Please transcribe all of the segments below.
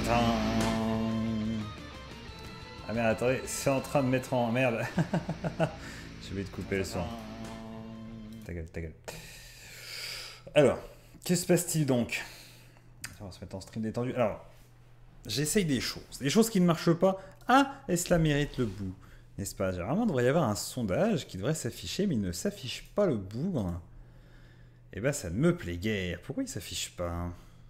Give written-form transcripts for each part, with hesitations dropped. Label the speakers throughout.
Speaker 1: Ah merde, attendez, c'est en train de mettre en... Merde. J'ai oublié de couper le son. Ta gueule, ta gueule. Alors, que se passe-t-il donc? On va se mettre en stream détendu. Alors, j'essaye des choses. Des choses qui ne marchent pas. Ah, et cela mérite le bout. N'est-ce pas? Généralement, il devrait y avoir un sondage qui devrait s'afficher, mais il ne s'affiche pas le bougre. Eh ben, ça ne me plaît guère. Pourquoi il ne s'affiche pas?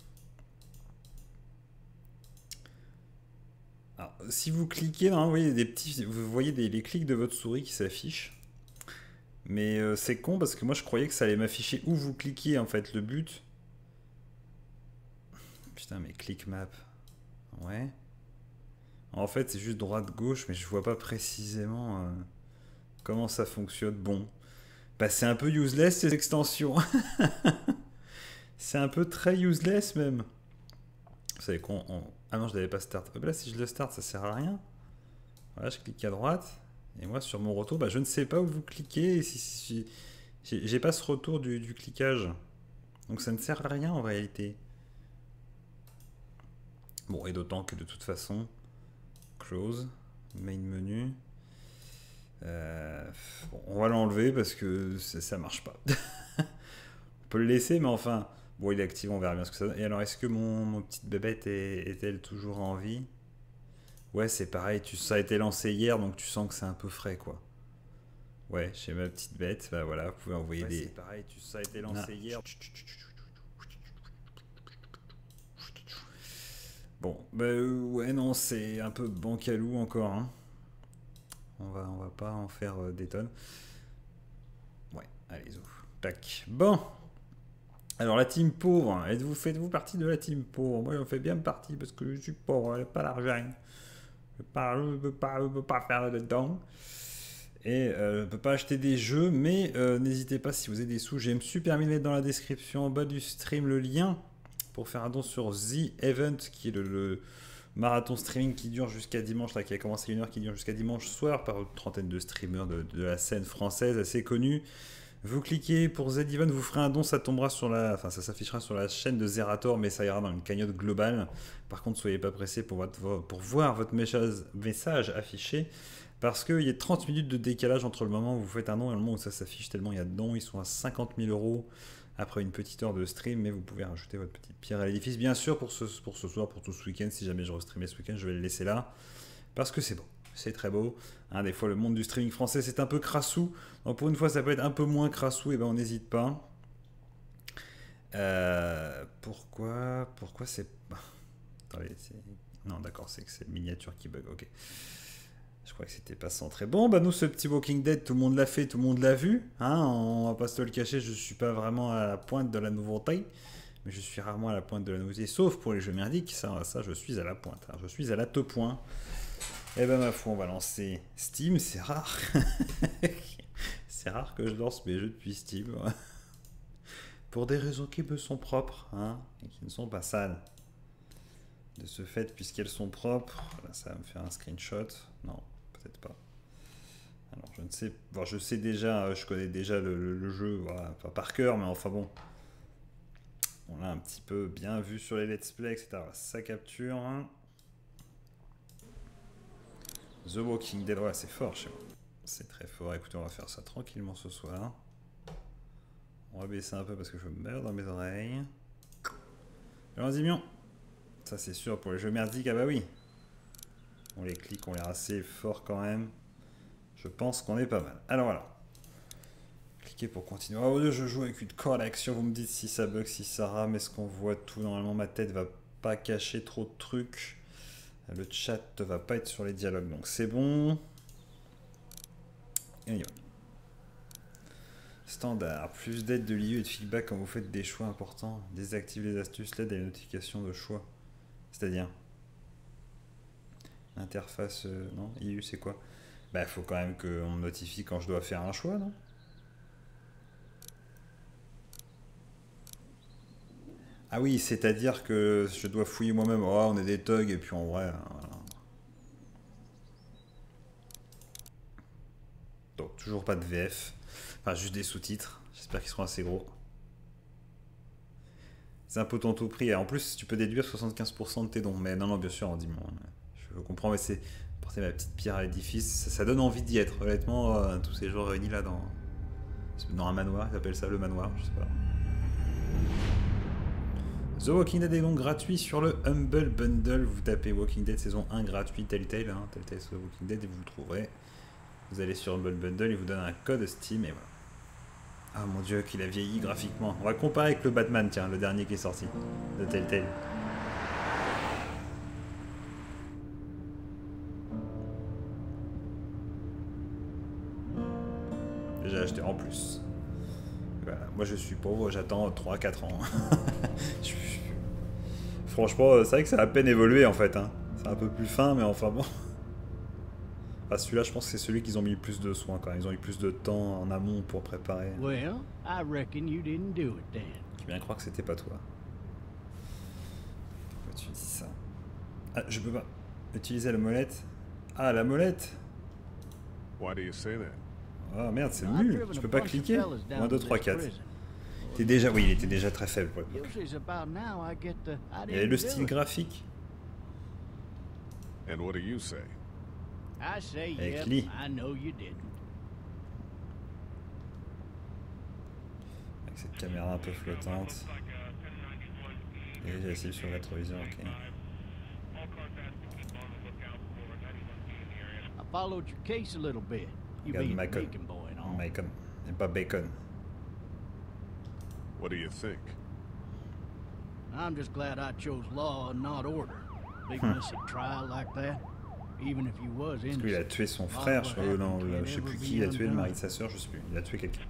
Speaker 1: Alors, si vous cliquez, vous voyez des petits, vous voyez les clics de votre souris qui s'affichent. Mais c'est con parce que moi je croyais que ça allait m'afficher où vous cliquez en fait. Le but. Putain, mais click map. Ouais. En fait, c'est juste droite-gauche, mais je vois pas précisément comment ça fonctionne. Bon. Bah, c'est un peu useless ces extensions. C'est un peu très useless même. Vous savez qu'on. Ah non, je l'avais pas start. Ah, bah là, si je le start, ça sert à rien. Voilà, je clique à droite. Et moi, sur mon retour, bah, je ne sais pas où vous cliquez. J'ai pas ce retour du cliquage. Donc ça ne sert à rien en réalité. Bon, et d'autant que de toute façon, close, main menu. Bon, on va l'enlever parce que ça marche pas. On peut le laisser, mais enfin, bon, il est actif, on verra bien ce que ça donne. Et alors, est-ce que mon petite bébête est-elle toujours en vie? Ouais, c'est pareil, ça a été lancé hier, donc tu sens que c'est un peu frais, quoi. Ouais, chez ma petite bête, bah voilà, vous pouvez envoyer des... C'est pareil, ça a été lancé hier. Bon, bah ouais, non, c'est un peu bancalou encore, hein. On va pas en faire des tonnes. Ouais, allez-y. Tac. Bon. Alors la team pauvre, faites-vous partie de la team pauvre? Moi j'en fais bien partie parce que je suis pauvre, j'ai pas l'argent. Je peux pas faire de dons. Et je ne peux pas acheter des jeux, mais n'hésitez pas si vous avez des sous. J'ai super mis dans la description en bas du stream le lien pour faire un don sur The Event, qui est le marathon streaming qui dure jusqu'à dimanche, là, qui a commencé à 1h, qui dure jusqu'à dimanche soir par une trentaine de streamers de la scène française assez connus. Vous cliquez pour Z Event, vous ferez un don, ça tombera sur ça s'affichera sur la chaîne de Zerator, mais ça ira dans une cagnotte globale. Par contre, soyez pas pressés pour voir votre message affiché, parce qu'il y a 30 minutes de décalage entre le moment où vous faites un don et le moment où ça s'affiche, tellement il y a de dons. Ils sont à 50 000 euros après une petite heure de stream, mais vous pouvez rajouter votre petite pierre à l'édifice. Bien sûr, pour ce soir, pour tout ce week-end, si jamais je restreamais ce week-end, je vais le laisser là, parce que c'est beau. C'est très beau. Hein, des fois, le monde du streaming français, c'est un peu crassou. Donc, pour une fois, ça peut être un peu moins crassou. Et ben, on n'hésite pas. Pourquoi c'est... Attendez, non, d'accord, c'est que c'est le miniature qui bug. Ok. Je crois que c'était pas centré. Bon, bah nous, ce petit Walking Dead, tout le monde l'a fait, tout le monde l'a vu. Hein, on va pas se le cacher, je suis pas vraiment à la pointe de la nouveauté. Mais je suis rarement à la pointe de la nouveauté. Sauf pour les jeux merdiques. Ça, je suis à la pointe. Hein, je suis à la te point. Eh ben ma foi, on va lancer Steam, c'est rare. C'est rare que je lance mes jeux depuis Steam. Pour des raisons qui me sont propres, hein, et qui ne sont pas sales. De ce fait, puisqu'elles sont propres, là ça va me faire un screenshot. Non, peut-être pas. Alors je ne sais, bon, je sais déjà, je connais déjà le jeu, voilà, pas par cœur, mais enfin bon. On l'a un petit peu bien vu sur les let's play, etc. Ça capture. Hein. The Walking Dead, ouais, c'est fort chez moi. C'est très fort. Écoutez, on va faire ça tranquillement ce soir. On va baisser un peu parce que je meurs dans mes oreilles. Allons-y, mion. Ça, c'est sûr pour les jeux merdiques. Ah bah oui. On les clique, on les assez fort quand même. Je pense qu'on est pas mal. Alors voilà. Cliquez pour continuer. Oh, je joue avec une collection. Vous me dites si ça bug, si ça rame. Est-ce qu'on voit tout? Normalement, ma tête va pas cacher trop de trucs. Le chat ne va pas être sur les dialogues, donc c'est bon. Et on y va. Standard, plus d'aide de l'IU et de feedback quand vous faites des choix importants. Désactive les astuces, l'aide et les notifications de choix. C'est-à-dire l'interface, non, IU c'est quoi? Bah il faut quand même qu'on me notifie quand je dois faire un choix, non? Ah oui, c'est-à-dire que je dois fouiller moi-même. Oh, on est des thugs et puis en vrai, voilà. Donc toujours pas de VF. Enfin, juste des sous-titres. J'espère qu'ils seront assez gros. C'est un peu ton tout prix. Et en plus, tu peux déduire 75% de tes dons. Mais non, non, bien sûr, on dit, bon, je comprends, mais c'est porter ma petite pierre à l'édifice. Ça donne envie d'y être. Honnêtement, tous ces jours réunis là dans un manoir, ils appellent ça le manoir, je sais pas. The Walking Dead est donc gratuit sur le Humble Bundle. Vous tapez Walking Dead saison 1 gratuit Telltale, hein, Telltale The Walking Dead et vous le trouverez. Vous allez sur Humble Bundle, il vous donne un code Steam et voilà. Ah mon dieu, qu'il a vieilli graphiquement. On va comparer avec le Batman, tiens, le dernier qui est sorti de Telltale. J'ai acheté en plus. Voilà. Moi je suis pauvre, j'attends 3-4 ans. Franchement, c'est vrai que ça a à peine évolué en fait. Hein. C'est un peu plus fin, mais enfin bon. Ah, celui-là, je pense que c'est celui qu'ils ont mis le plus de soin quand même. Ils ont eu plus de temps en amont pour préparer.
Speaker 2: Well, I reckon you didn't do it then.
Speaker 1: Je viens croire que c'était pas toi. Pourquoi tu dis ça? Ah, je peux pas utiliser la molette. Ah, la molette.
Speaker 3: Why do you say that?
Speaker 1: Ah merde, c'est nul. Je peux pas cliquer. 1, 2, 3, 4. T'es déjà... Oui, il était déjà très faible pour l'époque. Il y avait le style graphique.
Speaker 3: And what do you say?
Speaker 2: I say
Speaker 1: Avec
Speaker 2: yep,
Speaker 1: Lee.
Speaker 2: I know you didn't.
Speaker 1: Avec cette caméra un peu flottante. Et j'ai essayé sur le rétroviseur, ok.
Speaker 2: I followed your case a little bit. You
Speaker 1: Regarde
Speaker 2: being a
Speaker 1: Michael.
Speaker 2: bacon boy and all.
Speaker 1: Bacon. Et pas bacon.
Speaker 3: What do you think?
Speaker 2: I'm just glad I chose law and not order. Big messy trial like that. Even if you was
Speaker 1: Parce qu'il a
Speaker 2: innocent.
Speaker 1: tué son frère, je sais plus qui, il a tué le mari de sa soeur, je sais plus. Il a tué quelqu'un.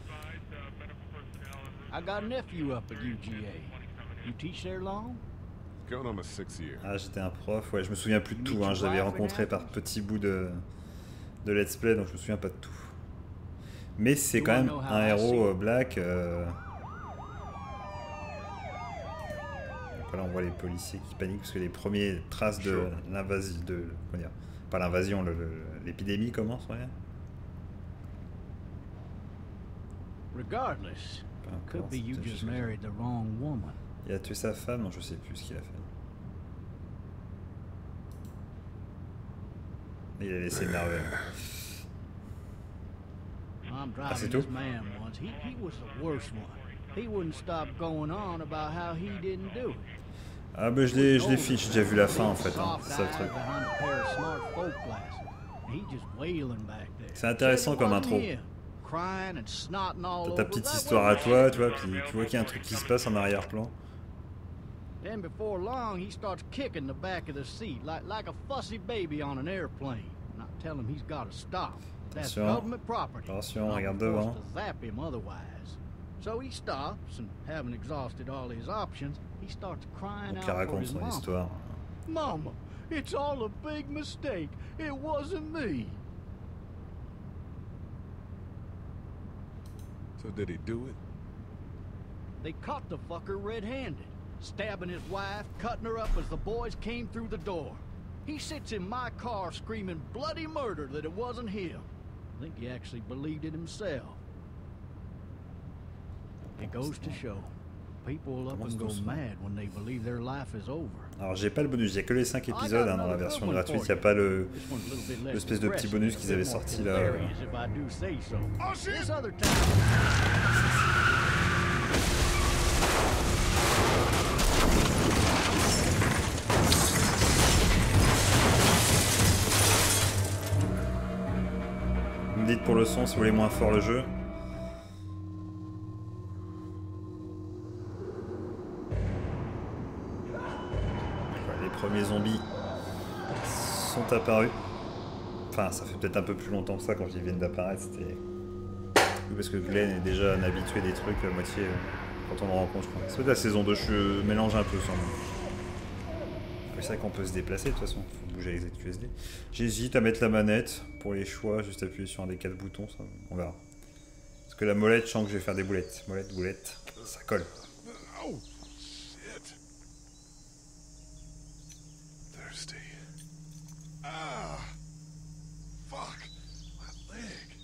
Speaker 2: I got a nephew up at UGA. You teach there long?
Speaker 3: Going on my 6th year.
Speaker 1: Ah, j'étais un prof, ouais, je me souviens plus de tout, hein, je l'avais rencontré par petits bouts de let's play, donc je me souviens pas de tout. Mais c'est quand même un héros black. Donc là, on voit les policiers qui paniquent parce que les premières traces de l'invasion, comment dire, pas l'invasion, l'épidémie commence, ouais.
Speaker 2: Regardless,
Speaker 1: Peu
Speaker 2: could
Speaker 1: importe,
Speaker 2: be you
Speaker 1: c'est
Speaker 2: just
Speaker 1: juste-
Speaker 2: married the wrong woman.
Speaker 1: Il a tué sa femme, non, je sais plus ce qu'il a fait. Il a laissé Marvel.
Speaker 2: I'm
Speaker 1: c'est
Speaker 2: driving
Speaker 1: tout?
Speaker 2: this man once. He was the worst one. He wouldn't stop going on about how he didn't do it.
Speaker 1: Ah bah je l'ai fait, j'ai déjà vu la fin en fait, hein. C'est ça le truc. C'est intéressant comme intro. T'as ta petite histoire à toi, tu vois, puis tu vois qu'il y a un truc qui se passe en arrière-plan.
Speaker 2: Then before long, he starts kicking the back of the seat like a fussy baby on an airplane. And I tell him he's got to stop. That's
Speaker 1: Attention.
Speaker 2: government property.
Speaker 1: Attention,
Speaker 2: I'm
Speaker 1: regarde
Speaker 2: forced
Speaker 1: devant.
Speaker 2: to zap him otherwise. So he stops, and having exhausted all his options, he starts crying
Speaker 1: Donc il
Speaker 2: out for
Speaker 1: raconte
Speaker 2: his
Speaker 1: son
Speaker 2: mama.
Speaker 1: histoire.
Speaker 2: Mama, it's all a big mistake. It wasn't me.
Speaker 3: So did he do it?
Speaker 2: They caught the fucker red-handed, stabbing his wife, cutting her up as the boys came through the door. He sits in my car screaming bloody murder that it wasn't him. I think he actually believed it himself. It goes to show. People will up and go mad when they believe their life is over.
Speaker 1: Alors j'ai pas le bonus, il y a que les 5 épisodes hein, dans la version gratuite, il n'y a pas l'espèce de petit bonus qu'ils avaient sorti là.
Speaker 2: This other time.
Speaker 1: Vous me dites pour le son si vous voulez moins fort le jeu. Les premiers zombies sont apparus. Enfin, ça fait peut-être un peu plus longtemps que ça quand ils viennent d'apparaître. C'était. Oui, parce que Glenn est déjà un habitué des trucs à moitié quand on le rencontre. C'est peut-être la saison 2, je mélange un peu sans moi. C'est ça qu'on peut se déplacer de toute façon, il faut bouger avec les QSD. J'hésite à mettre la manette pour les choix, juste appuyer sur un des 4 boutons, ça, on verra. Parce que la molette, je sens que je vais faire des boulettes. Molette, boulette, ça colle.
Speaker 3: Oh, shit. Thirsty. Ah. Fuck. My leg.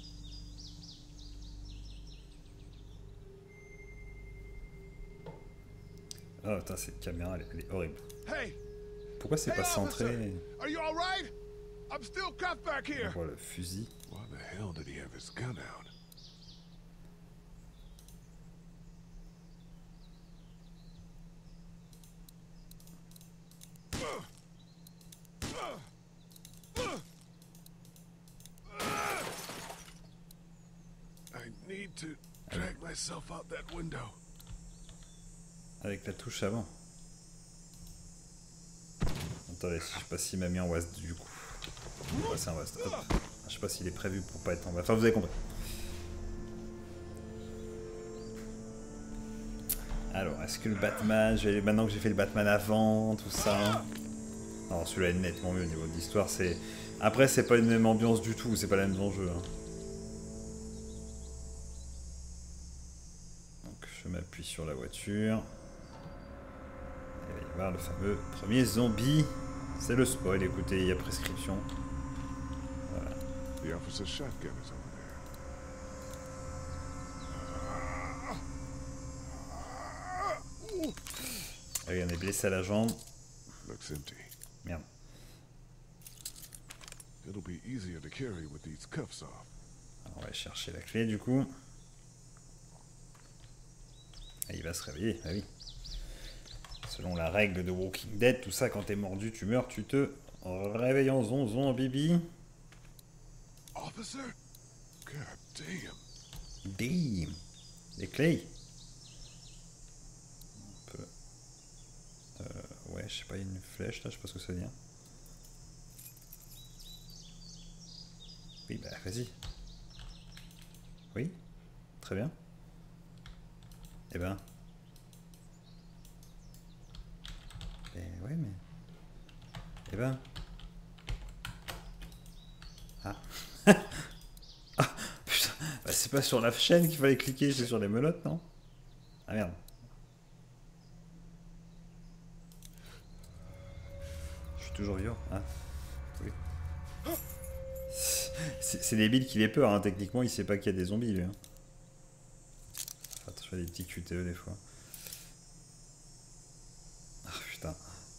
Speaker 1: Oh putain, cette caméra, elle est horrible.
Speaker 3: Hey!
Speaker 1: Pourquoi c'est pas centré?
Speaker 3: Are you all right? I'm still cuffed back
Speaker 1: On
Speaker 3: here.
Speaker 1: voit le fusil.
Speaker 3: Why the hell did he have his gun out? I need to drag myself out that window.
Speaker 1: Avec la touche avant. Attendez, je sais pas s'il m'a mis en WASD du coup. Ouais, c'est un WASD. Hop. Je sais pas s'il est prévu pour pas être en WASD. Enfin, vous avez compris. Alors, est-ce que le Batman, maintenant que j'ai fait le Batman avant, tout ça. Non, celui-là est nettement mieux au niveau de l'histoire. Après, c'est pas une même ambiance du tout, c'est pas le même enjeu. Hein. Donc, je m'appuie sur la voiture. Et il va y avoir le fameux premier zombie. C'est le spoil, écoutez, il y a prescription. Voilà.
Speaker 3: The officer's shotgun is over there.
Speaker 1: Ah oui, on est blessé à la jambe.
Speaker 3: Looks empty.
Speaker 1: Merde.
Speaker 3: It'll be easier to carry with these cuffs off.
Speaker 1: Alors, on va chercher la clé du coup. Et il va se réveiller, ah oui. Selon la règle de Walking Dead, tout ça, quand t'es mordu, tu meurs, tu te réveilles en zonzon, bibi.
Speaker 3: Officer? God damn.
Speaker 1: Damn. Les clés. On peut... ouais, je sais pas, il y a une flèche là, je sais pas ce que ça veut dire. Oui, bah vas-y. Oui, très bien. Eh ben... ouais, mais... Eh ben... Ah. Ah, putain. Bah, c'est pas sur la chaîne qu'il fallait cliquer, c'est sur les menottes, non? Ah merde. Je suis toujours vivant. Ah. Oui. C'est débile qu'il ait peur, hein. Techniquement, il sait pas qu'il y a des zombies, lui. Hein. Attention, il y a des petits QTE des fois. Ah putain.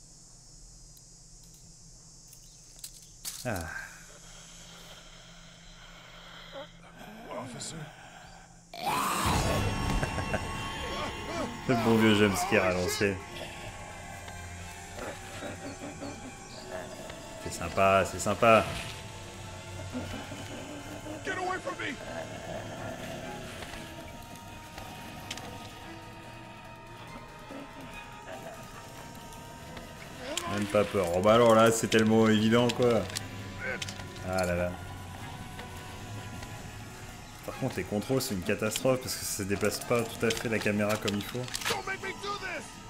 Speaker 1: Ah.
Speaker 3: Officer?
Speaker 1: Le bon vieux jumpscare à l'ancienne. C'est sympa, c'est sympa.
Speaker 3: Get away from me!
Speaker 1: Même pas peur. Oh bah alors là, c'est tellement évident quoi. Ah là là. Par contre, les contrôles, c'est une catastrophe parce que ça déplace pas tout à fait la caméra comme il faut.
Speaker 3: Don't make me do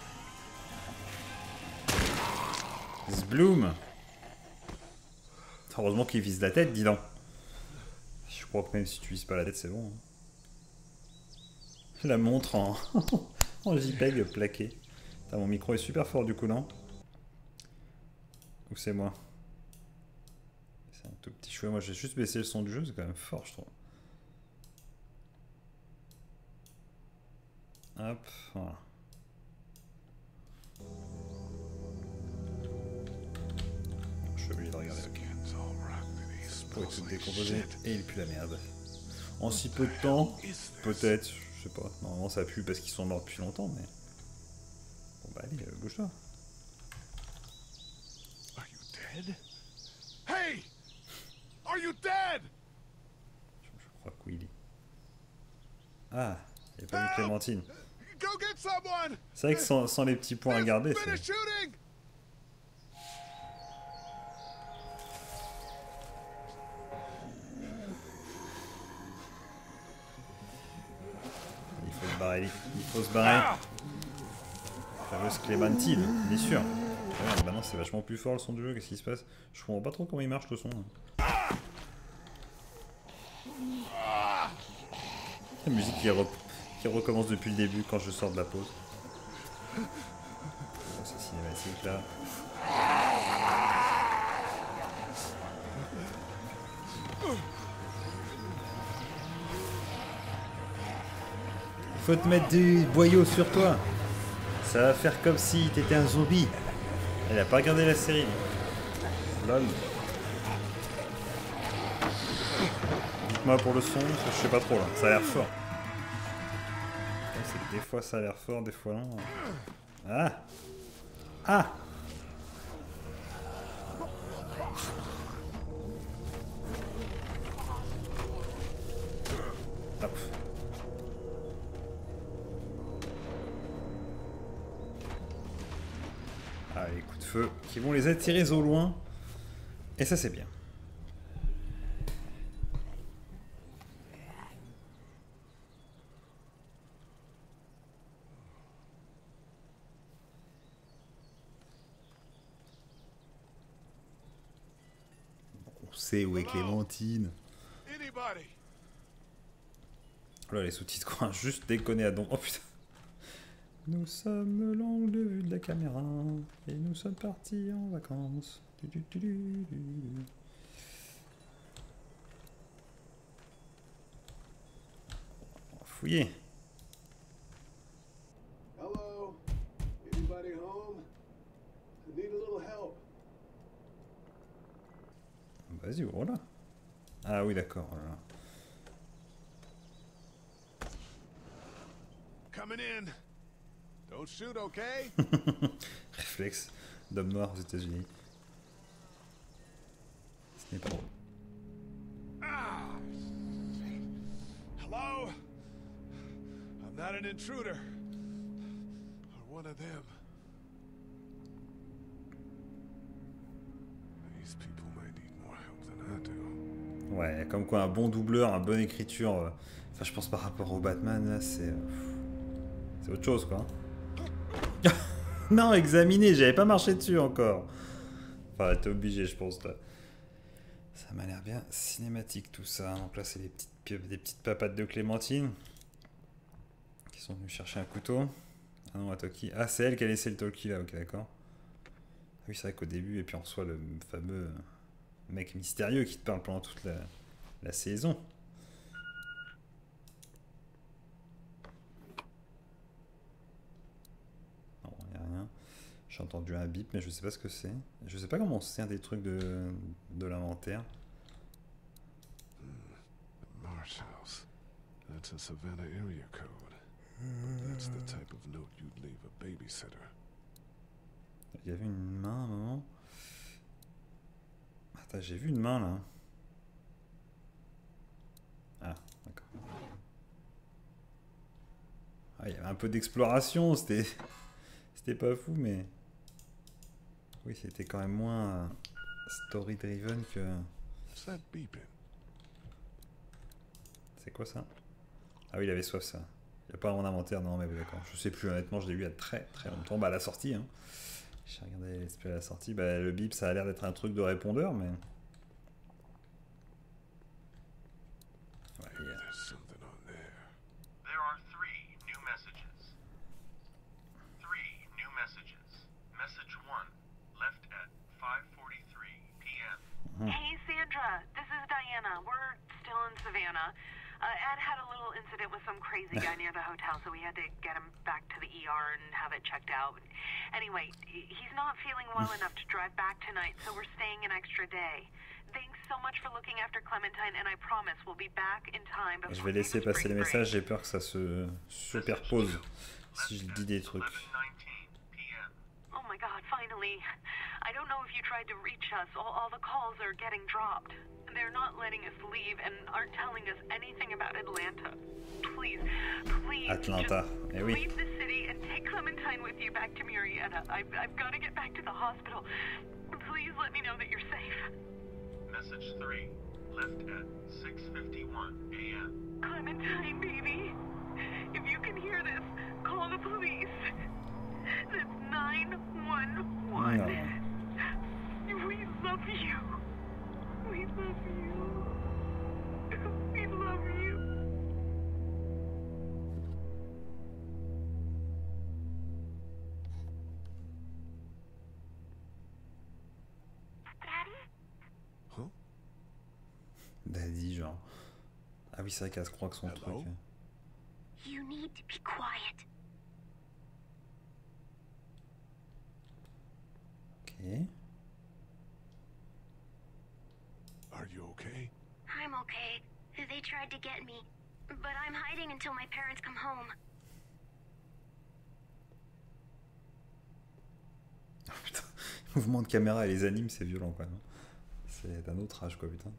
Speaker 3: this!
Speaker 1: Zbloom. Heureusement qu'il vise la tête, dis donc. Je crois que même si tu vises pas la tête, c'est bon. Hein. La montre en, en JPEG plaqué. Putain, mon micro est super fort du coup, non? Ou c'est moi? C'est un tout petit chouet. Moi, j'ai juste baissé le son du jeu, c'est quand même fort, je trouve. Hop, voilà. Je suis obligé de regarder. Pour être tout décomposé et il pue la merde. En si peu de temps, peut-être, je sais pas. Normalement ça pue parce qu'ils sont morts depuis longtemps, mais... Bon bah allez, bouge-toi.
Speaker 3: Are you dead? Hey! Are you dead?
Speaker 1: Je crois que oui. Ah, il n'y a pas eu Clémentine.
Speaker 3: Go get someone!
Speaker 1: C'est vrai que sans les petits points à garder, c'est...
Speaker 3: Finish shooting!
Speaker 1: Il faut se barrer. Il faut se barrer. La fameuse Clémentine, bien sûr. Ouais, bah non, c'est vachement plus fort le son du jeu, qu'est-ce qui se passe? Je comprends pas trop comment il marche le son. La musique qui recommence depuis le début quand je sors de la pause. Bon, c'est cinématique là. Il faut te mettre des boyaux sur toi. Ça va faire comme si t'étais un zombie. Elle a pas regardé la série. Lol. Dites-moi pour le son, parce que je sais pas trop là. Ça a l'air fort. C'est que des fois ça a l'air fort, des fois non. Ah! Ah! Hop. Ah, les coups de feu qui vont les attirer au loin. Et ça, c'est bien. On sait où est Clémentine.
Speaker 3: Anybody?
Speaker 1: Oh là, les sous-titres quoi, juste déconner à don. Oh putain. Nous sommes l'angle de vue de la caméra et nous sommes partis en vacances. On va fouiller.
Speaker 4: Hello? Anybody home? I need a little help.
Speaker 1: Vas-y, ouvre là. Ah oui, d'accord. Voilà.
Speaker 3: Coming in. Don't shoot, okay?
Speaker 1: Réflexe d'homme noir aux États-Unis. Ce n'est pas drôle.
Speaker 3: Ah! Hello? I'm not an intruder. Or one of them. These people might need more help than I do.
Speaker 1: Ouais, comme quoi un bon doubleur, une bonne écriture. Enfin, je pense par rapport au Batman, là, c'est autre chose, quoi. Non, examiner, j'avais pas marché dessus encore. Enfin, t'es obligé, je pense. Là. Ça m'a l'air bien cinématique tout ça. Donc là, c'est des petites papates de Clémentine qui sont venues chercher un couteau. Ah non, la Toki. Ah, c'est elle qui a laissé le Toki là, ok, d'accord. Ah oui, c'est vrai qu'au début, et puis on reçoit le fameux mec mystérieux qui te parle pendant toute la saison. Non, il n'y a rien. J'ai entendu un bip, mais je sais pas ce que c'est. Je sais pas comment on se sert des trucs de l'inventaire.
Speaker 3: Marsh House. That's a Savannah area code. That's the type of note you'd leave a babysitter.
Speaker 1: Il y avait une main à un moment. Attends, j'ai vu une main là. Ah, d'accord. Ah, il y avait un peu d'exploration, c'était pas fou, mais... Oui, c'était quand même moins story-driven que...
Speaker 3: What's that beeping?
Speaker 1: C'est quoi ça? Ah oui, il avait soif ça. Il n'y a pas mon inventaire, non mais oui, d'accord. Je sais plus, honnêtement, je l'ai eu il y a très longtemps. Bah à la sortie, hein. J'ai regardé l'esprit à la sortie. Bah le bip, ça a l'air d'être un truc de répondeur, mais... Ouais,
Speaker 3: There's something on there.
Speaker 5: There are 3 new messages. 3 new messages. Message 1, left at 5:43 p.m.
Speaker 6: Hey, Sandra. This is Diana. We're still in Savannah. Ed had a little incident with some crazy guy near the hotel, so we had to get him back to the ER and have it checked out. Anyway, he's not feeling well enough to drive back tonight, so we're staying an extra day. Thanks so much for looking after Clementine, and I promise we'll be back in time before
Speaker 1: je vais laisser passer les
Speaker 6: spring break.
Speaker 1: messages, j'ai peur que ça se superpose si je dis des trucs.
Speaker 5: 11:19 p.m.
Speaker 6: Oh my god, finally. I don't know if you tried to reach us. All the calls are getting dropped. They're not letting us leave and aren't telling us anything about Atlanta. Please,
Speaker 1: Atlanta,
Speaker 6: just
Speaker 1: eh oui.
Speaker 6: leave the city and take Clementine with you back to Murrieta. I've got to get back to the hospital. Please let me know that you're safe.
Speaker 5: Message 3, left at 6:51 a.m.
Speaker 6: Clementine, baby. If you can hear this, call the police. That's 911.
Speaker 1: No.
Speaker 6: We love you. We love you. We love you. Daddy?
Speaker 3: Huh?
Speaker 1: Daddy, genre. Ah oui, c'est vrai qu'elle se croit que son
Speaker 3: Hello?
Speaker 1: truc.
Speaker 7: You need to be quiet.
Speaker 3: Are you okay?
Speaker 7: I'm okay. They tried to get me, but I'm hiding until my parents come home.
Speaker 1: Oh, putain, le mouvement de caméra et les animes, c'est violent quand même. C'est d'un autre âge quoi, putain.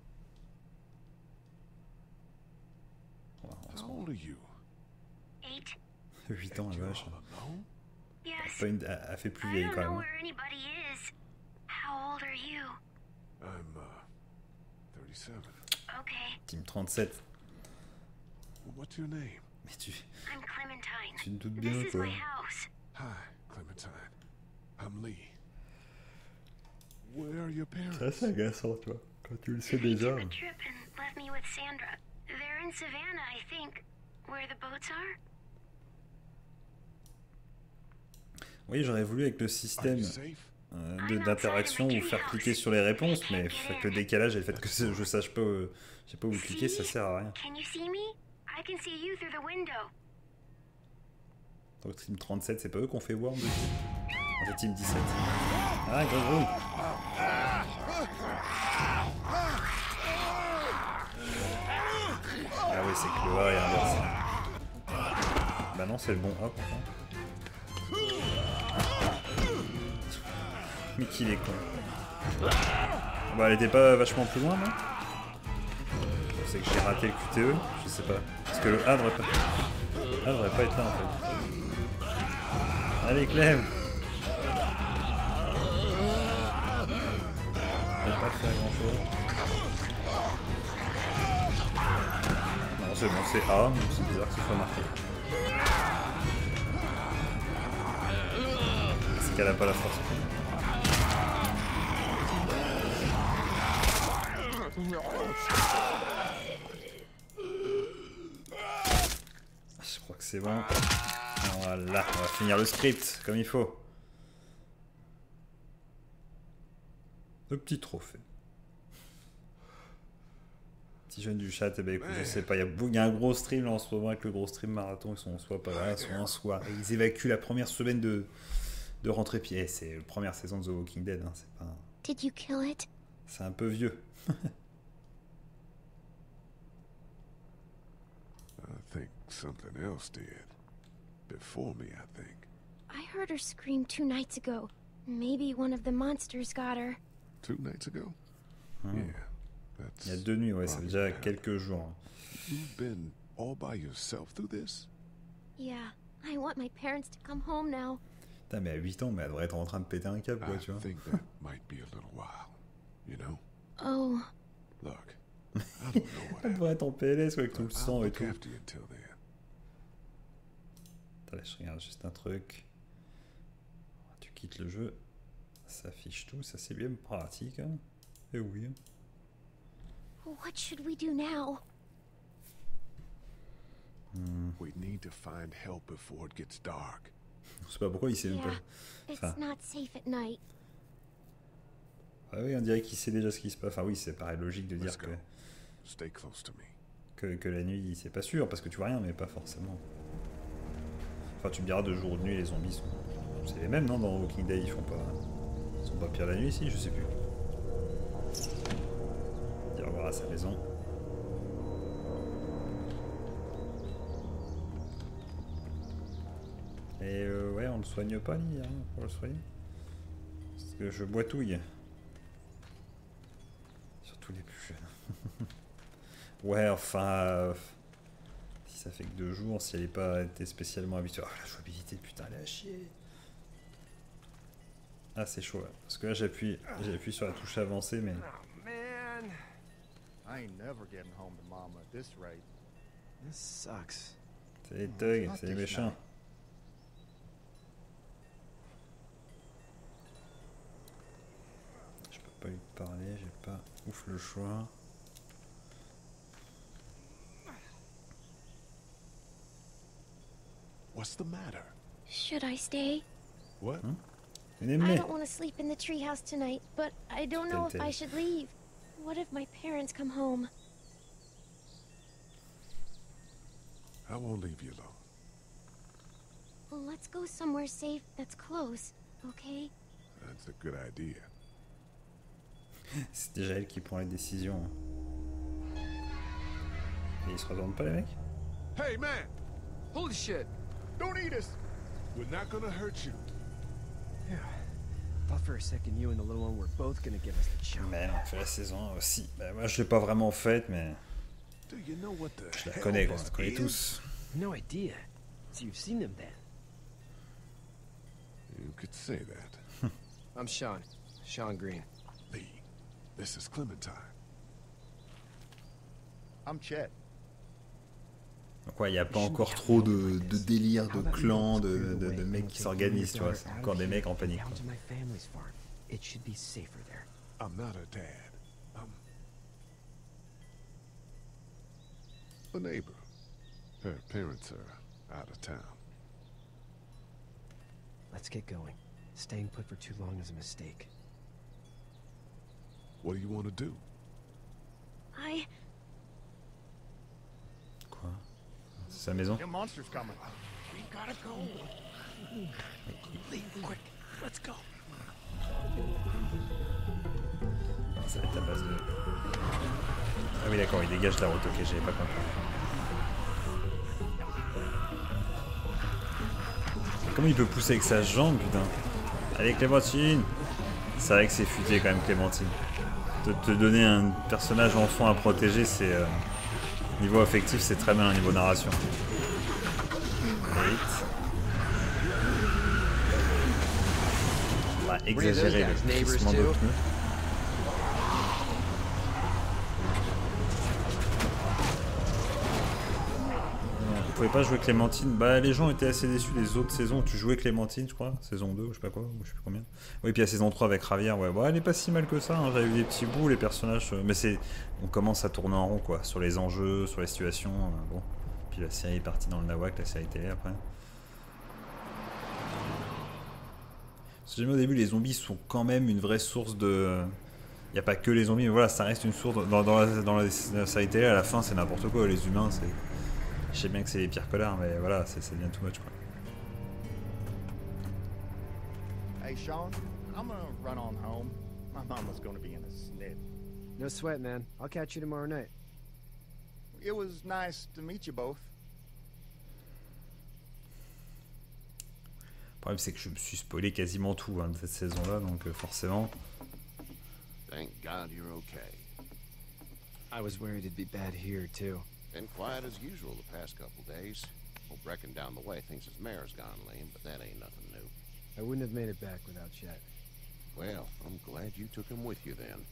Speaker 1: Ouais, on se
Speaker 3: How
Speaker 1: prend
Speaker 3: old are you?
Speaker 7: 8.
Speaker 1: 8 ans la
Speaker 3: You're
Speaker 1: vache.
Speaker 3: all alone?
Speaker 7: Yes.
Speaker 1: Pas elle fait plus
Speaker 7: I
Speaker 1: vieille
Speaker 7: don't
Speaker 1: quand
Speaker 7: know
Speaker 1: même.
Speaker 7: where anybody is. How old are you?
Speaker 3: I'm 37.
Speaker 7: Okay,
Speaker 1: Team 37.
Speaker 3: What's your name?
Speaker 1: Mais tu
Speaker 7: I'm Clementine.
Speaker 1: te doutes bien
Speaker 7: This is
Speaker 1: quoi.
Speaker 7: my house.
Speaker 3: Hi, Clementine. I'm Lee. Where are your parents?
Speaker 1: C'est assez agaçant, tu vois, quand tu le sais
Speaker 7: They
Speaker 1: déjà.
Speaker 7: took a trip and left me with Sandra. They're in Savannah, I think. Where the boats are?
Speaker 1: Oui, j'aurais voulu avec le
Speaker 3: Are
Speaker 1: système
Speaker 3: you safe?
Speaker 1: d'interaction vous faire cliquer sur les réponses, mais avec le décalage et le fait que je sache pas, je sais pas où cliquer, ça sert à rien.
Speaker 7: Can you see me? I can see you through the window.
Speaker 1: Donc Team 37, c'est pas eux qu'on fait Worm dessus. C'est Team 17. Ah, gros. Ah oui, c'est que le A est inversé. Bah non, c'est le bon A pourtant. Mais qu'il est con. Bah elle était pas vachement plus loin, non? C'est que j'ai raté le QTE, je sais pas. Parce que le A devrait pas être là en fait. Allez Clem. On va pas faire grand chose. Non c'est bon, c'est A, mais c'est bizarre que ce soit marqué. C'est qu'elle a pas la force. Je crois que c'est bon. Voilà, on va finir le script comme il faut. Le petit trophée. Petit jeune du chat, eh ben, écoute, je sais pas, il y a un gros stream là en ce moment avec le gros stream marathon, ils sont soit pas là, soit en soir. Et ils évacuent la première semaine de rentrée pied. C'est la première saison de The Walking Dead, hein, c'est pas.
Speaker 7: Did you kill it?
Speaker 1: C'est un peu vieux.
Speaker 3: I think something else did. Before me, I think.
Speaker 7: I heard her scream 2 nights ago. Maybe one of the monsters got her.
Speaker 3: 2 nights ago?
Speaker 1: Hmm.
Speaker 3: Yeah, that's.
Speaker 1: Il y a 2 nuits, ouais, ça fait déjà
Speaker 3: probably bad.
Speaker 1: quelques jours.
Speaker 3: You've been all by yourself through this?
Speaker 7: Yeah, I want my parents to come home now.
Speaker 1: Putain, mais à 8 ans, mais elle devrait être en train de péter un câble, quoi,
Speaker 3: I
Speaker 1: tu vois.
Speaker 3: think that might be a little while. You know?
Speaker 7: Oh,
Speaker 3: Look, I don't know what
Speaker 1: Elle devrait être en PLS avec tout le
Speaker 3: happened. I'll
Speaker 1: sang et
Speaker 3: look
Speaker 1: tout.
Speaker 3: after you until then.
Speaker 1: Attends, je regarde juste un truc. Tu quittes le jeu, ça affiche tout, ça c'est bien pratique. Hein. Et oui.
Speaker 7: what should we do now?
Speaker 3: We need to find help before it gets dark.
Speaker 1: Je sais pas pourquoi il sait même
Speaker 7: Yeah,
Speaker 1: pas.
Speaker 7: it's
Speaker 1: Enfin,
Speaker 7: not safe at night.
Speaker 1: ah oui, on dirait qu'il sait déjà ce qui se passe. Enfin oui, c'est pareil logique de dire
Speaker 3: Let's go. Stay close to me.
Speaker 1: que la nuit, c'est pas sûr, parce que tu vois rien, mais pas forcément. Enfin, tu me diras, de jour ou de nuit, les zombies sont... C'est les mêmes, non? Dans Walking Dead, ils sont pas pires la nuit, ici, je sais plus. Dire au revoir à sa maison. Et ouais, on le soigne pas, ni hein, pour le soigner. Parce que je boitouille. Surtout les plus jeunes. Ouais, enfin... si ça fait que 2 jours, si elle n'est pas été spécialement habituée... Oh, la jouabilité, putain, elle est à chier. Ah, c'est chaud, là. Parce que là, j'appuie sur la touche avancée, mais...
Speaker 8: Oh, man. I ain't never getting home to Mama at this rate.
Speaker 9: This sucks.
Speaker 1: C'est les thugs, c'est les méchants. Je peux pas lui parler, j'ai pas ouf le choix.
Speaker 3: What's the matter?
Speaker 7: Should I stay?
Speaker 3: What?
Speaker 1: Une
Speaker 7: I
Speaker 1: aimée.
Speaker 7: don't want to sleep in the treehouse tonight, but I don't know if I should leave. What if my parents come home?
Speaker 3: I won't leave you alone.
Speaker 7: Well, let's go somewhere safe that's close, okay?
Speaker 3: That's a good idea.
Speaker 1: C'est déjà elle qui prend les décisions. Et ils se retournent pas les mecs?
Speaker 3: Hey man!
Speaker 8: Holy shit!
Speaker 3: Don't eat us! We're not gonna hurt you.
Speaker 9: Yeah. Thought for a second you and the little one were both gonna give us the chance.
Speaker 1: Mais on fait la saison 1 aussi. Bah, moi je l'ai pas vraiment faite, mais
Speaker 3: Do you know what the
Speaker 1: je la
Speaker 3: hell
Speaker 1: connais quoi,
Speaker 3: this
Speaker 1: on la connaît
Speaker 3: is?
Speaker 1: tous.
Speaker 9: No idea. So you've seen them then?
Speaker 3: You could say that.
Speaker 9: I'm Sean. Sean Green.
Speaker 3: Lee, this is Clementine.
Speaker 8: I'm Chet.
Speaker 1: Donc ouais, il n'y a pas encore trop de délire, de clans, de mecs qui s'organisent, tu vois. C'est encore des mecs en panique.
Speaker 9: Down to my family's farm. It should be safer there.
Speaker 3: I'm not a dad. I'm a neighbor. Her parents are out of town.
Speaker 9: Let's get going. Staying put for too long is a mistake.
Speaker 3: What do you want to do?
Speaker 1: Quoi? C'est sa maison?
Speaker 8: The monster's coming. We gotta go. Leave quick. Let's go.
Speaker 1: Ça va être à base de... Ah oui d'accord, il dégage la route, ok, j'avais pas compris. Comment il peut pousser avec sa jambe, putain? Allez Clémentine! C'est vrai que c'est futé quand même Clémentine. Te donner un personnage enfant à protéger, c'est... niveau affectif, c'est très bien, niveau narration. Vite. On va exagérer le crissement de pneus. Vous pouvez pas jouer Clémentine. Bah les gens étaient assez déçus des autres saisons. Tu jouais Clémentine, je crois, saison 2 ou je sais pas quoi, ou je sais plus combien. Oui, puis la saison 3 avec Javier, ouais, bon, elle est pas si mal que ça, hein. J'avais vu des petits bouts, les personnages, mais c'est, on commence à tourner en rond quoi, sur les enjeux, sur les situations, bon. Puis la série est partie dans le nawak, la série télé après. Parce que au début, les zombies sont quand même une vraie source de... Il n'y a pas que les zombies, mais voilà, ça reste une source. Dans la série télé, à la fin, c'est n'importe quoi. Les humains, c'est... Je sais bien que c'est les pires connards, mais voilà, ça devient too much, quoi.
Speaker 8: Hey, Sean, I'm gonna run on home. My mama's gonna be in a snit.
Speaker 9: No sweat, man. I'll catch you tomorrow night.
Speaker 8: It was nice to meet you both.
Speaker 1: Le problème, c'est que je me suis spoilé quasiment tout de cette saison-là, donc forcément...
Speaker 10: Thank God you're okay.
Speaker 9: I was worried it'd be bad here, too.
Speaker 10: Been quiet as usual the past couple days. Well, Brecken down the way thinks his mare's gone lame, but that ain't nothing new.
Speaker 9: I wouldn't have made it back without Chet.
Speaker 10: Well, I'm glad you took him with you then.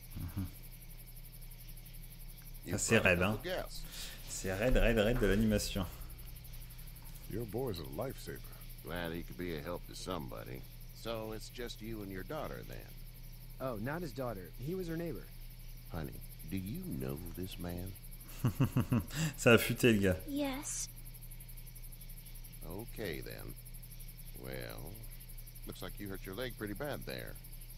Speaker 1: Ça c'est raide, hein. C'est raide de l'animation.
Speaker 3: Your boy's a lifesaver.
Speaker 10: Glad he could be a help to somebody. So it's just you and your daughter then?
Speaker 9: Oh, not his daughter. He was her neighbor.
Speaker 10: Honey, do you know this man?
Speaker 1: Ça a futé le gars.
Speaker 7: Yes.
Speaker 10: Okay then. Well, looks like you hurt your leg pretty bad there.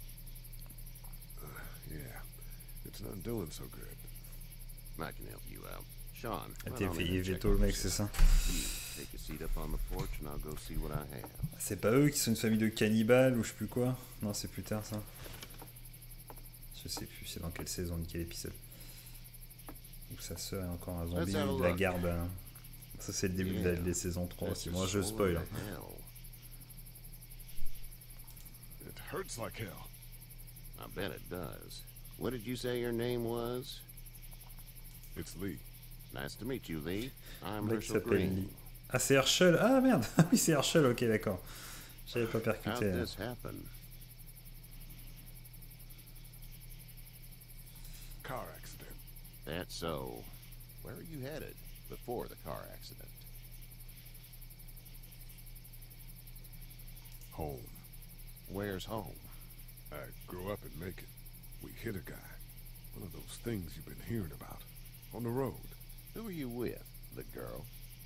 Speaker 3: Yeah, it's not doing so good.
Speaker 10: I can help you out. Sean,
Speaker 1: Ah, t'es fait veto le mec, c'est ça?
Speaker 10: Take a seat up on the porch and I'll go see what I have.
Speaker 1: C'est pas eux qui sont une famille de cannibales ou je sais plus quoi? Non, c'est plus tard ça. Je sais plus, c'est dans quelle saison, de quel épisode? Où sa sœur est encore un zombie de la garde. Hein. Ça c'est le début de la saison 3 aussi. Moi je spoil. Hein.
Speaker 3: It hurts like hell.
Speaker 10: I bet it does. What did you say your name was?
Speaker 3: It's Lee.
Speaker 10: Nice to meet you, Lee. I'm
Speaker 1: Le mec
Speaker 10: Herschel
Speaker 1: s'appelle
Speaker 10: Green.
Speaker 1: Lee. Ah c'est Herschel. Ah merde. Oui c'est Herschel, ok d'accord. J'avais pas
Speaker 10: How'd
Speaker 1: percuté.
Speaker 10: this happen?
Speaker 3: Car accident.
Speaker 10: That's so. Where are you headed before the car accident?
Speaker 3: Home.
Speaker 10: Where's home?
Speaker 3: I grew up in Macon. We hit a guy. One of those things you've been hearing about. On the road.
Speaker 10: Who are you with? The girl?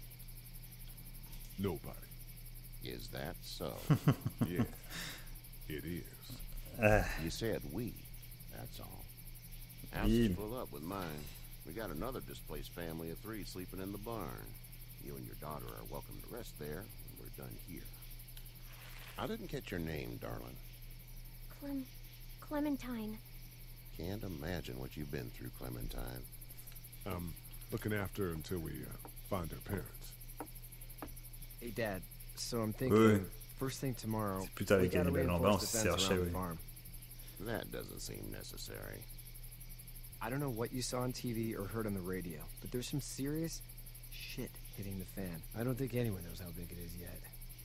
Speaker 3: Nobody.
Speaker 10: Is that so?
Speaker 3: Yeah, it is.
Speaker 10: You said we. That's all. House
Speaker 1: Yeah.
Speaker 10: is full up with mine. We got another displaced family of 3 sleeping in the barn. You and your daughter are welcome to rest there when we're done here. I didn't catch your name, darling.
Speaker 7: Clementine.
Speaker 10: Can't imagine what you've been through, Clementine.
Speaker 3: I'm looking after her until we find her parents.
Speaker 9: Hey, Dad. So I'm thinking,
Speaker 1: Ouais.
Speaker 9: first thing tomorrow,
Speaker 1: Plus tard
Speaker 9: we
Speaker 1: avec
Speaker 9: gotta
Speaker 1: Hannibal, non,
Speaker 9: reinforce the
Speaker 1: c'est
Speaker 9: fence
Speaker 1: Rachel,
Speaker 9: around the
Speaker 1: oui.
Speaker 9: farm.
Speaker 10: That doesn't seem necessary.
Speaker 9: I don't know what you saw on TV or heard on the radio, but there's some serious shit hitting the fan. I don't think anyone knows how big it is yet.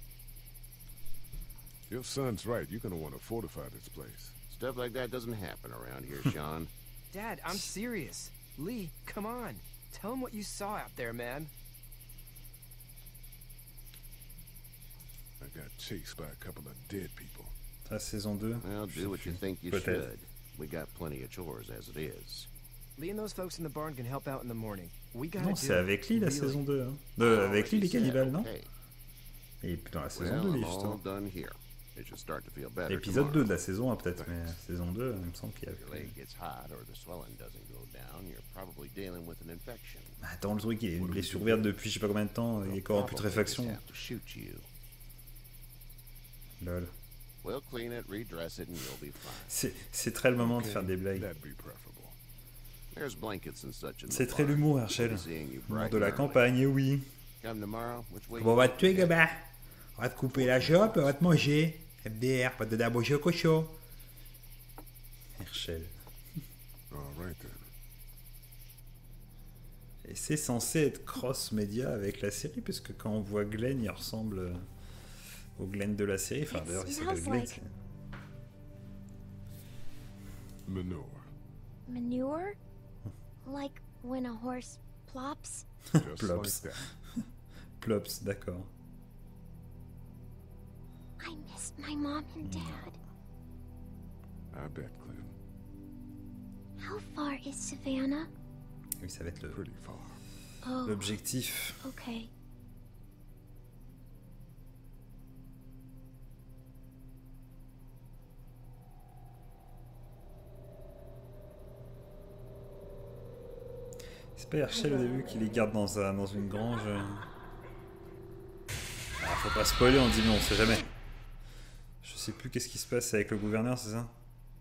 Speaker 3: Your son's right. You're gonna want to fortify this place.
Speaker 10: Stuff like that doesn't happen around here, Sean.
Speaker 9: Dad, I'm serious. Lee, come on. Tell him what you saw out there, man.
Speaker 3: I got chased by a couple of dead people.
Speaker 1: La saison 2.
Speaker 10: Well,
Speaker 1: je sais
Speaker 10: do what you
Speaker 1: plus.
Speaker 10: think you
Speaker 1: Peut-être.
Speaker 10: should. We got plenty of chores as it is.
Speaker 9: Lee and those folks in the barn can help out in the morning. We gotta
Speaker 1: Non,
Speaker 9: do
Speaker 1: c'est avec Lee la
Speaker 9: really-
Speaker 1: saison 2. Hein. Avec Lee les cannibales, non?
Speaker 10: Okay.
Speaker 1: Et puis dans la saison
Speaker 10: Well,
Speaker 1: 2,
Speaker 10: I'm
Speaker 1: justement.
Speaker 10: all done here. It should start to feel better
Speaker 1: Épisode 2
Speaker 10: tomorrow.
Speaker 1: de la saison 1 peut-être, mais saison 2, il me semble qu'il y a...
Speaker 10: If your leg gets hot or the swelling doesn't go down, you're probably dealing with an infection.
Speaker 1: Attends, le truc, il est une blessure ouverte depuis je sais pas combien de temps, il est encore en
Speaker 10: Probably
Speaker 1: putréfaction.
Speaker 10: just have to shoot you.
Speaker 1: Lol.
Speaker 10: We'll clean it, redress it, and you'll be fine.
Speaker 1: C'est très le moment de faire des blagues.
Speaker 3: That'd be preferable.
Speaker 10: There's blankets and such in the
Speaker 1: C'est très
Speaker 10: barn.
Speaker 1: l'humour,
Speaker 10: We'll
Speaker 1: Herschel.
Speaker 10: be seeing you
Speaker 1: L'humour
Speaker 10: bright
Speaker 1: de la
Speaker 10: and early.
Speaker 1: campagne, oui.
Speaker 10: Come tomorrow, which way
Speaker 1: Bon, on
Speaker 10: you
Speaker 1: va
Speaker 10: want
Speaker 1: te tuer,
Speaker 10: to head?
Speaker 1: gamin. On va te couper la jope, on va te manger. FDR, pas de daboche au cochon. Herschel.
Speaker 3: All right then.
Speaker 1: Et c'est censé être cross-média avec la série, parce que quand on voit Glenn, il ressemble au Glenn de la série. Enfin, d'ailleurs, il s'appelle Glenn.
Speaker 7: Smells
Speaker 3: Manure.
Speaker 7: Manure? Like when a horse plops?
Speaker 3: Just
Speaker 1: Plops.
Speaker 3: like that.
Speaker 1: Plops, d'accord.
Speaker 7: I miss my mom and dad.
Speaker 3: I bet, Clem.
Speaker 7: How far is Savannah?
Speaker 1: Oui, ça va être
Speaker 3: Pretty far.
Speaker 7: Oh,
Speaker 1: l'objectif.
Speaker 7: okay.
Speaker 1: C'est pas Herschel au début qui les garde dans une grange. Ah, faut pas spoiler, on dit mais on sait jamais. Je sais plus qu'est-ce qui se passe avec le gouverneur, c'est ça?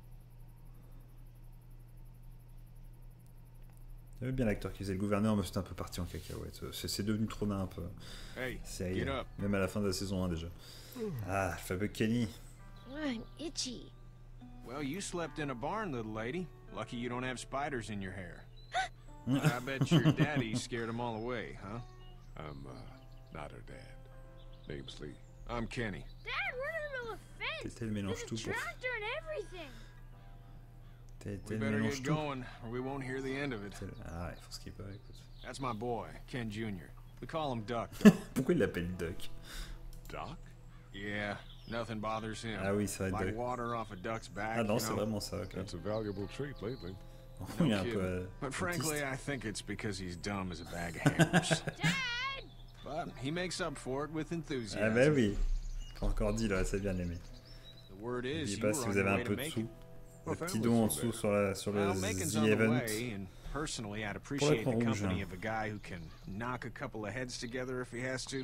Speaker 1: J'aimais bien l'acteur qui faisait le gouverneur, mais c'était un peu parti en cacahuète. C'est devenu trop nimp.
Speaker 11: Hey,
Speaker 1: C'est
Speaker 11: get up.
Speaker 1: même à la fin de la saison 1 déjà. Ah, le fameux Kenny.
Speaker 7: I'm itchy.
Speaker 11: Well, you slept in a barn, little lady. Lucky you don't have spiders in your hair. I bet your daddy scared them all away, huh?
Speaker 3: I'm not her dad. Name's Lee.
Speaker 11: I'm Kenny.
Speaker 12: Dad, we're in the middle of a fence.
Speaker 1: T'étais le mélange
Speaker 12: There's a
Speaker 1: tout pour.
Speaker 12: tractor and everything.
Speaker 1: T'étais
Speaker 11: We
Speaker 1: le
Speaker 11: better
Speaker 1: mélange
Speaker 11: get
Speaker 1: tout.
Speaker 11: going, or we won't hear the end of it.
Speaker 1: Ah, il faut skipper, écoute.
Speaker 11: That's my boy, Ken Jr. We call him Duck.
Speaker 1: Pourquoi il l'appelle Duck?
Speaker 3: Doc?
Speaker 11: Yeah, nothing bothers him.
Speaker 1: Ah oui, c'est vrai,
Speaker 11: Like
Speaker 1: Duck.
Speaker 11: water off a duck's back.
Speaker 1: Ah non,
Speaker 11: you
Speaker 1: c'est
Speaker 11: know?
Speaker 1: vraiment ça, ok.
Speaker 3: That's a valuable trait lately.
Speaker 1: Il est
Speaker 11: No
Speaker 1: un peu
Speaker 11: kidding. But frankly,
Speaker 1: autiste.
Speaker 11: I think it's because he's dumb as a bag of hammers.
Speaker 12: Dad!
Speaker 11: But he makes up for it with enthusiasm.
Speaker 1: Ah bah oui. Pas encore dit, là, c'est bien aimé.
Speaker 11: The word is
Speaker 1: N'oubliez
Speaker 11: you
Speaker 1: pas
Speaker 11: were
Speaker 1: si
Speaker 11: on
Speaker 1: vous
Speaker 11: your
Speaker 1: avez
Speaker 11: way
Speaker 1: un
Speaker 11: to
Speaker 1: peu de
Speaker 11: make
Speaker 1: sous.
Speaker 11: it.
Speaker 1: Le
Speaker 3: Well,
Speaker 1: petit
Speaker 3: that
Speaker 1: don en
Speaker 3: was
Speaker 1: dessous
Speaker 3: there.
Speaker 1: sur
Speaker 11: Well,
Speaker 1: le
Speaker 11: making's
Speaker 1: The
Speaker 11: on the
Speaker 1: Event.
Speaker 11: way, and personally, I'd appreciate the
Speaker 1: Croix Rouge,
Speaker 11: company
Speaker 1: hein.
Speaker 11: of a guy who can knock a couple of heads together if he has to.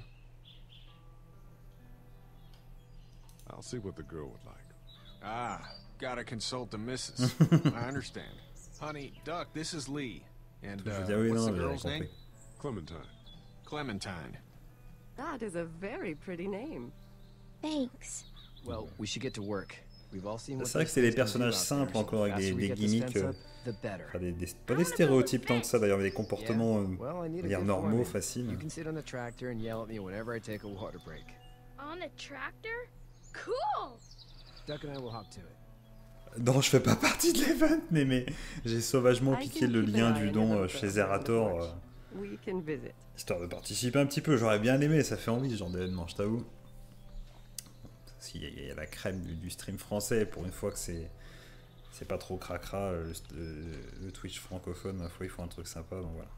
Speaker 3: I'll see what the girl would like.
Speaker 11: Ah, gotta consult the missus. I understand. Honey, Duck, this is Lee. And
Speaker 1: Je veux dire oui,
Speaker 11: what's
Speaker 1: non,
Speaker 11: the
Speaker 1: j'avais
Speaker 11: girl's name?
Speaker 1: compris.
Speaker 3: Clementine.
Speaker 11: Clementine.
Speaker 13: That is a very pretty name.
Speaker 7: Thanks.
Speaker 9: Well, we should get to work. We've all seen what
Speaker 1: C'est vrai que
Speaker 9: these
Speaker 1: c'est des
Speaker 9: things can do
Speaker 1: personnages
Speaker 9: out there,
Speaker 1: simples
Speaker 9: so
Speaker 1: encore
Speaker 9: the
Speaker 1: avec
Speaker 9: faster we
Speaker 1: des
Speaker 9: get this
Speaker 1: gimmicks.
Speaker 9: fence up, the better.
Speaker 1: Enfin, pas des stéréotypes tant que ça d'ailleurs, mais des comportements
Speaker 9: Well, I need a
Speaker 1: dire
Speaker 9: good
Speaker 1: normaux,
Speaker 9: foreman.
Speaker 1: faciles.
Speaker 9: You can sit on the tractor and yell at me whenever I take a water break.
Speaker 12: On a tractor? Cool!
Speaker 9: Duck and I will hop to it.
Speaker 1: Non, je fais pas partie de l'event, mais j'ai sauvagement
Speaker 13: I
Speaker 1: piqué
Speaker 13: can
Speaker 1: le
Speaker 13: keep
Speaker 1: lien
Speaker 13: an eye
Speaker 1: du
Speaker 13: on
Speaker 1: don
Speaker 13: your
Speaker 1: chez
Speaker 13: husband
Speaker 1: Zerator,
Speaker 13: on the porch. We can visit.
Speaker 1: histoire de participer un petit peu. J'aurais bien aimé, ça fait envie ce genre d'événement, je t'avoue. S'il y a la crème du stream français, pour une fois que c'est pas trop cracra, le Twitch francophone, ma foi, il faut un truc sympa, donc voilà.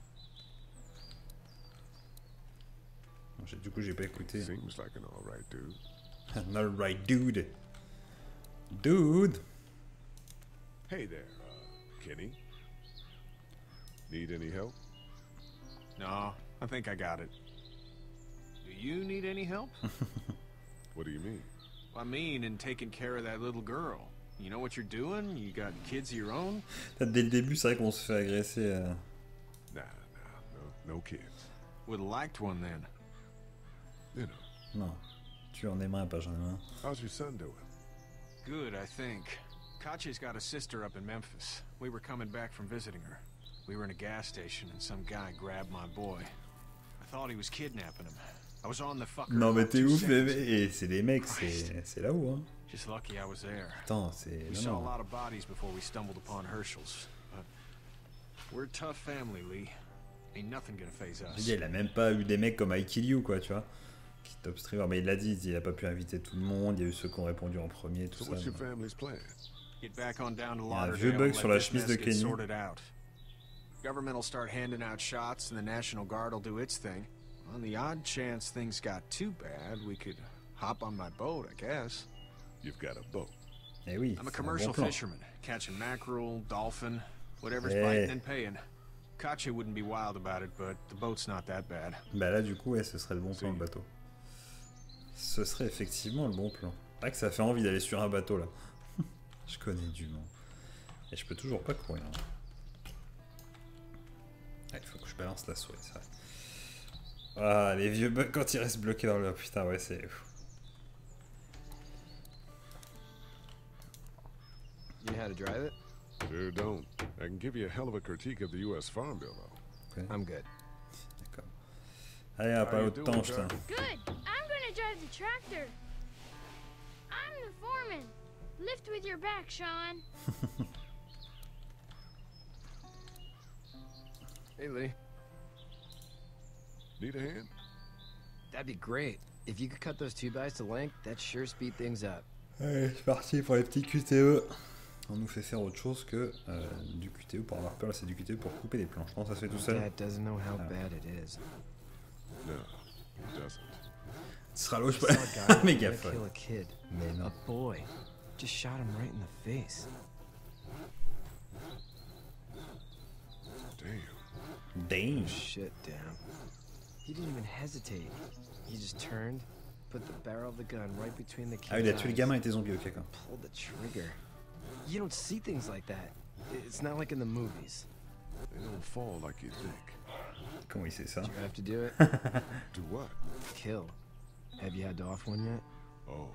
Speaker 1: Bon, du coup, j'ai pas écouté.
Speaker 3: Seems like an all right dude.
Speaker 1: An alright dude. Dude.
Speaker 3: Hey there, Kenny. Need any help?
Speaker 11: No, I think I got it. Do you need any help?
Speaker 3: What do you mean?
Speaker 11: I mean, in taking care of that little girl. You know what you're doing? You got kids of your own?
Speaker 1: Dès le début, c'est vrai qu'on se fait agresser.
Speaker 3: No kids.
Speaker 11: Would have liked one then.
Speaker 3: You know.
Speaker 1: Non. Tu en aimerais pas, j'en aimerais un.
Speaker 3: How's your son doing?
Speaker 11: Good, I think. Katya's got a sister up in Memphis. We were coming back from visiting her. We were in a gas station and some guy grabbed my boy. I thought he was kidnapping him. I was on the fucker.
Speaker 1: Non mais t'es ouf, et c'est des mecs, c'est là-haut, hein.
Speaker 11: Just lucky I was there.
Speaker 1: Putain, c'est...
Speaker 11: We saw a lot of bodies before we stumbled upon Herschel's. But we're a tough family, Lee. Ain't nothing gonna phase us.
Speaker 1: Il a même pas eu des mecs comme I Kill You, quoi, tu vois. Qui top streamer, mais il l'a dit, il a pas pu inviter tout le monde, il y a eu ceux qui ont répondu en premier, tout ça.
Speaker 11: Get back on down to
Speaker 1: Il y a un vieux bug sur la chemise de Kenny.
Speaker 11: Government will start handing out shots and the National Guard will do its thing. On the odd chance things got too bad, we could hop on my boat, I guess.
Speaker 3: You've got a boat.
Speaker 1: Eh oui,
Speaker 11: I'm a commercial fisherman, catching mackerel, dolphin, whatever's biting and paying. Katya wouldn't be wild about it, but the boat's not that bad.
Speaker 1: Bah là, du coup, ouais, ce serait le bon plan, le bateau. Ce serait effectivement le bon plan. C'est vrai que ça fait envie d'aller sur un bateau, là. Je connais du monde. Et je peux toujours pas courir. Il faut que je balance la souris, ça. Ah, les vieux bugs quand ils restent bloqués dans le... Putain, ouais, c'est...
Speaker 9: You know how to drive it?
Speaker 3: Sure don't. I can give you a hell of a critique of the U.S. Farm Bill, though.
Speaker 9: Okay. I'm good.
Speaker 1: D'accord. Allez, on a pas autre temps, putain.
Speaker 12: Good. I'm gonna drive the tractor. I'm the foreman. Lift with your back, Sean.
Speaker 9: Hey, Lee.
Speaker 3: Need a hand?
Speaker 9: That'd be great. If you could cut those 2x to length, that'd sure speed things up.
Speaker 1: Allez, c'est parti pour les petits QTE. On nous fait faire autre chose que du QTE pour avoir peur. C'est du QTE pour couper des planches. Non, ça se fait tout seul.
Speaker 9: Dad doesn't know how bad it is.
Speaker 3: No, he doesn't.
Speaker 1: Tu seras l'autre, je méga fun.
Speaker 9: Kill a kid, a boy. Just shot him right in the face.
Speaker 3: Damn.
Speaker 9: Shit, damn. He didn't even hesitate. He just turned, put the barrel of the gun right between the kid's
Speaker 1: Ah, il a tué le gamin et tes zombies, ok, quoi.
Speaker 9: Pulled the trigger. You don't see things like that. It's not like in the movies.
Speaker 3: They don't fall like you think.
Speaker 1: Comment il sait ça?
Speaker 9: You have to do it.
Speaker 3: Do what?
Speaker 9: Kill. Have you had to off one yet?
Speaker 3: Oh.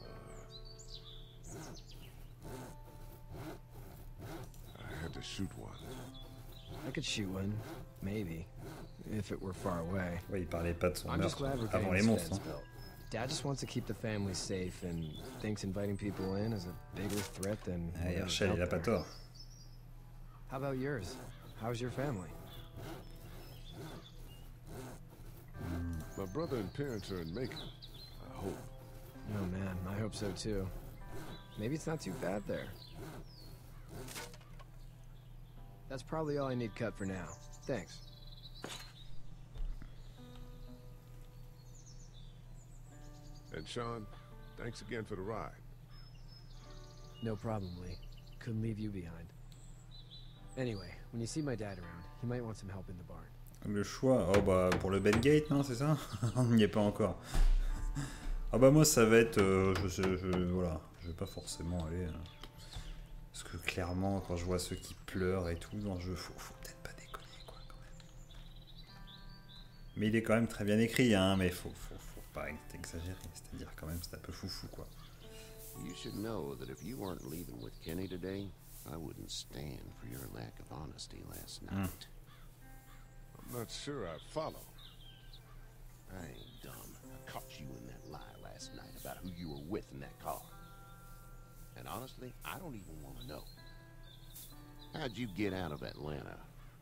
Speaker 3: I had to shoot one.
Speaker 9: I could shoot one, maybe, if it were far away.
Speaker 1: Ouais, il parlait pas de son
Speaker 9: I'm just glad we're
Speaker 1: avant
Speaker 9: getting
Speaker 1: les
Speaker 9: this
Speaker 1: monstres.
Speaker 9: fence built. Dad just wants to keep the family safe and thinks inviting people in is a bigger threat than.
Speaker 1: Ah, Herschel, il a pas tort.
Speaker 9: How about yours? How's your family?
Speaker 3: My brother and parents are in Macon. I hope.
Speaker 9: Oh man, I hope so too. Maybe it's not too bad there. That's probably all I need cut for now. Thanks.
Speaker 3: And Sean, thanks again for the ride.
Speaker 9: No problem, Lee. Couldn't leave you behind. Anyway, when you see my dad around, he might want some help in the barn.
Speaker 1: Le choix, oh bah pour le Bellgate, non, c'est ça? On n'y est pas encore. Ah bah moi ça va être, voilà, je vais pas forcément aller, parce que clairement quand je vois ceux qui pleurent et tout dans le jeu, faut peut-être pas déconner quoi quand même. Mais il est quand même très bien écrit, hein, mais faut pas exagérer, c'est-à-dire quand même c'est un peu foufou quoi.
Speaker 10: You should know that if you weren't leaving with Kenny today, I wouldn't stand for your lack of honesty last night.
Speaker 3: I'm not sure I follow.
Speaker 10: I ain't dumb. I caught you in that lie last night about who you were with in that car. And honestly, I don't even want to know. How'd you get out of Atlanta?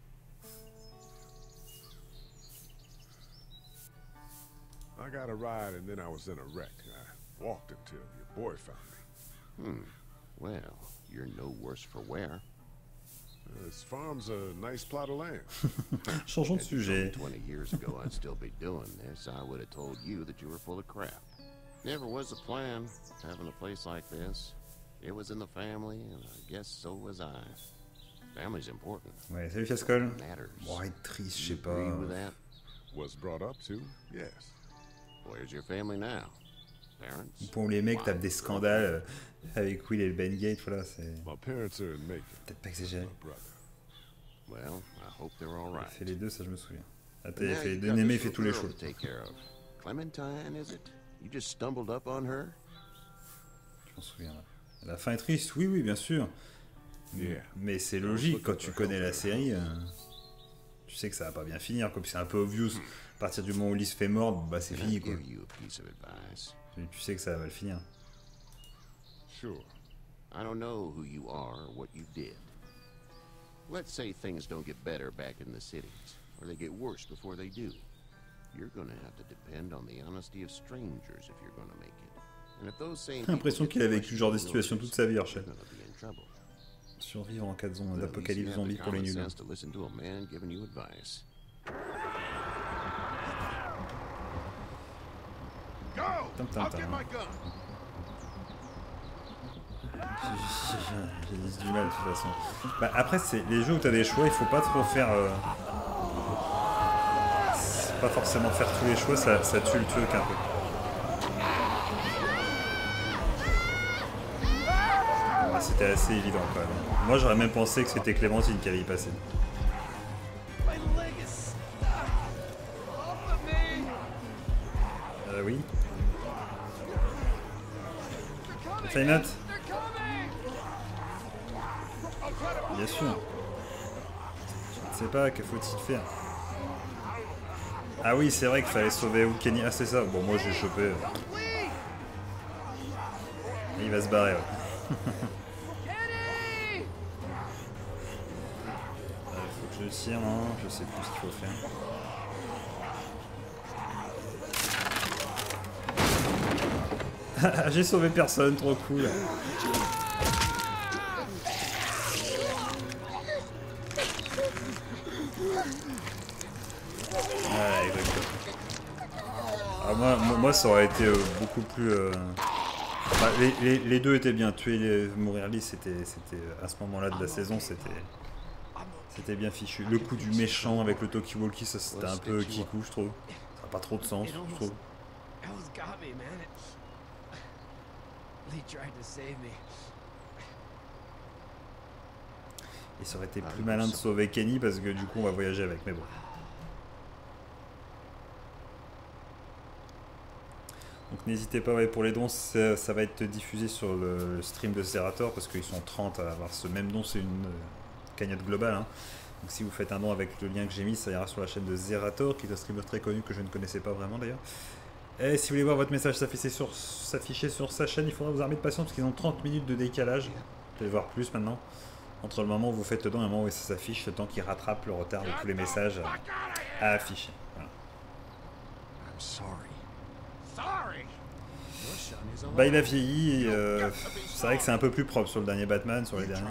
Speaker 3: I got a ride and then I was in a wreck. I walked until your boy found me.
Speaker 10: Well, you're no worse for wear.
Speaker 3: This farm's a nice plot of land.
Speaker 1: Changeons de sujet.
Speaker 10: 20 years ago, I'd still be doing this. I would have told you that you were full of crap. Never was a plan, having a place like this. It was in the family, and I guess so was I. Family's important.
Speaker 1: Ouais, salut Fiascol.
Speaker 10: Matters.
Speaker 1: Bon, être triste, je sais pas.
Speaker 10: Agree with that?
Speaker 3: Was brought up to, yes.
Speaker 10: Where's your family now? Pour
Speaker 1: les mecs tapent des scandales avec Will et le Ben Gate, voilà, c'est peut-être pas exagéré. Il a fait les deux, ça je me souviens. Attends, il a fait les deux Némé, il fait tous les shows.
Speaker 10: Clementine, is it? You just stumbled up on her?
Speaker 1: Je m'en souviens là. La fin est triste, oui, oui, bien sûr. Mais c'est logique, quand tu connais la série, tu sais que ça va pas bien finir, comme c'est un peu obvious. À partir du moment où Lee se fait mordre, bah c'est fini quoi. Tu sais que ça va mal finir.
Speaker 10: Sure. I don't know who you are or what you did. Let's say things don't get better back in the cities, or they get worse before they do. You're gonna have to depend on the honesty of strangers if you're gonna make it. And if those same
Speaker 1: J'ai l'impression qu'il a vécu ce genre de situation toute sa vie, Archel. Survivre en cas d'apocalypse zombie pour les nuls. J'ai du mal de toute façon. Bah, après, c'est les jeux où t'as des choix, il faut pas trop faire. Pas forcément faire tous les choix, ça tue le truc un peu. C'était assez évident quand même. Moi j'aurais même pensé que c'était Clémentine qui allait y passer. Oui. Final. Bien sûr. Je ne sais pas, que faut-il faire? Ah oui, c'est vrai qu'il fallait sauver Kenny. Ah c'est ça, bon moi j'ai chopé. Il va se barrer, ouais. Faut que je tire, non? Je sais plus ce qu'il faut faire. J'ai sauvé personne, trop cool. Ah, exactement. Ah, moi ça aurait été beaucoup plus... Bah, les deux étaient bien. Mourir Lee, c'était à ce moment-là de la saison, c'était bien fichu. Le coup du méchant avec le talkie-walkie, ça c'était un peu kikou, je trouve. Ça n'a pas trop de sens, je trouve. Et ça aurait été plus malin de sauver Kenny parce que du coup on va voyager avec, mais bon. Donc n'hésitez pas, ouais, pour les dons, ça va être diffusé sur le stream de Zerator parce qu'ils sont 30 à avoir ce même don, c'est une cagnotte globale. Hein. Donc si vous faites un don avec le lien que j'ai mis, ça ira sur la chaîne de Zerator, qui est un streamer très connu que je ne connaissais pas vraiment d'ailleurs. Et si vous voulez voir votre message s'afficher sur sa chaîne, il faudra vous armer de patience parce qu'ils ont 30 minutes de décalage. Vous pouvez voir plus maintenant. Entre le moment où vous faites le don et le moment où ça s'affiche, le temps qui rattrape le retard de tous les messages à afficher. Voilà. Bah il a vieilli et c'est vrai que c'est un peu plus propre sur le dernier Batman, sur les derniers.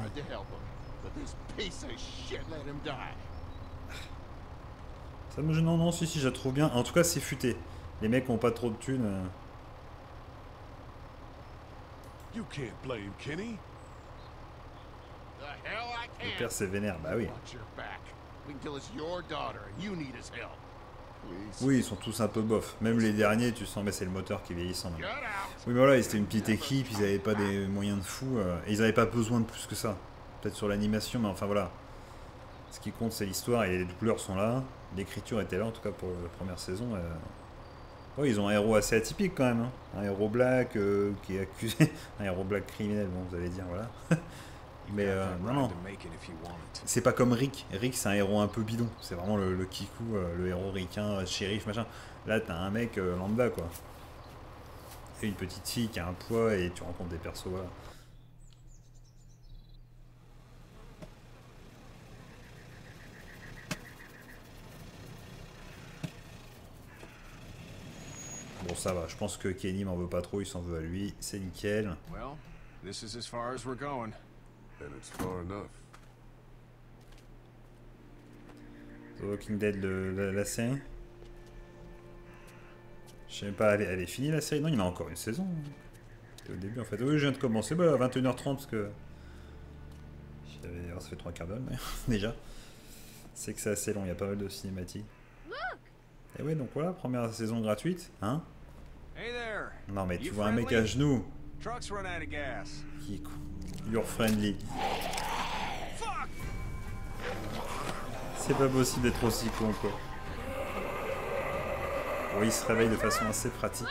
Speaker 1: Ça me... Non, si, je la trouve bien. En tout cas, c'est futé. Les mecs ont pas trop de thunes. Le père c'est vénère, bah oui. Oui, ils sont tous un peu bof. Même les derniers, tu sens, mais c'est le moteur qui est vieillissant. Maintenant. Oui, mais voilà, c'était une petite équipe, ils n'avaient pas des moyens de fou. Et ils n'avaient pas besoin de plus que ça. Peut-être sur l'animation, mais enfin voilà. Ce qui compte, c'est l'histoire et les couleurs sont là. L'écriture était là, en tout cas pour la première saison. Oui, ils ont un héros assez atypique quand même. Hein. Un héros black qui est accusé. Un héros black criminel, bon, vous allez dire, voilà. Mais non. C'est pas comme Rick. Rick, c'est un héros un peu bidon. C'est vraiment le kikou, le héros ricain, shérif, machin. Là, t'as un mec lambda, quoi. Et une petite fille qui a un poids et tu rencontres des persos, voilà. Bon, ça va. Je pense que Kenny m'en veut pas trop. Il s'en veut à lui. C'est nickel.
Speaker 11: Well, this is as far as we're going.
Speaker 3: And it's far enough.
Speaker 1: The Walking Dead, la série. Je sais même pas, elle est finie la série? Non, il y en a encore une saison. C'était au début en fait. Oui, je viens de commencer à 21h30 parce que... Alors, ça fait 3 quarts d'heure déjà. C'est que c'est assez long, il y a pas mal de cinématiques. Et ouais, donc voilà, première saison gratuite. Hein?
Speaker 11: Hey there!
Speaker 1: Non mais tu vois un mec à genoux.
Speaker 11: Truck's run out of gas.
Speaker 1: Qui est con. You're friendly. C'est pas possible d'être aussi con quoi. Bon, il se réveille de façon assez pratique.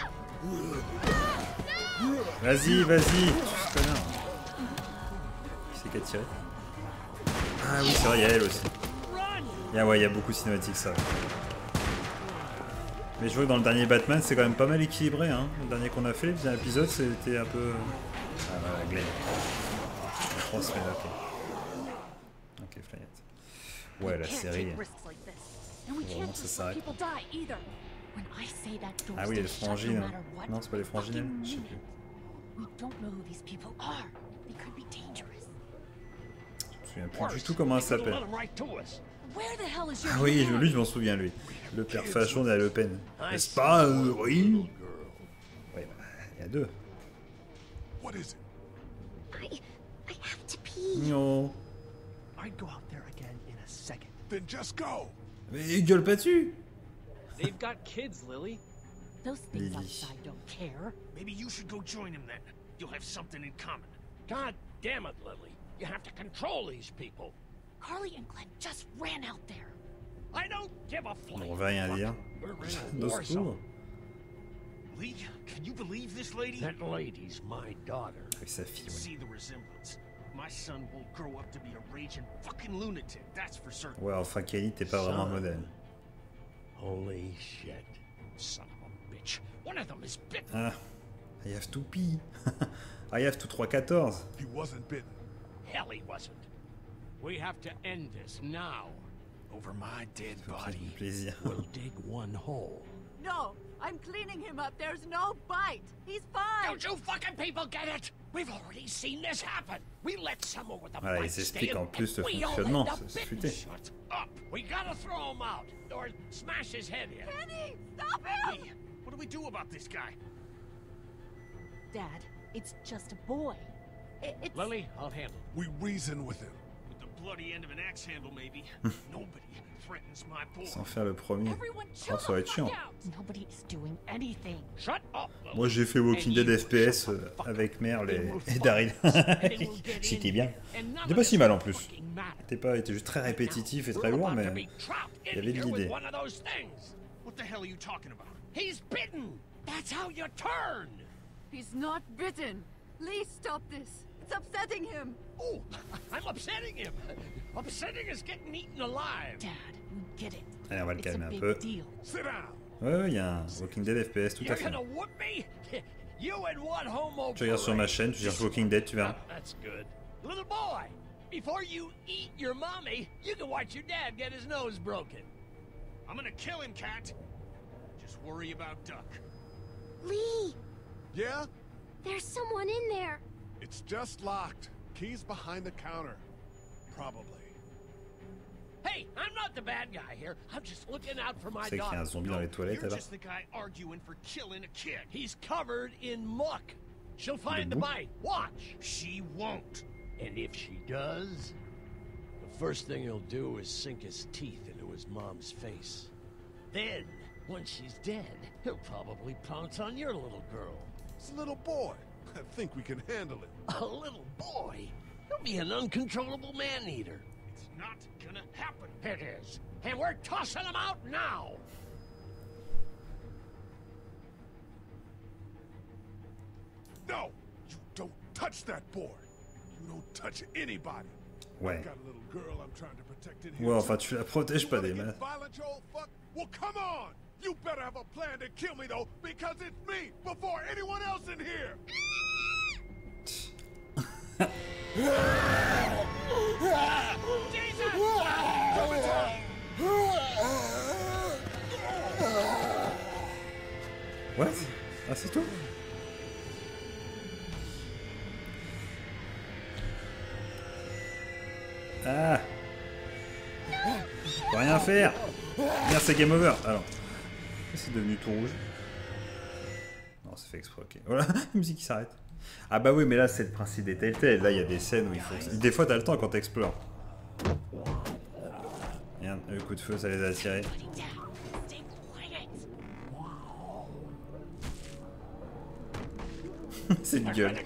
Speaker 1: Vas-y, vas-y, tu ce connard. Qui c'est qui a tiré? Ah oui, c'est vrai, il y a elle aussi. Ouais, il y a beaucoup de cinématiques, ça. Mais je vois que dans le dernier Batman, c'est quand même pas mal équilibré. Hein. Le dernier qu'on a fait, le dernier épisode, c'était un peu... Ah voilà, Glenn. 3 semaines, ok. Ok, Flyette. Ouais, la série... Vraiment, ça s'arrête. Ah oui, les frangines. Non, c'est pas les frangines, je sais plus. Je me souviens plus du tout comment elle s'appelle. Ah oui, lui je m'en souviens lui. Le père Fachon de la Le Pen. N'est-ce pas oui. Oui, bah, il y a deux. Non. Mais gueule pas dessus.
Speaker 14: They've got kids, Lily.
Speaker 15: Those things outside don't care.
Speaker 16: Maybe you should go join him then. You'll have something in common. God damn it, Lily. You have to control these people.
Speaker 15: Carly and Glenn just ran out there.
Speaker 16: I don't give a
Speaker 1: On va rien dire. Au secours.
Speaker 16: Lee, can you believe this lady? That lady's my daughter.
Speaker 1: Avec sa fille, ouais.
Speaker 16: See the resemblance. My son won't grow up to be a raging fucking lunatic, that's for certain.
Speaker 1: Ouais, enfin Kelly, t'es pas vraiment un modèle.
Speaker 16: Holy shit. Son of a bitch. One of them is bitten.
Speaker 1: Ah, I have to pee. I have to 3-14.
Speaker 3: He wasn't bitten.
Speaker 16: Hell, he wasn't. We have to end this now. Over my dead body. We'll dig one hole.
Speaker 17: No, I'm cleaning him up. There's no bite. He's fine.
Speaker 16: Don't you fucking people get it? We've already seen this happen. We let someone with a
Speaker 1: Voilà, il
Speaker 16: bite stay
Speaker 1: s'explique
Speaker 16: in,
Speaker 1: en plus le
Speaker 16: and we all
Speaker 1: fonctionnement,
Speaker 16: end up
Speaker 1: c'est
Speaker 16: bitten.
Speaker 1: futé.
Speaker 16: Shut up. We gotta throw him out or smash his head in.
Speaker 17: Kenny, stop him!
Speaker 16: Hey, what do we do about this guy?
Speaker 15: Dad, it's just a boy. It's...
Speaker 16: Lily, I'll handle it.
Speaker 3: We reason with him.
Speaker 16: With the bloody end of an axe handle, maybe. Nobody threatens my boy.
Speaker 1: Sans faire le premier. Oh, ça va être chiant.
Speaker 15: Nobody is doing anything.
Speaker 16: Shut up.
Speaker 1: Moi j'ai fait Walking Dead FPS avec Merle et Daryl. C'était bien. C'était pas si mal en plus. C'était juste très répétitif et très lourd, mais il y avait de l'idée.
Speaker 16: What the hell are you talking about? He's bitten. That's how you turn.
Speaker 17: He's not bitten. Lee, stop this. It's upsetting him.
Speaker 16: Oh, I'm upsetting him. Upsetting is getting eaten alive.
Speaker 15: Dad, we get it.
Speaker 1: Allez, on va le calmer un peu.
Speaker 16: Sit down.
Speaker 1: Ouais, il y a un Walking Dead FPS tout à fait. Tu regardes sur ma chaîne, tu cherches Walking Dead, tu verras.
Speaker 16: That's good. Little boy, before you eat your mommy, you can watch your dad get his nose broken. I'm gonna kill him, Cat. Just worry about Duck.
Speaker 7: Lee!
Speaker 3: Yeah?
Speaker 7: There's someone in there.
Speaker 3: It's just locked. Key's behind the counter. Probably.
Speaker 16: Hey, I'm not the bad guy here. I'm just looking out for my
Speaker 1: C'est qu'il y a un zombie dans les toilettes
Speaker 16: You're
Speaker 1: là-bas.
Speaker 16: just the guy arguing for killing a kid. He's covered in muck. She'll find the bite. Watch. She won't. And if she does, the first thing he'll do is sink his teeth into his mom's face. Then, once she's dead, he'll probably pounce on your little girl.
Speaker 3: It's a little boy. I think we can handle it.
Speaker 16: A little boy? He'll be an uncontrollable man-eater. It's not gonna happen. It is. And we're tossing him out now.
Speaker 3: No! You don't touch that boy. You don't touch anybody.
Speaker 1: Ouais.
Speaker 3: I've got a little girl I'm trying to protect in here.
Speaker 1: Ouais, enfin tu la protèges pas des masses.
Speaker 3: Violent, you old fuck? Well, come on! You better have a plan to kill me though, because it's me before anyone else in here.
Speaker 1: What? Ah, c'est tout? Ah! Faut rien faire! Merde, c'est game over! Alors. C'est devenu tout rouge. Non, c'est fait exprès, ok. Voilà, la musique qui s'arrête. Ah bah oui, mais là, c'est le principe des Telltale. Là, il y a des scènes où il faut... Des fois, t'as le temps quand t'explores. Regarde, le coup de feu, ça les a attirés. Cette gueule.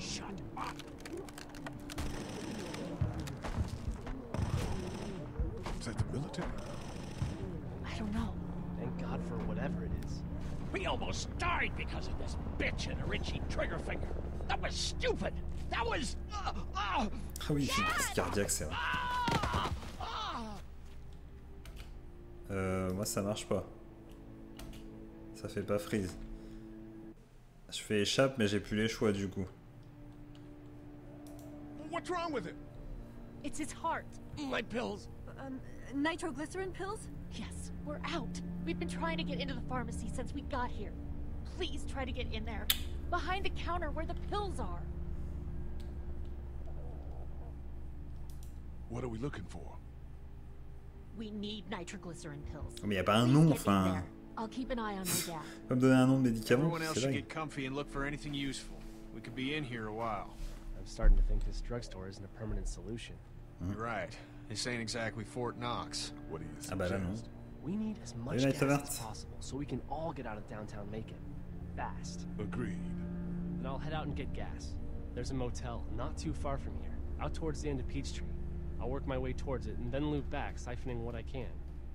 Speaker 3: Is that the military?
Speaker 15: I don't know.
Speaker 14: Thank God for whatever it is.
Speaker 16: We almost died because of this bitch and her itchy trigger finger. That was stupid. That was.
Speaker 1: Ah oui, il fait une crise cardiaque, c'est vrai. Moi ça marche pas. Ça fait pas freeze. Je fais échappe, mais j'ai plus les choix du coup.
Speaker 16: What's wrong with it?
Speaker 15: It's his heart.
Speaker 16: My pills.
Speaker 17: Nitroglycerin pills?
Speaker 15: Yes, we're out. We've been trying to get into the pharmacy since we got here. Please try to get in there. Behind the counter where the pills are.
Speaker 3: What are we looking for?
Speaker 15: We need nitroglycerin pills.
Speaker 1: Mais y a pas un nom, enfin.
Speaker 15: I'll keep an eye on my dad.
Speaker 1: Pas me donner un nom de médicament,
Speaker 11: Everyone else
Speaker 1: c'est
Speaker 11: should
Speaker 1: dingue.
Speaker 11: get comfy and look for anything useful. We could be in here a while.
Speaker 14: I'm starting to think this drugstore isn't a permanent solution.
Speaker 11: You're right. This ain't exactly Fort Knox.
Speaker 3: What do you
Speaker 1: Ah bah là non.
Speaker 14: We need as much
Speaker 1: Allez,
Speaker 14: gas
Speaker 1: Night
Speaker 14: as possible so we can all get out of downtown Macon. Fast.
Speaker 3: Agreed.
Speaker 14: Then I'll head out and get gas. There's a motel not too far from here, out towards the end of Peachtree. I'll work my way towards it and then loop back, siphoning what I can.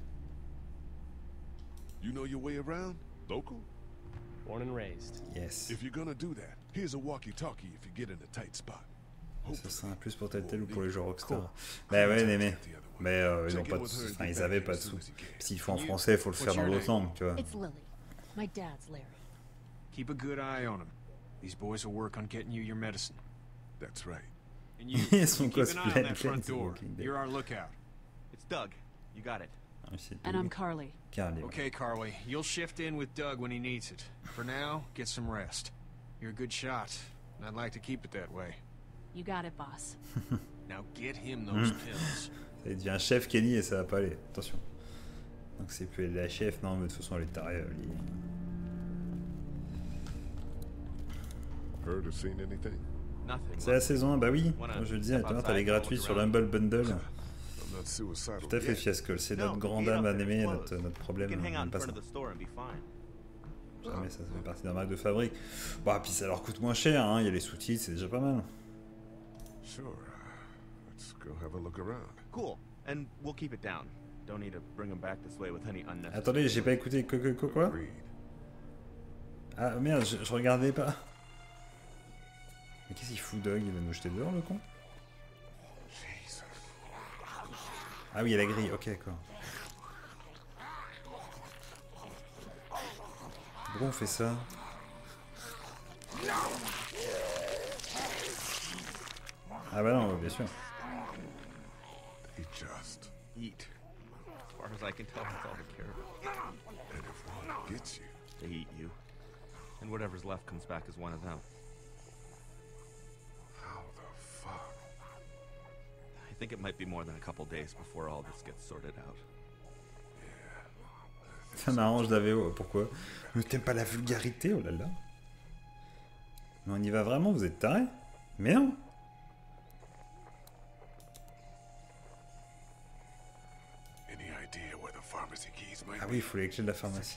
Speaker 3: You know your way around? Local?
Speaker 14: Born and raised.
Speaker 1: Yes.
Speaker 3: If you're gonna do that, here's a walkie-talkie if you get in a tight spot.
Speaker 1: Ça sera un plus pour Telltale ou pour les jeux Rockstar. Bah ouais, mais ils ont pas de sous. Enfin, ils avaient pas de sous. S'il faut en français, il faut le faire dans l'autre langue, tu vois.
Speaker 15: It's Lily. My dad's Larry.
Speaker 11: Keep a good eye on him. These boys will work on getting you your medicine.
Speaker 3: That's right.
Speaker 11: And you,
Speaker 1: Son
Speaker 11: keep an eye on
Speaker 1: cosplay
Speaker 11: that front door.
Speaker 1: Walking Dead.
Speaker 11: You're our lookout.
Speaker 18: It's Doug. You got it.
Speaker 15: And I'm Carly.
Speaker 1: Carly.
Speaker 11: Okay, Carly. You'll shift in with Doug when he needs it. For now, get some rest. You're a good shot, and I'd like to keep it that way.
Speaker 15: You got it, boss.
Speaker 11: Now get him those pills.
Speaker 1: Ça devient chef Kenny et ça va pas aller. Attention. Donc c'est plus la chef, non mais de toute façon elle est tarée.
Speaker 3: Heard or seen anything?
Speaker 18: Nothing.
Speaker 1: C'est la saison 1, bah oui. Comme je le disais, elle est gratuite sur l'Humble Bundle. Tout à fait fiasco. C'est notre grande âme anémée, notre problème. On pas ça. Jamais ça fait partie d'un marque de fabrique. Bah puis ça leur coûte moins cher, hein. Il y a les sous-titres, c'est déjà pas mal.
Speaker 3: Sure. Let's go have a look around.
Speaker 18: Cool. And we'll keep it down. Don't need to bring him back this way with any unnecessary.
Speaker 1: Attendez, j'ai pas écouté quoi? Ah merde, je regardais pas. Mais qu'est-ce qu'il fout, Doug? Il va nous jeter dehors, le con? Ah oui, il y a la grille, ok, d'accord. Pourquoi on fait ça? Ah bah non, bien sûr.
Speaker 3: They just
Speaker 18: eat. As far as I can tell, that's all they care about.
Speaker 3: And if one gets you,
Speaker 18: they eat you. And whatever's left comes back as one of them.
Speaker 3: How the fuck?
Speaker 18: I think it might be more than a couple days before all this gets sorted out.
Speaker 1: Ça m'arrange la VO, pourquoi? Mais t'aimes pas la vulgarité, oh là là. Mais on y va vraiment, vous êtes tarés? Mais non. Ah oui, il faut les clés de la pharmacie.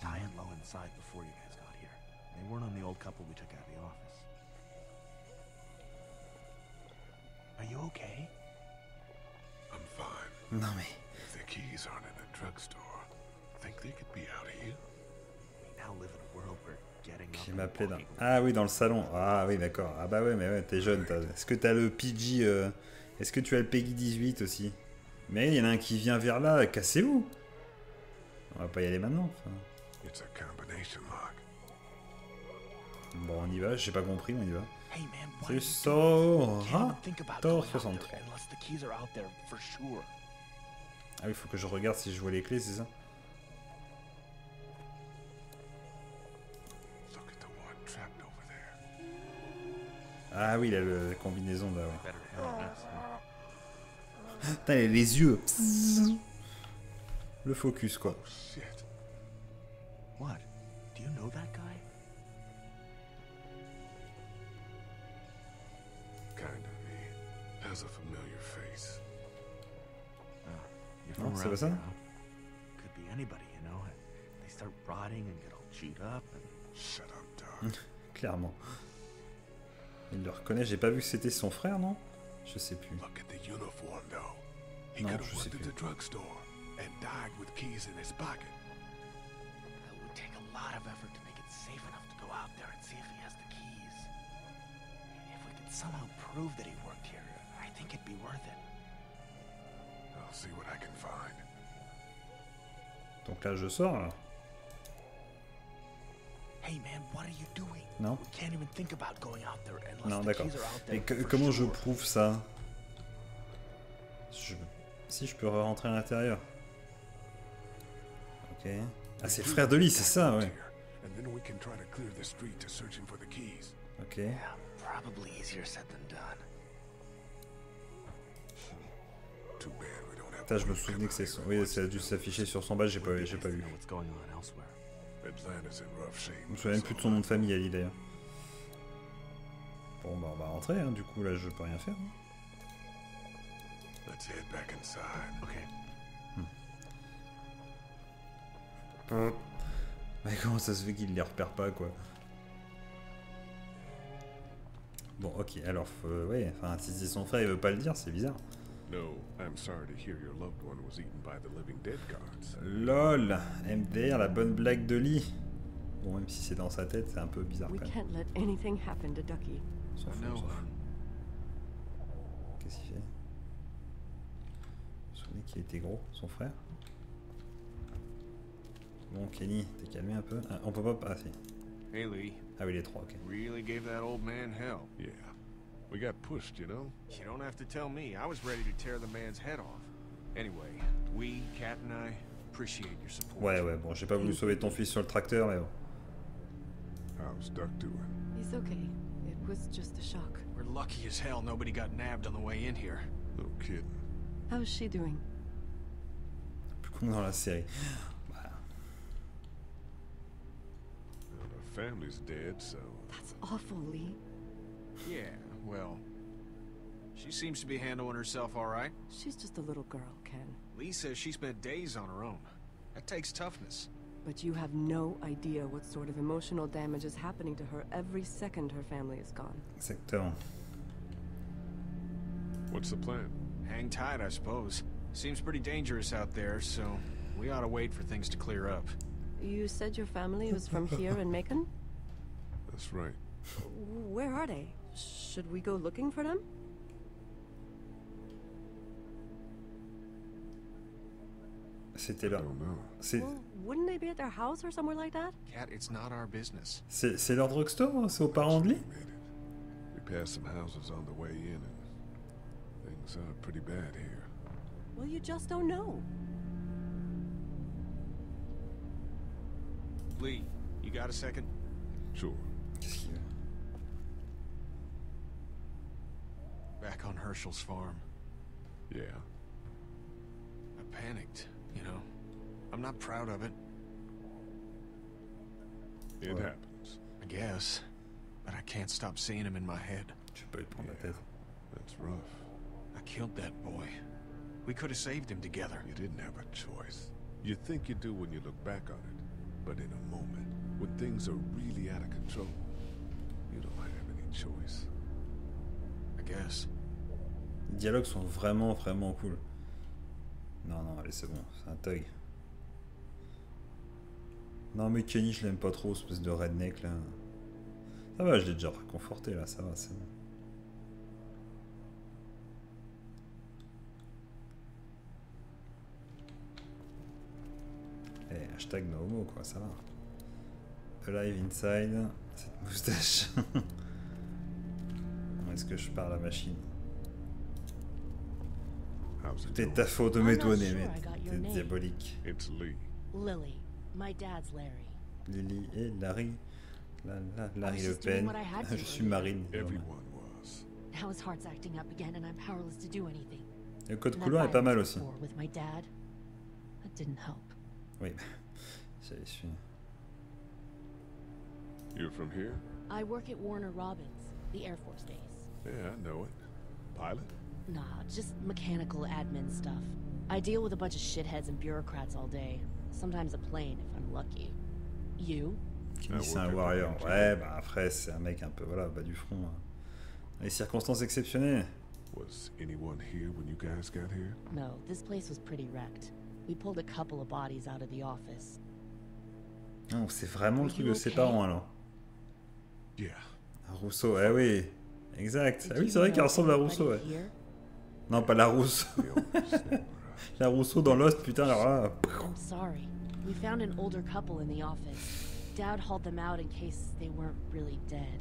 Speaker 18: Are you okay?
Speaker 3: I'm fine.
Speaker 1: Non mais.
Speaker 3: If the keys aren't in the drugstore, think they could be out here?
Speaker 18: We now live in a world where getting up.
Speaker 1: Qui m'appelait dans... Ah oui, dans le salon. Ah oui, d'accord. Ah bah ouais, mais ouais, t'es jeune. Est-ce que t'as le PG Est-ce que tu as le Peggy 18 aussi? Mais il y en a un qui vient vers là. Cassez-vous. On va pas y aller maintenant. Enfin...
Speaker 3: It's a combination lock.
Speaker 1: Bon, on y va. J'ai pas compris, on y va.
Speaker 16: Hey man,
Speaker 1: C'est Sora. Thor 63.
Speaker 16: Unless the keys are out there for sure.
Speaker 1: Ah oui, il faut que je regarde si je vois les clés, c'est ça? Ah oui, il a la combinaison là, ouais. Putain, il a les yeux. Le focus, quoi.
Speaker 18: What? Do you know that guy?
Speaker 3: Kind of. He has a familiar face.
Speaker 1: Non, c'est pas ça?
Speaker 18: Could be anybody, you know. They start rotting and get all chewed up and...
Speaker 3: Shut up, Doug.
Speaker 1: Clairement. Il le reconnaît, j'ai pas vu que c'était son frère, non? Je sais plus.
Speaker 3: Look at the uniform, though. He
Speaker 1: Non,
Speaker 3: could
Speaker 1: je
Speaker 3: have
Speaker 1: sais
Speaker 3: went to
Speaker 1: plus.
Speaker 3: the drugstore and died with keys in his pocket.
Speaker 19: It would take a lot of effort to make it safe enough to go out there and see if he has the keys. If we could somehow prove that he worked here, I think it'd be worth it.
Speaker 3: I'll see what I can find.
Speaker 1: Donc là, je sors, là.
Speaker 19: Hey man, what are you doing?
Speaker 1: Non?
Speaker 19: We can't even think about going out there unless
Speaker 1: Non,
Speaker 19: the
Speaker 1: d'accord.
Speaker 19: keys are out
Speaker 1: Et
Speaker 19: there for
Speaker 1: comment je
Speaker 19: sure.
Speaker 1: prouve ça? Si je peux rentrer à l'intérieur. Ok. Ah, c'est le frère de Lee, c'est ça, ouais.
Speaker 3: And then we can try to clear the street to searching for the keys.
Speaker 1: Ok.
Speaker 19: Yeah, probably easier said than done.
Speaker 3: Too bad we don't have.
Speaker 1: Putain, je me souvenais que c'est son... Oui, ça a dû s'afficher sur son badge, j'ai pas vu.
Speaker 3: Atlanta's in rough shape.
Speaker 1: Je me souviens même plus de son nom de famille, Ali, d'ailleurs. Bon, bah, on va rentrer, hein. Du coup, là, je peux rien faire. Hein.
Speaker 3: Let's head back inside.
Speaker 19: Okay.
Speaker 1: Mais comment ça se fait qu'il les repère pas, quoi? Bon, ok, alors, ouais, enfin, si c'est son frère, il veut pas le dire, c'est bizarre.
Speaker 3: No, I'm sorry to hear your loved one was eaten by the living dead guards.
Speaker 1: LOL, MDR, la bonne blague de Lee. Bon, même si c'est dans sa tête, c'est un peu bizarre
Speaker 13: We
Speaker 1: quand même.
Speaker 13: can't let anything happen to Ducky.
Speaker 1: On s'en fout, on s'en fout. Qu'est-ce qu'il fait? Vous vous souvenez qu'il était gros, son frère? Bon, Kenny, t'es calmé un peu? Ah, on peut pas... Ah, si.
Speaker 11: Hey, Lee.
Speaker 1: Ah oui, les trois, ok.
Speaker 11: Really gave that old man hell.
Speaker 3: Yeah. We got pushed, you know?
Speaker 11: You don't have to tell me. I was ready to tear the man's head off. Anyway, we, Kat and I, appreciate your support.
Speaker 1: Ouais, ouais, bon, j'ai pas voulu sauver ton fils sur le tracteur, mais bon.
Speaker 3: How's Duck doing?
Speaker 13: He's okay. It was just a shock.
Speaker 11: We're lucky as hell nobody got nabbed on the way in here.
Speaker 3: No kidding.
Speaker 13: How's she doing?
Speaker 1: Plus con dans la série.
Speaker 3: Well, her family's dead, so...
Speaker 13: That's awful, Lee.
Speaker 11: Yeah, well, she seems to be handling herself all right.
Speaker 13: She's just a little girl, Ken.
Speaker 11: Lee says she spent days on her own. That takes toughness.
Speaker 13: But you have no idea what sort of emotional damage is happening to her every second her family is gone.
Speaker 1: Exactement.
Speaker 3: What's the plan?
Speaker 11: Hang tight, I suppose. Seems pretty dangerous out there, so we ought to wait for things to clear up.
Speaker 13: You said your family was from here in Macon?
Speaker 3: That's right.
Speaker 13: Where are they? Should we go looking for them?
Speaker 1: C'était là. C'est
Speaker 13: Well, wouldn't they be at their house or somewhere like that?
Speaker 11: Kat, it's not our business.
Speaker 1: c'est leur drugstore? C'est aux parents de Lee?
Speaker 3: We passed some houses on the way in, and things are pretty bad here.
Speaker 13: Well, you just don't know.
Speaker 11: Lee, you got a second?
Speaker 3: Sure.
Speaker 1: Qu'est-ce qu'il veut?
Speaker 11: Back on Herschel's farm.
Speaker 3: Yeah.
Speaker 11: I panicked, you know. I'm not proud of it.
Speaker 3: It happens.
Speaker 11: I guess. But I can't stop seeing him in my head.
Speaker 1: Je peux lui prendre la tête.
Speaker 3: That's rough.
Speaker 11: I killed that boy. We could have saved him together.
Speaker 3: You didn't have a choice. You think you do when you look back on it. But in a moment, when things are really out of control, you don't have any choice.
Speaker 11: I guess.
Speaker 1: Les dialogues sont vraiment, vraiment cool. Non, non, allez, c'est bon, c'est un thug. Non, mais Kenny, je l'aime pas trop, espèce de redneck là. Ça va, je l'ai déjà réconforté là, ça va, c'est bon. Eh, hashtag no homo, quoi, ça va. Alive inside, cette moustache. Est-ce que je parle à la machine? C'est ta faute de m'étonner, mais t'es diabolique.
Speaker 3: It's Lee.
Speaker 15: Lily. My dad's Larry.
Speaker 1: Lily et Larry. Larry Le Pen. Je suis Marine.
Speaker 3: Everyone was.
Speaker 15: Now his heart's acting up again and I'm powerless to do anything.
Speaker 1: Le code couleur est pas mal aussi.
Speaker 15: With my dad, that didn't help.
Speaker 1: Oui, j'avais su.
Speaker 3: You're from here?
Speaker 15: I work at Warner Robins, the Air Force base.
Speaker 3: Yeah, I know it. Pilot?
Speaker 15: Nah, just mechanical admin stuff. I deal with a bunch of shitheads and bureaucrats all day. Sometimes a plane, if I'm lucky. You?
Speaker 1: Kenny, c'est un warrior. Ouais, bah après, c'est un mec un peu, voilà, bas du front. Les circonstances exceptionnelles.
Speaker 3: Was anyone here when you guys got here?
Speaker 15: No, this place was pretty wrecked. We pulled a couple of bodies out of the office.
Speaker 1: Non, c'est vraiment le truc de ses parents alors.
Speaker 3: Yeah.
Speaker 1: Rousseau, eh oui. Exact. Ah oui, c'est vrai qu'elle ressemble à Rousseau, ouais. Non, pas la Rousseau. La Rousseau dans Lost, putain, alors là...
Speaker 15: I'm sorry. We found an older couple in the office. Dad hauled them out in case they weren't really dead.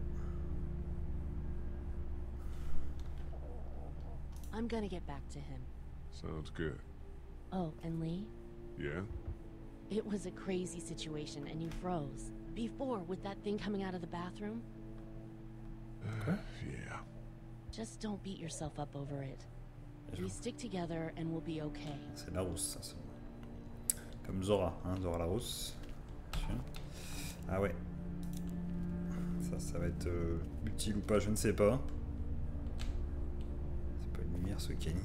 Speaker 15: I'm gonna get back to him.
Speaker 3: Sounds good.
Speaker 15: Oh, and Lee?
Speaker 3: Yeah?
Speaker 15: It was a crazy situation and you froze. Before, with that thing coming out of the bathroom.
Speaker 3: Yeah.
Speaker 15: Just don't beat yourself up over it. We stick together and we'll be okay.
Speaker 1: C'est la rousse, ça. Comme Zora, hein, Zora la rousse. Ah ouais. Ça va être utile ou pas, je ne sais pas. C'est pas une lumière ce Kenny.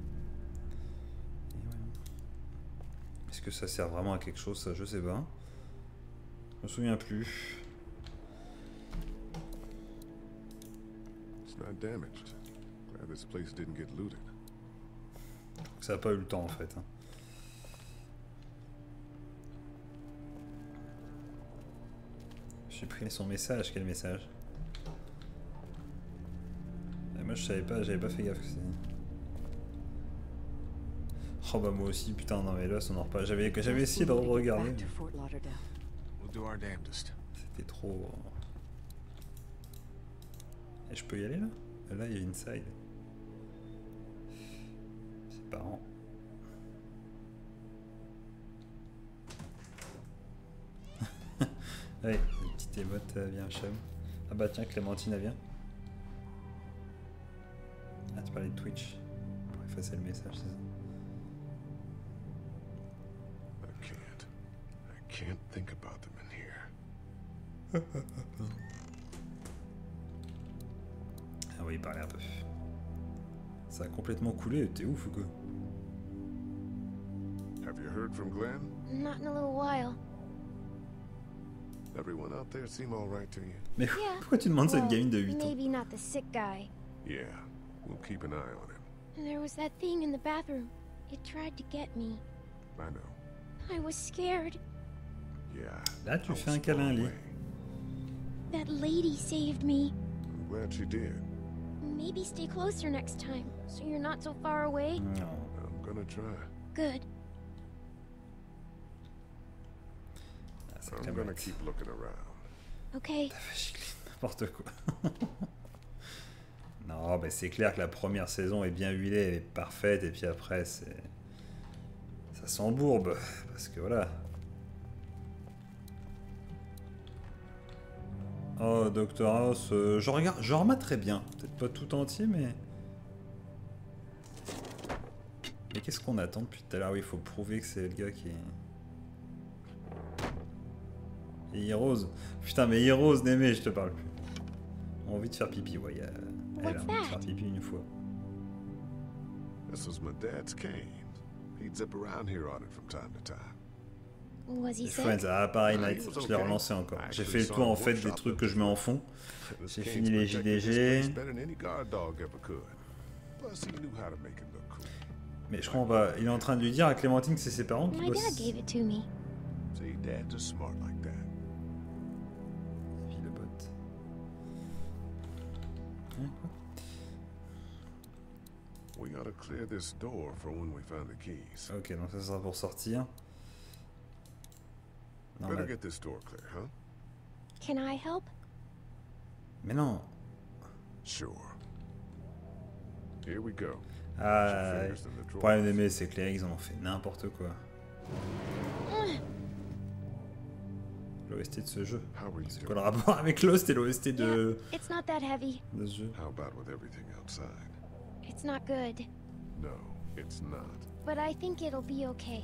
Speaker 1: Est-ce que ça sert vraiment à quelque chose, ça, je sais pas. Je me souviens plus.
Speaker 3: It's not damaged. Glad this place didn't get looted.
Speaker 1: Ça n'a pas eu le temps en fait. Hein. J'ai pris son message. Quel message? Et moi je savais pas, j'avais pas fait gaffe que c'est. Oh bah moi aussi, putain, non mais là on en reparle. J'avais essayé de regarder. C'était trop. Et je peux y aller là? Là il y a Inside. C'est parent. Ouais, une petite émote vient chum. Ah bah tiens, Clémentine elle vient. Ah tu parlais de Twitch. Pour effacer le message, c'est ça.
Speaker 3: I can't think about them in here.
Speaker 1: Ah oui, il parlait un peu. Ça a complètement coulé, t'es ouf ou quoi?
Speaker 3: Have you heard from Glenn?
Speaker 7: Not in a little while.
Speaker 3: Everyone out there seem all right to you?
Speaker 1: Mais pourquoi tu demandes ça à une gamine de 8 ans?
Speaker 7: Maybe not the sick guy.
Speaker 3: Yeah, we'll keep an eye on him.
Speaker 7: And there was that thing in the bathroom. It tried to get me.
Speaker 3: I know.
Speaker 7: I was scared.
Speaker 3: Yeah.
Speaker 1: Là, tu fais un câlin, Lee.
Speaker 7: That lady saved me.
Speaker 3: I'm glad she did.
Speaker 7: Maybe stay closer next time, so you're not so far away.
Speaker 1: No.
Speaker 3: I'm gonna try.
Speaker 7: Good.
Speaker 3: I'm gonna keep looking around.
Speaker 7: Okay.
Speaker 1: N'importe quoi. Non, mais c'est clair que la première saison est bien huilée, elle est parfaite, et puis après, c'est... ça s'embourbe, parce que voilà. Oh, Dr House, je regarde, je remets très bien. Peut-être pas tout entier, mais... Mais qu'est-ce qu'on attend depuis tout à l'heure? Oui, il faut prouver que c'est le gars qui est... Et Heroes. Putain, mais Heroes, Némé, je te parle plus. On a envie de faire pipi, ouais. Elle a envie de faire pipi une fois.
Speaker 3: This was my dad's cane. He'd zip around here on it from time to time.
Speaker 7: Was he sick?
Speaker 1: Friends, ah pareil, Night, je l'ai relancé encore. J'ai fait le tour en fait des trucs que je mets en fond. J'ai fini les JDG. Mais je comprends pas. Il est en train de lui dire à Clémentine que c'est ses parents qui
Speaker 7: My dad gave it to me.
Speaker 3: See, dads are smart like that.
Speaker 1: Fille de pote.
Speaker 3: We gotta clear this door for when we find the keys.
Speaker 1: Ok, donc ça sera pour sortir. Non,
Speaker 3: Better
Speaker 1: mais...
Speaker 3: get this door clear, huh?
Speaker 7: Can I help?
Speaker 1: Mais non.
Speaker 3: Sure. Here we go.
Speaker 1: Ah, le problème d'aimer, c'est que les mecs, ils en ont fait n'importe quoi. L'OST de ce jeu. C'est quoi le rapport avec Lost et l'OST de...
Speaker 7: Yeah, it's not that heavy.
Speaker 1: de ce jeu?
Speaker 3: How about with everything outside?
Speaker 7: It's not good.
Speaker 3: No, it's not.
Speaker 7: But I think it'll be okay.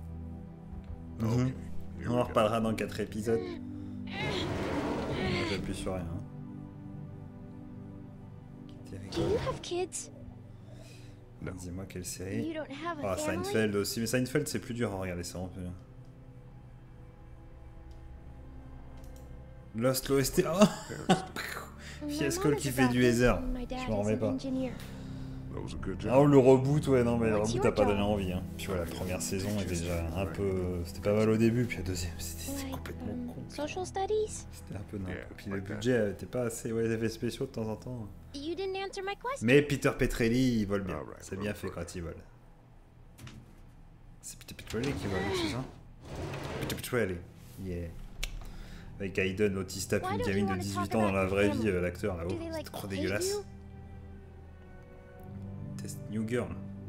Speaker 1: On en reparlera dans 4 épisodes. J'appuie sur rien.
Speaker 7: Do you have kids?
Speaker 1: Dis-moi quelle série.
Speaker 7: You don't have a
Speaker 1: Ah,
Speaker 7: family?
Speaker 1: Seinfeld aussi. Mais Seinfeld, c'est plus dur à regarder ça. Lost, l'OST. Oh Fiasco qui fait du Heather. Je m'en remets pas.
Speaker 3: That was a good job.
Speaker 1: Ah, le reboot, ouais, non, mais le reboot a pas donné envie. Hein. Puis voilà, la première saison était déjà un peu. C'était pas mal au début, puis la deuxième, c'était complètement con.
Speaker 7: Social studies?
Speaker 1: C'était un peu n'importe. Puis le budget était pas assez. Ouais, les effets spéciaux de temps en temps.
Speaker 7: You didn't answer my question.
Speaker 1: Mais Peter Petrelli, il vole bien. C'est bien fait quand il vole. C'est Peter Petrelli qui vole, c'est ça? Peter Petrelli. Yeah. Avec Aiden, Autista, puis une gamine de 18 ans dans la vraie vie, l'acteur là-haut. C'est trop dégueulasse. Test New Girl.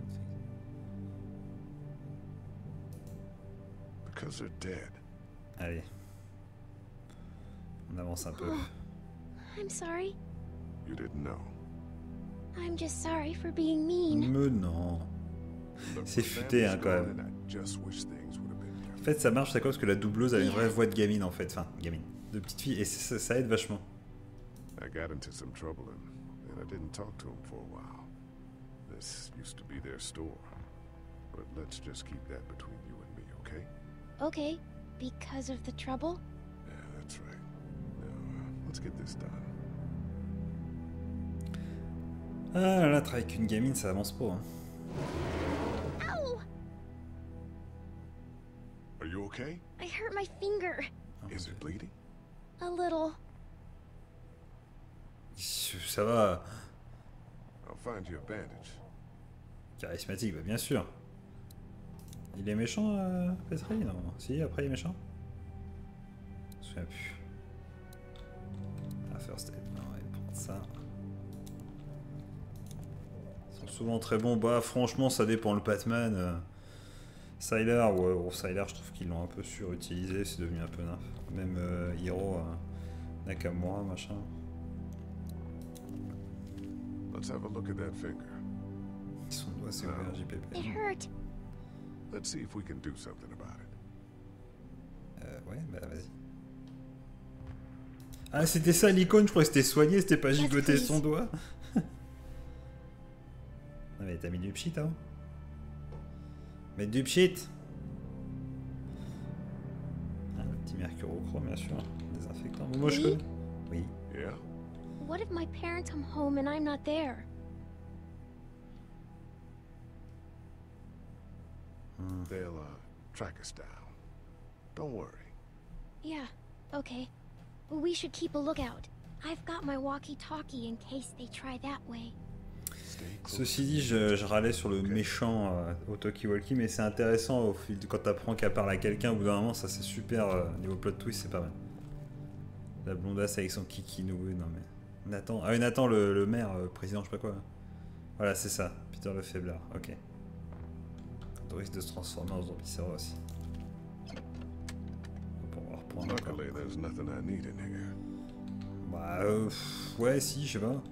Speaker 3: Because they're dead.
Speaker 1: Allez. On avance un peu.
Speaker 7: I'm sorry.
Speaker 3: You didn't know.
Speaker 7: I'm just sorry for being mean.
Speaker 1: Mais non. C'est futé hein, quand même. En fait ça marche, c'est quoi? Parce que la doubleuse a une vraie voix de gamine en fait. Enfin, gamine. De petite fille. Et ça aide vachement.
Speaker 3: I got into some trouble and I didn't talk to him for a while. This used to be their store. But let's just keep that between you and me, okay?
Speaker 7: Okay. Because of the trouble?
Speaker 3: Yeah, that's right. Now, let's get this done.
Speaker 1: Ah là, travailler avec une gamine, ça avance pas. Hein.
Speaker 7: Ow!
Speaker 3: Are you okay?
Speaker 7: I hurt my finger.
Speaker 3: Is it bleeding?
Speaker 7: A little.
Speaker 1: Ça va.
Speaker 3: I'll find you a bandage.
Speaker 1: Charismatique, bah bien sûr. Il est méchant, Petri? Non. Si, après il est méchant? Je me souviens plus. Ah, First Aid. Non, il va prendre ça. Ils sont souvent très bons. Bah, franchement, ça dépend. Le Batman. Sylar, ouais, bon, Sylar, je trouve qu'ils l'ont un peu surutilisé. C'est devenu un peu nain. Même Hiro, Nakamura, machin.
Speaker 3: Let's have a look at that finger.
Speaker 1: Son doigt s'est ouvert, JPP.
Speaker 7: It hurt.
Speaker 3: Let's see if we can do something about it.
Speaker 1: Ouais, bah vas-y. Ah, c'était ça l'icône, je crois que c'était soigné, c'était pas gigoter son doigt. Ah, mais t'as mis du pchit, hein? Mettre du pchit. Ah, le petit mercurochrome, bien sûr. Désinfectant. Moi, je connais. Oui.
Speaker 3: Yeah.
Speaker 7: What if my parents come home and I'm not there?
Speaker 3: They'll track us down. Don't worry.
Speaker 7: Yeah, okay. We should keep a lookout. I've got my walkie-talkie in case they try that way.
Speaker 1: Ceci dit, je râlais sur le méchant au talkie-walkie, mais c'est intéressant au fil quand t'apprends qu'elle parle à quelqu'un, au bout d'un moment, ça c'est super. Niveau plot twist, c'est pas mal. La blondasse avec son kikinou, non mais. Nathan, ah oui, Nathan le maire, président, je sais pas quoi. Voilà, c'est ça, Peter le faiblard, ok. On risque de se transformer en zombie, c'est vrai aussi. On va reprendre encore. Bah, ouais, si, je sais pas.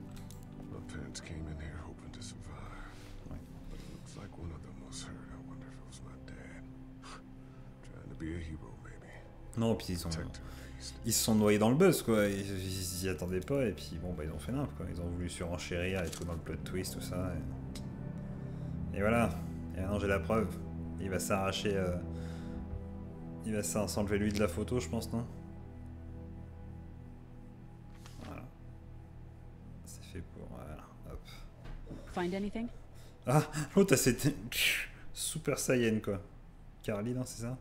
Speaker 1: Non, puis ils se sont noyés dans le buzz, quoi. Ils y attendaient pas, et puis bon, bah ils ont fait n'importe quoi. Ils ont voulu surenchérir et tout dans le plot twist, tout ça. Et voilà. Et maintenant j'ai la preuve. Il va s'arracher. Il va s'enlever lui de la photo, je pense, non? Voilà. C'est fait pour. Voilà. Hop.
Speaker 20: Find anything?
Speaker 1: Ah, l'autre, c'était. Super Saiyan, quoi. Carly, non, c'est ça?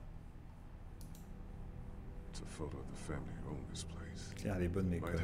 Speaker 1: Claire, elle est bonne, mais quoi.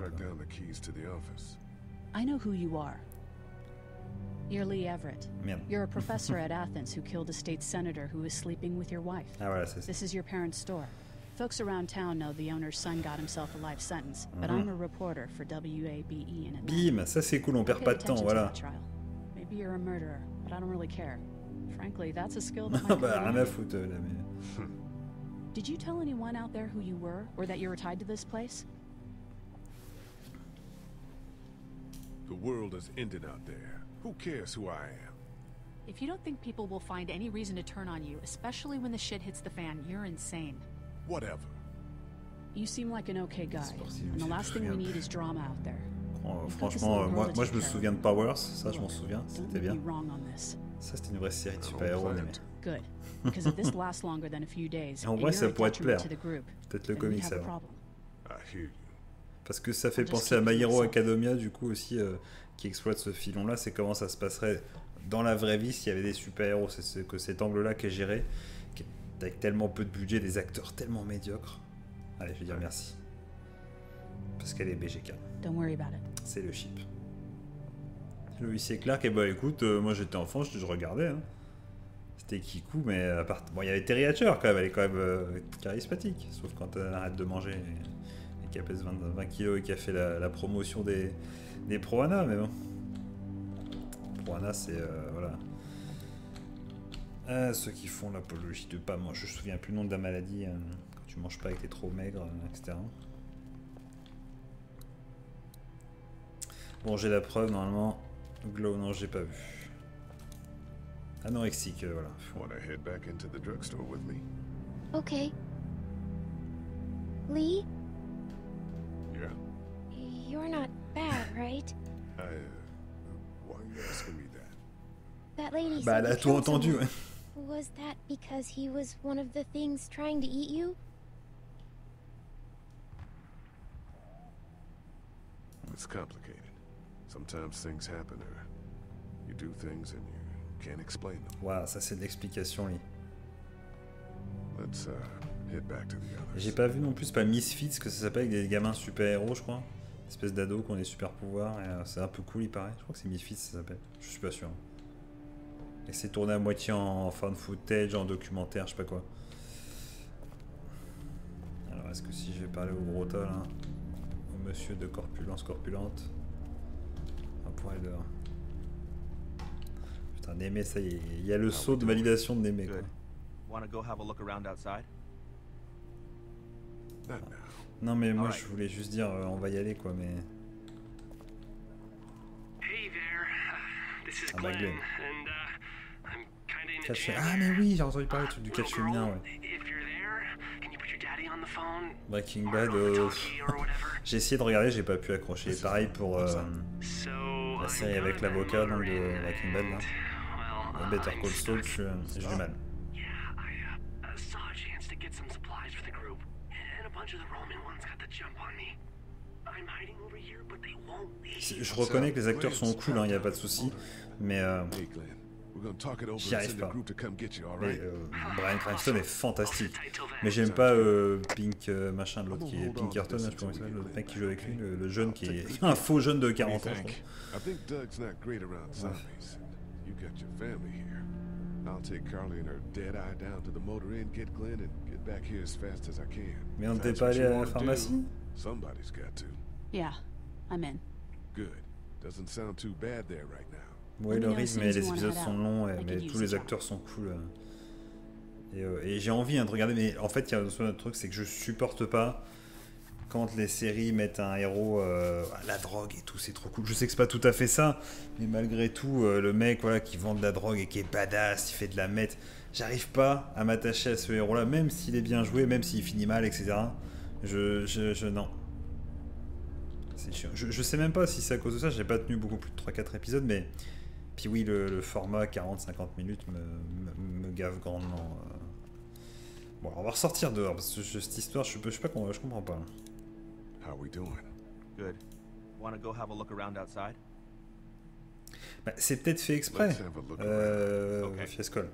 Speaker 20: I know who you are. You're Lee Everett.
Speaker 1: Merde.
Speaker 20: You're a professor at Athens who killed a state senator who was sleeping with your wife.
Speaker 1: Ah, voilà, c'est ça.
Speaker 20: This is your parents' store. Folks around town know the owner's son got himself a life sentence, but I'm a reporter for WABE in Atlanta.
Speaker 1: Bim, ça c'est cool, on perd pas de temps, voilà.
Speaker 20: Maybe you're a murderer, but I don't really care. Frankly, that's a skill that might
Speaker 1: bah, rien à foutre, là, mais...
Speaker 20: Did you tell anyone out there who you were, or that you were tied to this place?
Speaker 3: The world has ended out there. Who cares who I am?
Speaker 20: If you don't think people will find any reason to turn on you, especially when the shit hits the fan, you're insane.
Speaker 3: Whatever.
Speaker 20: You seem like an okay guy, and the last thing we need is drama out there.
Speaker 1: Franchement, moi je me souviens de Powers, ça je m'en souviens, c'était bien. Ça c'était une vraie série de super-héros.
Speaker 20: Good, because if this lasts longer than a few days,
Speaker 1: en vrai ça pourrait te plaire. Peut-être le comics avant.
Speaker 3: I hear you.
Speaker 1: Parce que ça fait penser à My Hero Academia, du coup, aussi, qui exploite ce filon-là. C'est comment ça se passerait dans la vraie vie s'il y avait des super-héros. C'est que cet angle-là qui est géré, avec tellement peu de budget, des acteurs tellement médiocres. Allez, je vais dire merci. Parce qu'elle est BGK.
Speaker 20: Don't worry about it.
Speaker 1: C'est le chip. Lois Clark, et bah écoute, moi j'étais enfant, je regardais. Hein. C'était Kikou, mais à part... Bon, il y avait Terry Hatcher quand même, elle est quand même charismatique. Sauf quand elle arrête de manger et qu'elle pèse 20 kilos et qu'elle fait la promotion des Pro-Ana, mais bon. Pro-Ana, c'est... voilà. Ceux qui font l'apologie de pas manger. Je me souviens plus le nom de la maladie, quand tu manges pas et que t'es trop maigre, etc. Bon, j'ai la preuve, normalement. Glow, non, j'ai pas vu. Anorexique, voilà.
Speaker 3: Wanna head back into the drugstore with me?
Speaker 7: Okay. Lee?
Speaker 3: Yeah.
Speaker 7: You're not bad, right?
Speaker 3: Why are you asking me that?
Speaker 7: That lady
Speaker 1: Bah,
Speaker 7: said
Speaker 1: elle a
Speaker 7: you
Speaker 1: tout
Speaker 7: killed
Speaker 1: entendu,
Speaker 7: someone.
Speaker 1: ouais.
Speaker 7: Was that because he was one of the things trying to eat you?
Speaker 3: It's complicated. Sometimes things happen or you do things and you can't explain them.
Speaker 1: Waouh, ça c'est de l'explication, lui.
Speaker 3: Let's head back to the others.
Speaker 1: J'ai pas vu non plus, c'est pas Misfits que ça s'appelle, avec des gamins super-héros, je crois. Une espèce d'ados qui ont des super-pouvoirs, et c'est un peu cool, il paraît. Je crois que c'est Misfits, ça s'appelle. Je suis pas sûr. Et c'est tourné à moitié en fan footage, en documentaire, je sais pas quoi. Alors, est-ce que si je vais parler au gros tas, là, au monsieur de corpulente, on pourra aller dehors. Putain, Némé, ça y est, il y a le saut de validation de Némé, quoi.
Speaker 18: Wanna go have a look around outside?
Speaker 1: Non, mais moi, je voulais juste dire, on va y aller, quoi, mais...
Speaker 21: Hey there, this is
Speaker 1: Ah, bah,
Speaker 21: Glenn,
Speaker 1: Glenn.
Speaker 21: and I'm kinda in a
Speaker 1: Catch...
Speaker 21: jam.
Speaker 1: Ah, mais oui, j'ai entendu parler du truc du catch féminin, ouais.
Speaker 21: If you're there, can you put your daddy on the phone?
Speaker 1: Breaking Bad, j'ai essayé de regarder, j'ai pas pu accrocher. Pareil pour la série avec l'avocat donc de Breaking Bad, là. Better Call Saul, j'ai du mal.
Speaker 21: Saw a chance to get some supplies for the group, and a bunch of the Roman ones got the jump on me. I'm hiding over here, but they won't leave.
Speaker 1: Je reconnais que les acteurs sont cool, hein, y a pas de souci, mais j'y arrive pas. Mais, Bryan Cranston est fantastique, mais j'aime pas Pink machin, l'autre qui est Pinkerton, je sais pas comment il s'appelle, le mec qui joue avec lui, le jeune qui est un faux jeune de 40 ans, je crois.
Speaker 3: I think Doug's not great around zombies. You got your family here. I'll take Carly and her dead eye down to the motor inn, get Glenn, and get back here as fast as I can.
Speaker 1: Mais on n'était pas allé à la pharmacie?
Speaker 3: Somebobody's got to.
Speaker 20: Yeah, I'm in.
Speaker 3: Good. Doesn't sound too bad there right now.
Speaker 1: Oui, le rythme et les épisodes sont longs, mais tous les acteurs sont cool. Et j'ai envie de regarder, mais en fait, il y a un autre truc, c'est que je supporte pas quand les séries mettent un héros à la drogue et tout, c'est trop cool. Je sais que c'est pas tout à fait ça, mais malgré tout, le mec voilà, qui vend de la drogue et qui est badass, il fait de la meth, j'arrive pas à m'attacher à ce héros-là, même s'il est bien joué, même s'il finit mal, etc. Non. C'est chiant. Je sais même pas si c'est à cause de ça, j'ai pas tenu beaucoup plus de 3-4 épisodes, mais puis oui, le format 40-50 minutes me gave grandement. Bon, alors on va ressortir dehors, parce que cette histoire, je comprends pas.
Speaker 3: How we doing?
Speaker 18: Good. Wanna go have a look around outside?
Speaker 1: Bah, c'est peut-être fait exprès, Fiescol.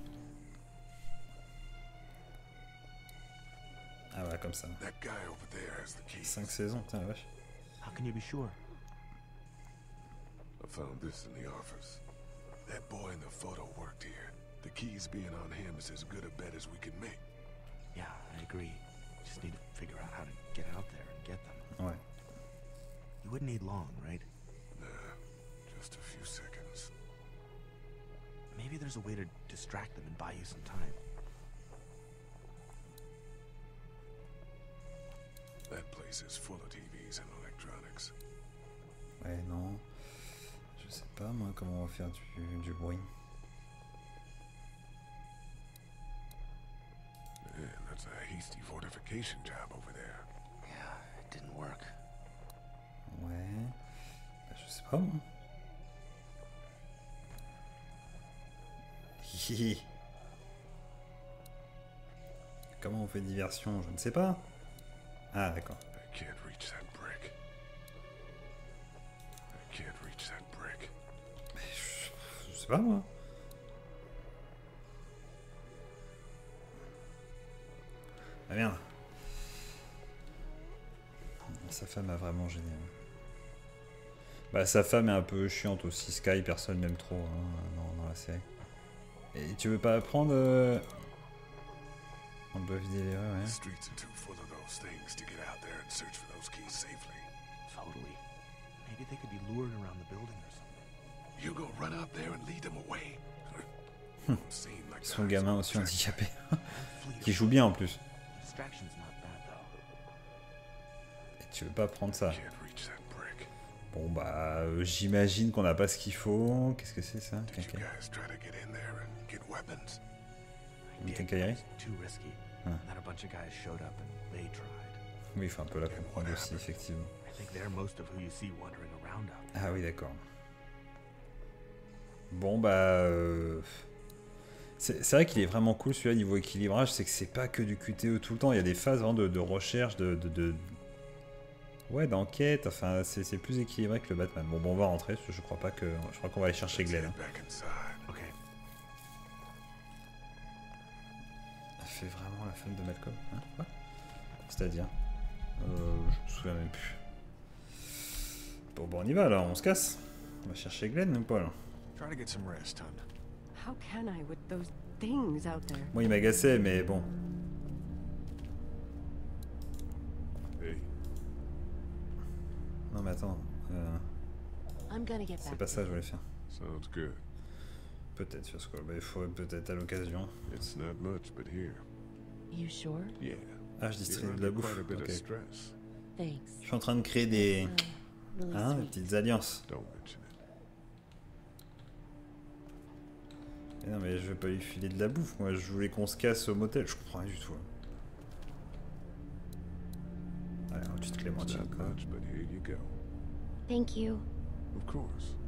Speaker 1: Ah ouais, comme ça. 5 saisons, putain la vache.
Speaker 18: How can you be sure?
Speaker 3: I found this in the office. That boy in the photo worked here. The keys being on him is as good a bet as we can make.
Speaker 19: Yeah, I agree. Just need to figure out how to get out there and get them.
Speaker 1: Ouais.
Speaker 19: You wouldn't need long, right?
Speaker 3: Nah, just a few seconds.
Speaker 19: Maybe there's a way to distract them and buy you some time.
Speaker 3: That place is full of TVs and electronics.
Speaker 1: Ouais, non. Je sais pas, moi, comment on va faire du bruit.
Speaker 3: Man, that's a hasty fortification job over there.
Speaker 19: Yeah, it didn't work.
Speaker 1: Ouais. Bah, je sais pas, moi. Hihi. Comment on fait diversion? Je ne sais pas. Ah, d'accord.
Speaker 3: I can't reach that brick.
Speaker 1: sais pas moi. Ah merde. Sa femme a vraiment gêné. Bah sa femme est un peu chiante aussi. Sky, personne n'aime trop hein, dans la série. Et tu veux pas apprendre on doit vider les rues, ouais.
Speaker 3: Streets are too full of those things to get out there and search for those keys safely.
Speaker 19: Totally. Maybe they could be lured around the building or something.
Speaker 3: You go run out there and lead them away.
Speaker 1: Son gamin aussi handicapé. Qui joue bien en plus.
Speaker 19: Distraction's not bad though.
Speaker 1: Et tu veux pas prendre ça? Bon bah j'imagine qu'on n'a pas ce qu'il faut. Qu'est-ce que c'est ça? Une quincaillerie? Ah. Oui, il faut un peu la comprendre aussi, effectivement. Ah oui, d'accord. Bon bah... C'est vrai qu'il est vraiment cool celui-là niveau équilibrage, c'est que c'est pas que du QTE tout le temps, il y a des phases vraiment de recherche, ouais, d'enquête, enfin c'est plus équilibré que le Batman. Bon, on va rentrer, parce que je crois pas que... Je crois qu'on va aller chercher Glenn. Hein. Elle fait vraiment la femme de Malcolm, hein? Ouais. C'est-à-dire je me souviens même plus. Bon, on y va alors, on se casse. On va chercher Glenn ou pas là?
Speaker 11: Try to get some rest, hon.
Speaker 13: How can I with those things out there?
Speaker 1: Moi il m'agaçait, mais bon.
Speaker 3: Hey.
Speaker 1: Non mais attends. C'est pas ça que je voulais faire.
Speaker 3: Sounds good.
Speaker 1: Peut-être, parce que il faut peut-être à l'occasion.
Speaker 3: It's not much, but here.
Speaker 15: You sure?
Speaker 3: Yeah.
Speaker 1: Ah, je distribue de la bouffe. Okay.
Speaker 15: Thanks.
Speaker 1: Je suis en train de créer des... Hein, des petites alliances. Et non mais je vais pas lui filer de la bouffe, moi je voulais qu'on se casse au motel, je comprends rien du tout. Allez, une petite clémentine.
Speaker 7: Thank you.
Speaker 3: Of course.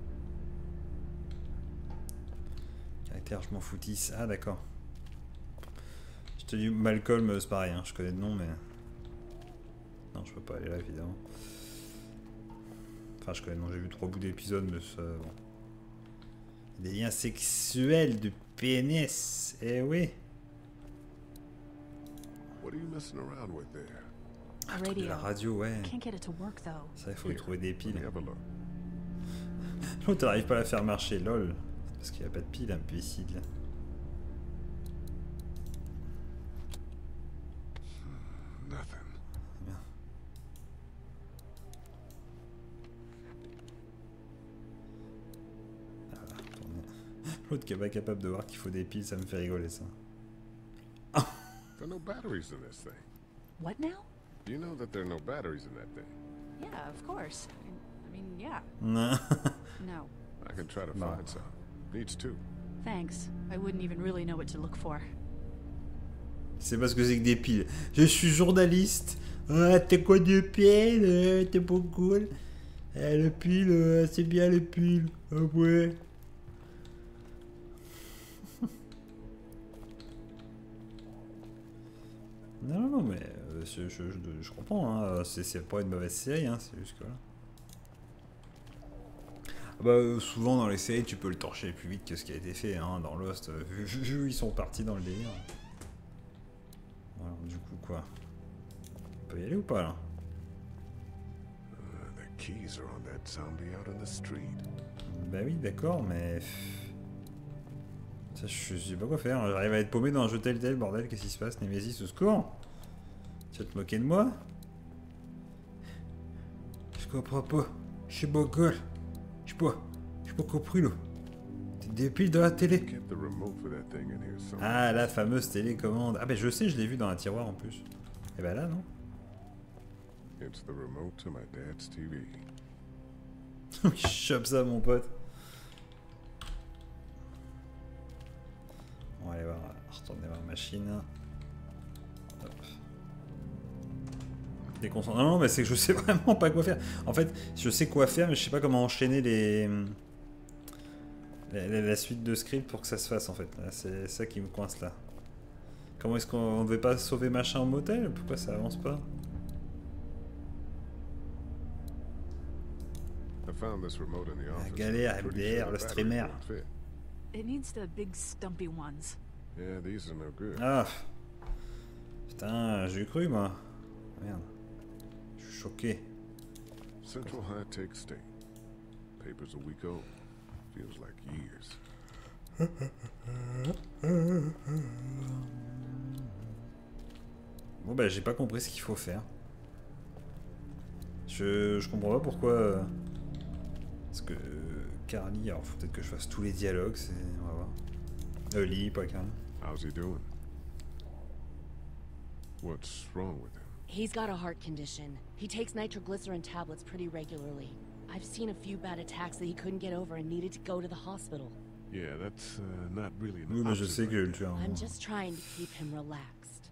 Speaker 1: Caractère, je m'en foutisse. Ah d'accord. Je te dis Malcolm, c'est pareil, hein, je connais le nom mais... Non, je peux pas aller là évidemment. Enfin, je connais le nom, j'ai vu 3 bouts d'épisodes, mais ça... Bon. Des liens sexuels de pénis, eh oui.
Speaker 3: What are you messing around with there?
Speaker 1: Ah, de la radio, ouais.
Speaker 15: Can't get it to work though.
Speaker 1: Ça, il faut y trouver des piles. L'autre n'arrive pas à la faire marcher, lol. Parce qu'il n'y a pas de piles, imbécile.
Speaker 3: Nothing.
Speaker 1: Bien. L'autre qui est pas capable de voir qu'il faut des piles, ça me fait rigoler ça.
Speaker 3: There are no batteries in this thing.
Speaker 15: What now?
Speaker 3: You know that there are no batteries in that thing.
Speaker 15: Yeah, of course. I mean, yeah.
Speaker 1: No.
Speaker 15: No.
Speaker 3: I can try to find some. Needs two.
Speaker 15: Thanks. I wouldn't even really know what to look for.
Speaker 1: C'est parce que c'est que des piles. Je suis journaliste. Ah, t'as quoi de piles? T'es pas cool. Le pile, c'est bien le pile. Ah ouais. Non, mais je comprends, hein. C'est pas une mauvaise série, hein. C'est juste que là. Bah, souvent dans les séries, tu peux le torcher plus vite que ce qui a été fait, hein. Dans Lost, vu ils sont partis dans le délire. Alors, du coup, quoi? On peut y aller ou pas, là?
Speaker 3: The keys are on that zombie out on the street.
Speaker 1: Bah oui, d'accord, mais... Ça, je sais pas quoi faire. J'arrive à être paumé dans un jeu tel, bordel. Qu'est-ce qui se passe? Némésis, au secours! Tu vas te moquer de moi? Je comprends pas. Je suis beau gueule. Je suis pas compris, là. T'es des piles dans la télé. Ah, la fameuse télécommande. Ah, ben je sais, je l'ai vu dans un tiroir en plus. Et ben là, non?
Speaker 3: It's the remote to my dad's TV.
Speaker 1: Je chope ça, mon pote. On va aller voir, retourner voir la machine. Hop. Déconcentre. Non, mais c'est que je sais vraiment pas quoi faire. En fait, je sais quoi faire, mais je sais pas comment enchaîner la suite de script pour que ça se fasse, en fait. C'est ça qui me coince là. Comment est-ce qu'on devait pas sauver machin au motel? Pourquoi ça avance pas?
Speaker 3: I found this remote in the office.
Speaker 1: La galère, MDR, le streamer.
Speaker 15: It needs the big stumpy ones.
Speaker 3: Yeah, these are no good.
Speaker 1: Ah. Putain, j'ai cru moi. Merde. Je suis choqué.
Speaker 3: Central High Tech State. Papers a week old. Feels like years.
Speaker 1: Bon bah j'ai pas compris ce qu'il faut faire. Je comprends pas pourquoi. Parce que Carly, alors faut peut-être que je fasse tous les dialogues, on va voir. Lee, pas Carly.
Speaker 3: How's he doing? What's wrong with him?
Speaker 2: He's got a heart condition. He takes nitroglycerin tablets pretty regularly. I've seen a few bad attacks that he couldn't get over and needed to go to the hospital.
Speaker 3: Yeah, that's not really
Speaker 1: Oui, mais je sais que tu as.
Speaker 2: I'm just trying to keep him relaxed.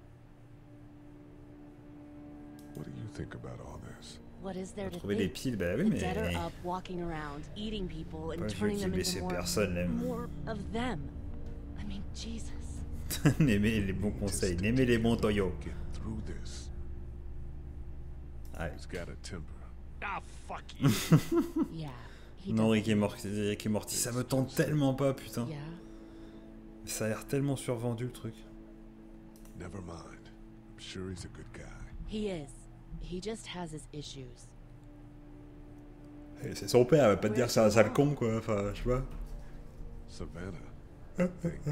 Speaker 3: What do you think about all this?
Speaker 2: What is there to
Speaker 1: Trouver des
Speaker 2: think?
Speaker 1: piles, bah oui,
Speaker 2: The
Speaker 1: mais.
Speaker 2: dead are up, walking around, eating people, and
Speaker 1: Pas
Speaker 2: turning them
Speaker 1: laisser
Speaker 2: into
Speaker 1: personne,
Speaker 2: more of them. I mean, Jesus.
Speaker 1: N'aimez les bons conseils, n'aimez les bons toyos.
Speaker 3: Through this.
Speaker 1: Allez.
Speaker 3: He's got a temper.
Speaker 16: Ah, fuck you.
Speaker 2: Yeah.
Speaker 1: Non, Rick et Morty, ça me tente tellement pas, putain.
Speaker 2: Yeah.
Speaker 1: Ça a l'air tellement survendu le truc.
Speaker 3: Never mind. I'm sure he's a good guy.
Speaker 2: He is. He just has his issues.
Speaker 1: C'est son père, elle va pas te dire c'est un sale con, quoi. Enfin, je vois.
Speaker 3: Savannah.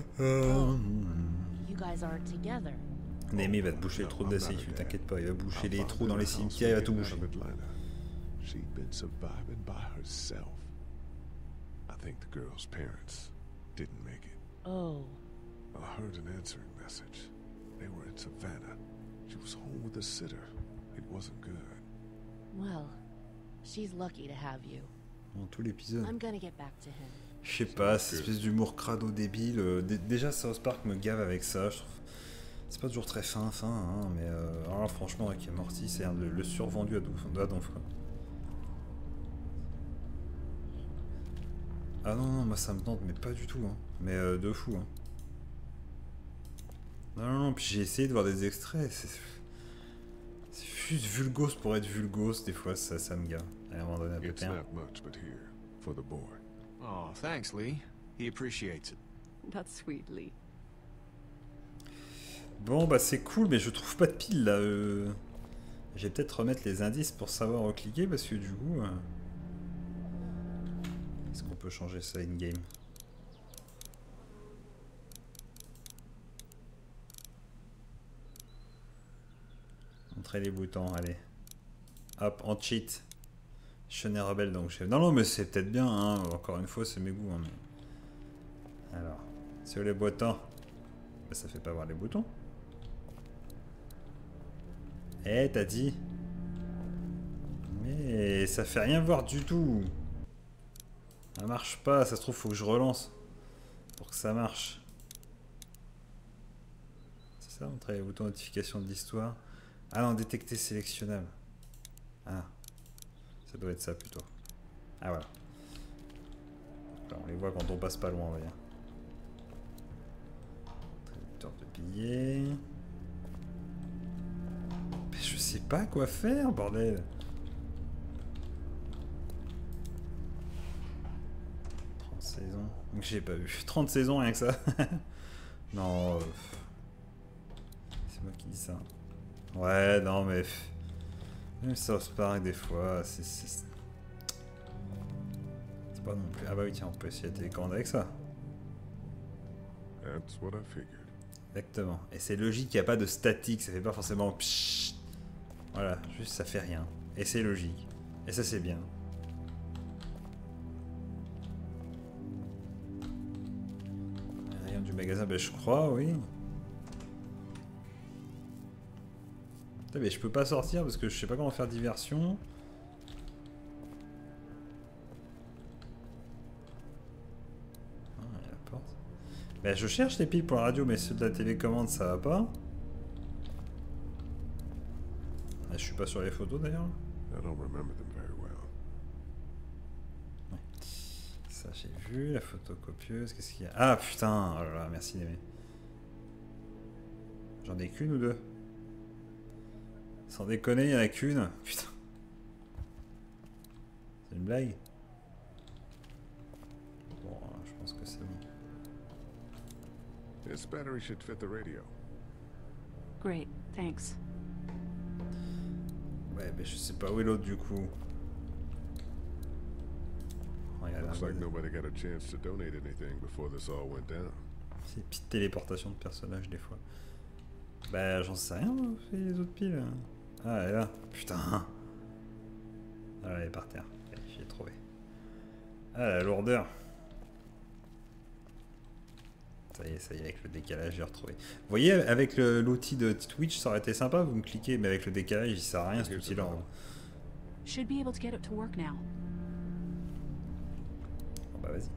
Speaker 2: You guys aren't together.
Speaker 1: Némi va te boucher le trou de la sécu, t'inquiète pas, il va boucher les trous dans les cimetières, il va tout boucher.
Speaker 3: She'd been surviving by herself. I think the girl's parents didn't make it.
Speaker 2: Oh.
Speaker 3: I heard an answering message. They were in Savannah. She was home with a sitter. It wasn't good.
Speaker 2: Well, she's lucky to have you.
Speaker 1: Dans tout l'épisode.
Speaker 2: I'm gonna get back to him.
Speaker 1: Je sais pas, cette espèce d'humour crado débile. Déjà, South Park me gave avec ça, je trouve. C'est pas toujours très fin, hein, mais alors, franchement, Rick et Morty, c'est le survendu à donf, quoi. Ah non, moi ça me tente, mais pas du tout, hein. Mais de fou, hein. Non, puis j'ai essayé de voir des extraits, c'est juste vulgose pour être vulgose, des fois, ça me gave. À un moment donné,
Speaker 3: It's not much, but here, for the boy.
Speaker 11: Oh, thanks, Lee. He appreciates it.
Speaker 13: That's sweet, Lee.
Speaker 1: Bon, bah c'est cool, mais je trouve pas de pile, là. Je vais peut-être remettre les indices pour savoir recliquer, parce que du coup... Est-ce qu'on peut changer ça in-game? Montrer les boutons, allez. Hop, en cheat. Chenet rebelle, donc chef. Non, mais c'est peut-être bien, hein. Encore une fois, c'est mes goûts. Hein, mais... Alors, sur les boutons. Bah, ça fait pas voir les boutons. Eh, t'as dit. Mais ça fait rien voir du tout. Ça marche pas, ça se trouve, faut que je relance. Pour que ça marche. C'est ça, montrer les boutons notification de l'histoire. Ah non, détecter sélectionnable. Ah. Ça doit être ça plutôt. Ah voilà. Alors, on les voit quand on passe pas loin, on va dire. Traducteur de billets. Mais je sais pas quoi faire, bordel. 30 saisons. J'ai pas vu. 30 saisons, rien que ça. Non. C'est moi qui dis ça. Ouais, non, mais... Même South Park, des fois, c'est pas non plus... Ah bah oui, tiens, on peut essayer de télécommander avec ça.
Speaker 3: That's what I figured.
Speaker 1: Exactement. Et c'est logique qu'il n'y a pas de statique, ça fait pas forcément... Pshhh. Voilà, juste ça fait rien. Et c'est logique. Et ça, c'est bien. Rien du magasin, ben je crois, oui. Putain, mais je peux pas sortir parce que je sais pas comment faire diversion. Ah, il y a la porte. Ben je cherche les piles pour la radio, mais ceux de la télécommande, ça va pas. Ah, je suis pas sur les photos d'ailleurs.
Speaker 3: I don't remember them very well.
Speaker 1: Ouais. Ça j'ai vu, la photocopieuse, qu'est-ce qu'il y a? Ah putain, oh là là, merci d'aimer. J'en ai qu'une ou deux? Sans déconner, il y en a qu'une. Putain. C'est une blague? Bon, je pense que c'est bon.
Speaker 3: This battery should fit the radio.
Speaker 13: Great, thanks.
Speaker 1: Ouais, mais je sais pas où est l'autre du coup. Regarde,
Speaker 3: Looks like nobody got a chance to donate anything before this all went down.
Speaker 1: c'est une petite téléportation de personnages des fois. Bah j'en sais rien, moi, c'est les autres piles. Ah, elle est là. Putain. Ah, elle est par terre. Ok, j'ai trouvé. Ah, la lourdeur. Ça y est, avec le décalage, j'ai retrouvé. Vous voyez, avec l'outil de Twitch, ça aurait été sympa, vous me cliquez, mais avec le décalage, il sert à rien, cet outil-là.
Speaker 20: Should be able to get it to work now.
Speaker 1: Bon, bah vas-y.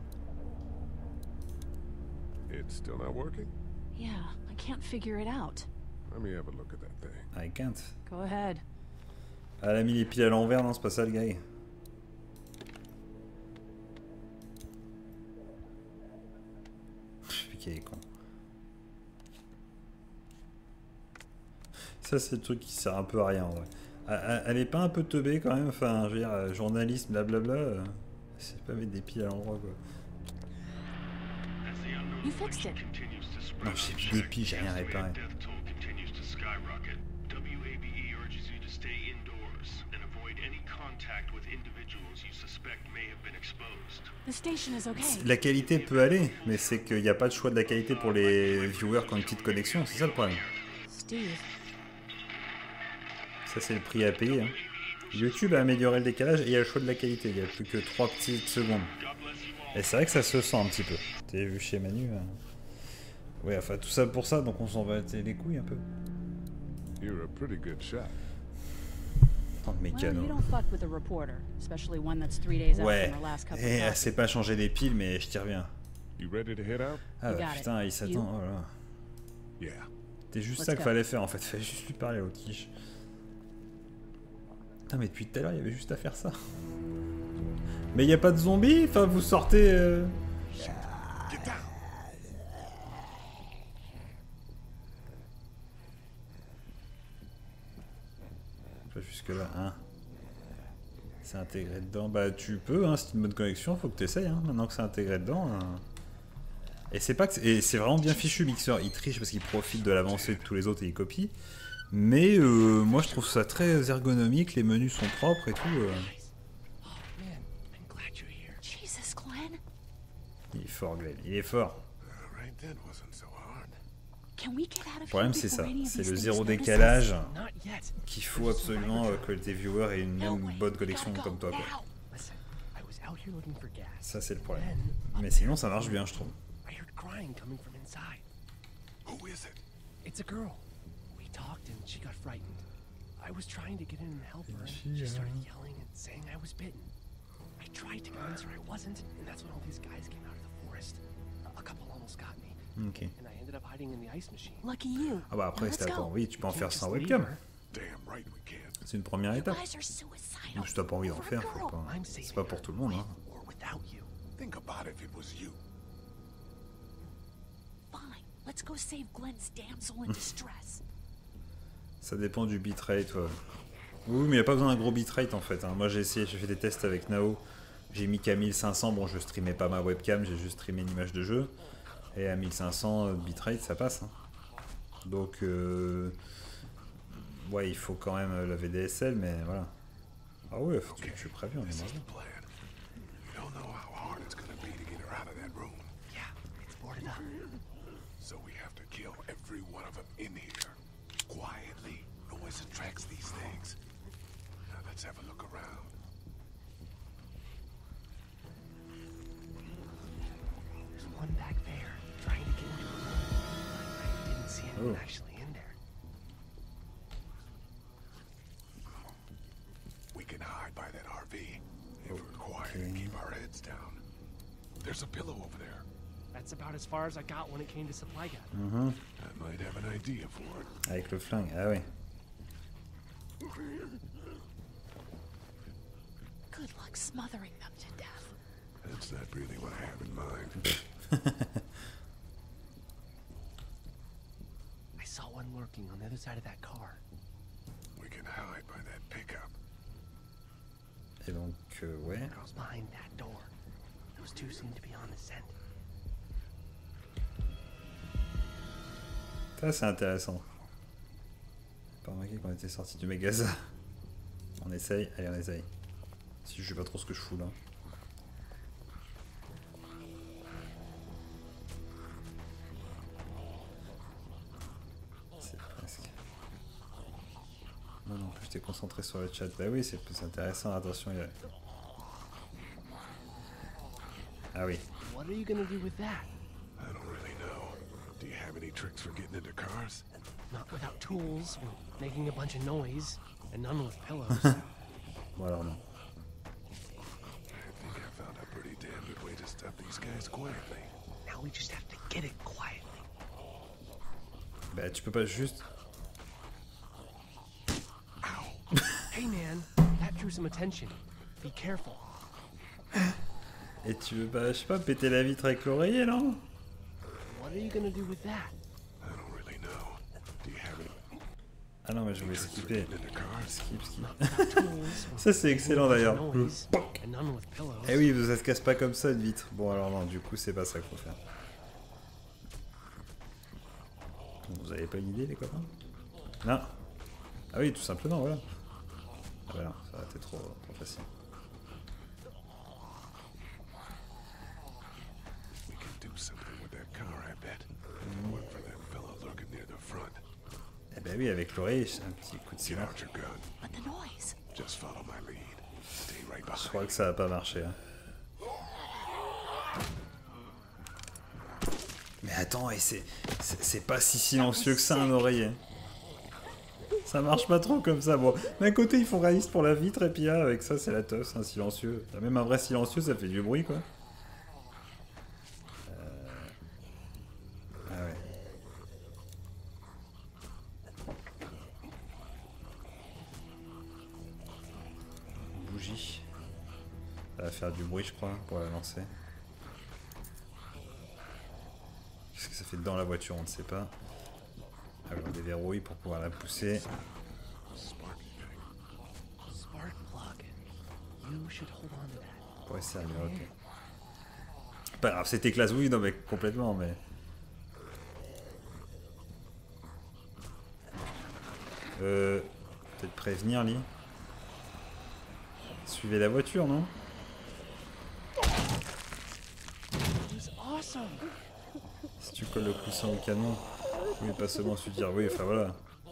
Speaker 3: It's still not working?
Speaker 20: Yeah, I can't figure it out.
Speaker 3: Let me have a look at that thing.
Speaker 1: I can't.
Speaker 20: Go ahead.
Speaker 1: Ah, elle a mis les piles à l'envers, non, c'est pas ça le gars. Est con. Ça c'est le truc qui sert un peu à rien en vrai. Elle est pas un peu teubée quand même, enfin je veux dire journaliste blablabla, c'est pas mettre des piles à l'endroit quoi.
Speaker 20: You fixed it.
Speaker 1: Non j'ai mis des piles, j'ai rien réparé. La qualité peut aller, mais c'est qu'il n'y a pas de choix de la qualité pour les viewers qui ont une petite connexion, c'est ça le problème.
Speaker 20: Steve.
Speaker 1: Ça c'est le prix à payer. Hein. YouTube a amélioré le décalage et il y a le choix de la qualité, il n'y a plus que 3 petites secondes. Et c'est vrai que ça se sent un petit peu. T'as vu chez Manu ouais, enfin tout ça pour ça, donc on s'en va les couilles un peu.
Speaker 3: You're a pretty good shot.
Speaker 20: Well, you don't fuck with a reporter, especially one that's 3 days out
Speaker 1: ouais,
Speaker 20: from her last couple
Speaker 1: et
Speaker 20: of
Speaker 1: elle sait pas changer des piles, mais je t'y reviens.
Speaker 3: You ready to head out?
Speaker 1: Ah bah, putain, il s'attend, oh là.
Speaker 3: Yeah.
Speaker 1: C'était juste ça qu'il fallait faire en fait, fallait juste lui parler au quiche. Putain, mais depuis tout à l'heure, il y avait juste à faire ça. Mais il n'y a pas de zombies, enfin vous sortez...
Speaker 3: Get down.
Speaker 1: Jusque là, hein. C'est intégré dedans. Bah tu peux, hein, c'est une bonne connexion, faut que tu essayes, hein, maintenant que c'est intégré dedans. Et c'est pas que et c'est vraiment bien fichu Mixer, il triche parce qu'il profite de l'avancée de tous les autres et il copie. Mais moi je trouve ça très ergonomique, les menus sont propres et tout.
Speaker 20: Jesus, Glenn.
Speaker 1: Il est fort Glenn, il est fort. Le problème c'est ça, c'est le zéro décalage qu'il faut absolument que tes viewers aient une même bonne connexion comme toi quoi. Ça c'est le problème. Mais sinon ça marche bien je trouve.
Speaker 9: It's a girl. We talked and she got frightened. I was trying to get in and help her and she started yelling and saying I was bitten. I tried to convince her I wasn't, and that's when all these guys came out of the forest. A couple almost got me.
Speaker 1: Okay.
Speaker 9: And I ended up hiding in the ice machine.
Speaker 20: Lucky you.
Speaker 1: Ah bah après si t'as pas envie, tu peux en faire sans webcam. C'est une première étape. Ou si t'as pas envie d'en faire, faut pas. C'est pas pour tout le monde hein.
Speaker 3: Think about if it was you.
Speaker 15: Let's go save Glenn's damsel in distress.
Speaker 1: Ça dépend du bitrate. Ouais. Oui, mais il n'y a pas besoin d'un gros bitrate en fait. Hein. Moi j'ai essayé, j'ai fait des tests avec Nao. J'ai mis qu'à 1500. Bon, je streamais pas ma webcam, j'ai juste streamé une image de jeu. Et à 1500 bitrate, ça passe. Hein. Donc, ouais, il faut quand même la VDSL, mais voilà. Ah ouais, tu préviens, on est marrant.
Speaker 3: Every one of them in here. Quietly. Noise attracts these things. Now let's have a look around.
Speaker 9: There's one back there, trying to get into a room. I didn't see anyone actually in there.
Speaker 3: We can hide by that RV. If we're quiet and keep our heads down. There's a pillow over there.
Speaker 9: That's about as far as I got when it came to supply gun.
Speaker 3: I might have an idea for it.
Speaker 1: Avec le flingue, ah ouais.
Speaker 15: Good luck smothering them to death.
Speaker 3: That's not really what I have in mind.
Speaker 9: I saw one lurking on the other side of that car.
Speaker 3: We can hide by that pickup.
Speaker 1: Et donc, ouais.
Speaker 9: The girl's behind that door. Those two seem to be on the scent.
Speaker 1: Ça, c'est intéressant. Pas remarqué qu'on était sorti du magasin. On essaye, allez on essaye. Si je sais pas trop ce que je fous là. C'est presque. Non, non, plus j'étais concentré sur le chat. Bah oui, c'est plus intéressant. Attention, il y a... Ah oui.
Speaker 9: What are you gonna do with that?
Speaker 3: I don't really know. Do you have any tricks for getting into cars?
Speaker 9: Not without tools, or making a bunch of noise, and none with pillows.
Speaker 1: Bon alors non.
Speaker 3: I think I found a pretty damn good way to stop these guys quietly.
Speaker 9: Now we just have to get it quietly.
Speaker 1: Bah tu peux pas juste...
Speaker 9: Hey man, that drew some attention. Be careful.
Speaker 1: Et tu veux pas, je sais pas, péter la vitre avec l'oreiller, non?
Speaker 9: What are you gonna do with that?
Speaker 3: I don't really know. Do you have any...
Speaker 1: Ah non, mais je voulais skipper. Skip. Ça c'est excellent d'ailleurs. Eh oui, ça se casse pas comme ça une vitre. Bon alors non, du coup c'est pas ça qu'il faut faire. Vous avez pas une idée les copains? Non. Ah oui, tout simplement, voilà. Ah bah non, ça aurait été trop facile.
Speaker 3: We can do something with that car, I bet. One for that fellow lurking near the front.
Speaker 1: Eh ben oui, avec l'oreille, un petit coup de silence.
Speaker 15: But the noise.
Speaker 3: Just follow my lead. Stay right behind.
Speaker 1: Je crois que ça va pas marcher. Hein. Mais attends, et c'est pas si silencieux que ça un oreiller. Ça marche pas trop comme ça. Bon, d'un côté ils font réaliste pour la vitre et puis là avec ça c'est la teuf, un silencieux. T'as même un vrai silencieux, ça fait du bruit quoi. Ah ouais. Bougie. Ça va faire du bruit je crois pour la lancer. Qu'est-ce que ça fait dans la voiture, on ne sait pas. Alors on déverrouille pour pouvoir la pousser.
Speaker 9: Spark plug. You should hold on to that.
Speaker 1: Pour essayer de ok. Pas grave, c'était classe-oui, non mais complètement, mais... Peut-être prévenir, Lee. Suivez la voiture, non?
Speaker 9: Awesome.
Speaker 1: Si tu colles le coussin au canon, oui, pas seulement se dire oui, enfin voilà.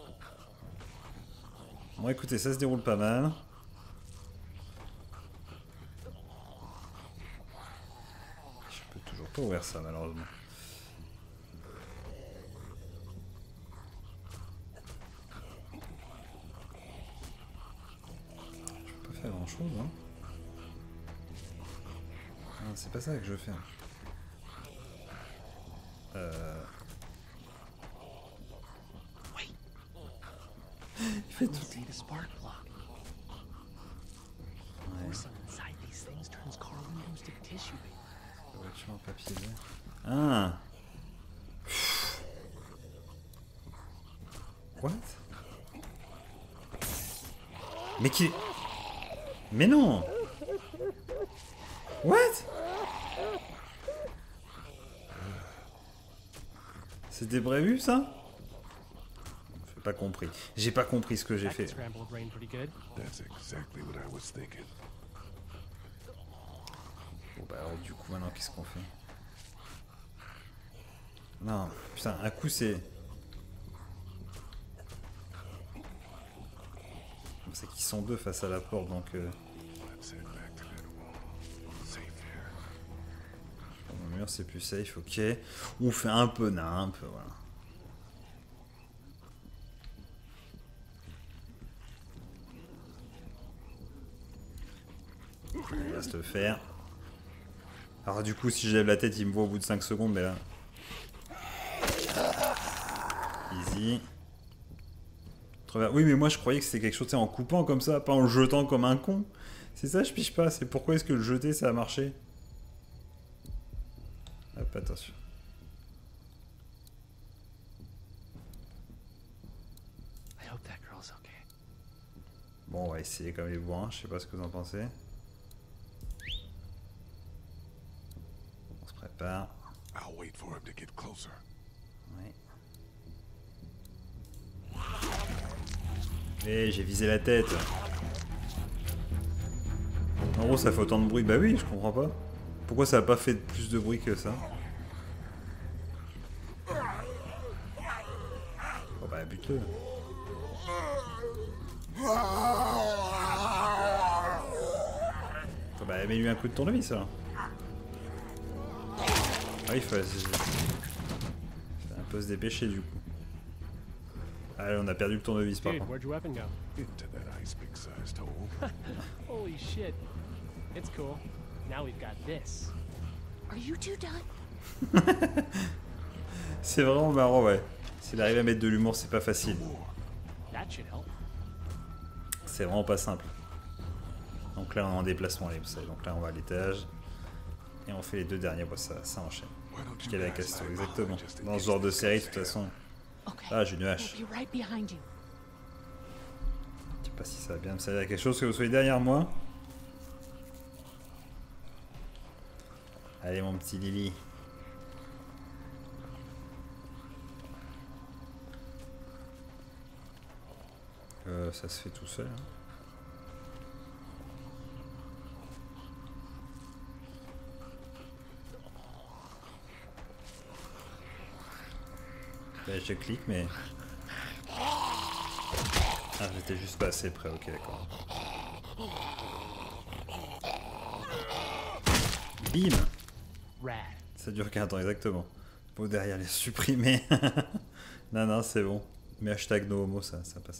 Speaker 1: Bon écoutez, ça se déroule pas mal. Je peux toujours pas ouvrir ça malheureusement. Je peux pas faire grand chose, hein. Ah, c'est pas ça que je veux faire. Il fait tout. Voiture en papier vert. Ah. What? Mais qui... Mais non. What? C'était prévu ça? J'ai pas compris. J'ai pas compris ce que j'ai fait. Bon bah alors du coup maintenant qu'est-ce qu'on fait? Non, putain, un coup c'est... C'est qu'ils sont deux face à la porte donc... Mon mur c'est plus safe, ok. On fait un peu nimp, voilà. Il va se le faire. Alors du coup si je lève la tête il me voit au bout de 5 secondes mais là... Easy. Oui mais moi je croyais que c'était quelque chose en coupant comme ça, pas en le jetant comme un con. C'est ça je piche pas, c'est pourquoi est-ce que le jeter ça a marché. Hop, attention. Bon on va essayer comme les bourrins, je sais pas ce que vous en pensez. On se prépare.
Speaker 3: I'll wait for him to get closer.
Speaker 1: Oui. Eh, j'ai visé la tête. En gros, ça fait autant de bruit. Bah oui, je comprends pas. Pourquoi ça a pas fait plus de bruit que ça? Oh bah, bute-le. Oh bah, mets-lui un coup de tournevis, alors. Ah oui, il faut un peu se dépêcher, du coup. Allez, on a perdu le tournevis, par contre.
Speaker 14: Where'd your weapon go?
Speaker 3: Into that ice big-sized hole.
Speaker 14: Holy shit. It's cool. Now we've got this.
Speaker 15: Are you two done?
Speaker 1: C'est vraiment marrant, ouais. S'il arrive à mettre de l'humour, c'est pas facile.
Speaker 14: That should help.
Speaker 1: C'est vraiment pas simple. Donc là, on est en déplacement, allez, vous savez. Donc là, on va à l'étage. Et on fait les deux derniers. Bon, ça enchaîne. Quelle est la question, exactement. Dans ce genre de série, de toute façon. Ah, j'ai une hache. Je sais pas si ça va bien me servir à quelque chose que vous soyez derrière moi. Allez, mon petit Lily. Ça se fait tout seul. Hein. Là, je clique, mais... Ah, j'étais juste pas assez près, ok, d'accord. Bim! Ça dure qu'un temps, exactement. Faut derrière les supprimer. Non, non, c'est bon. Mais hashtag no homo, ça passe.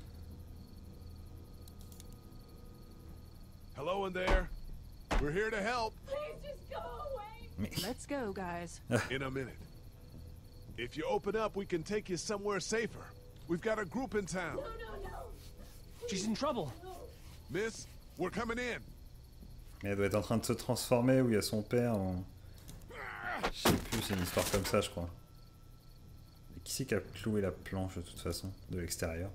Speaker 3: Hello in there. We're here to help.
Speaker 6: Please just go away.
Speaker 1: Mais...
Speaker 13: Let's go, guys.
Speaker 3: In a minute. If you open up, we can take you somewhere safer. We've got a group in town.
Speaker 6: No, no, no.
Speaker 14: She's in trouble.
Speaker 3: Miss, we're coming in.
Speaker 1: Mais elle doit être en train de se transformer, où il y a son père en... Je sais plus, c'est une histoire comme ça, je crois. Et qui c'est qui a cloué la planche, de toute façon, de l'extérieur?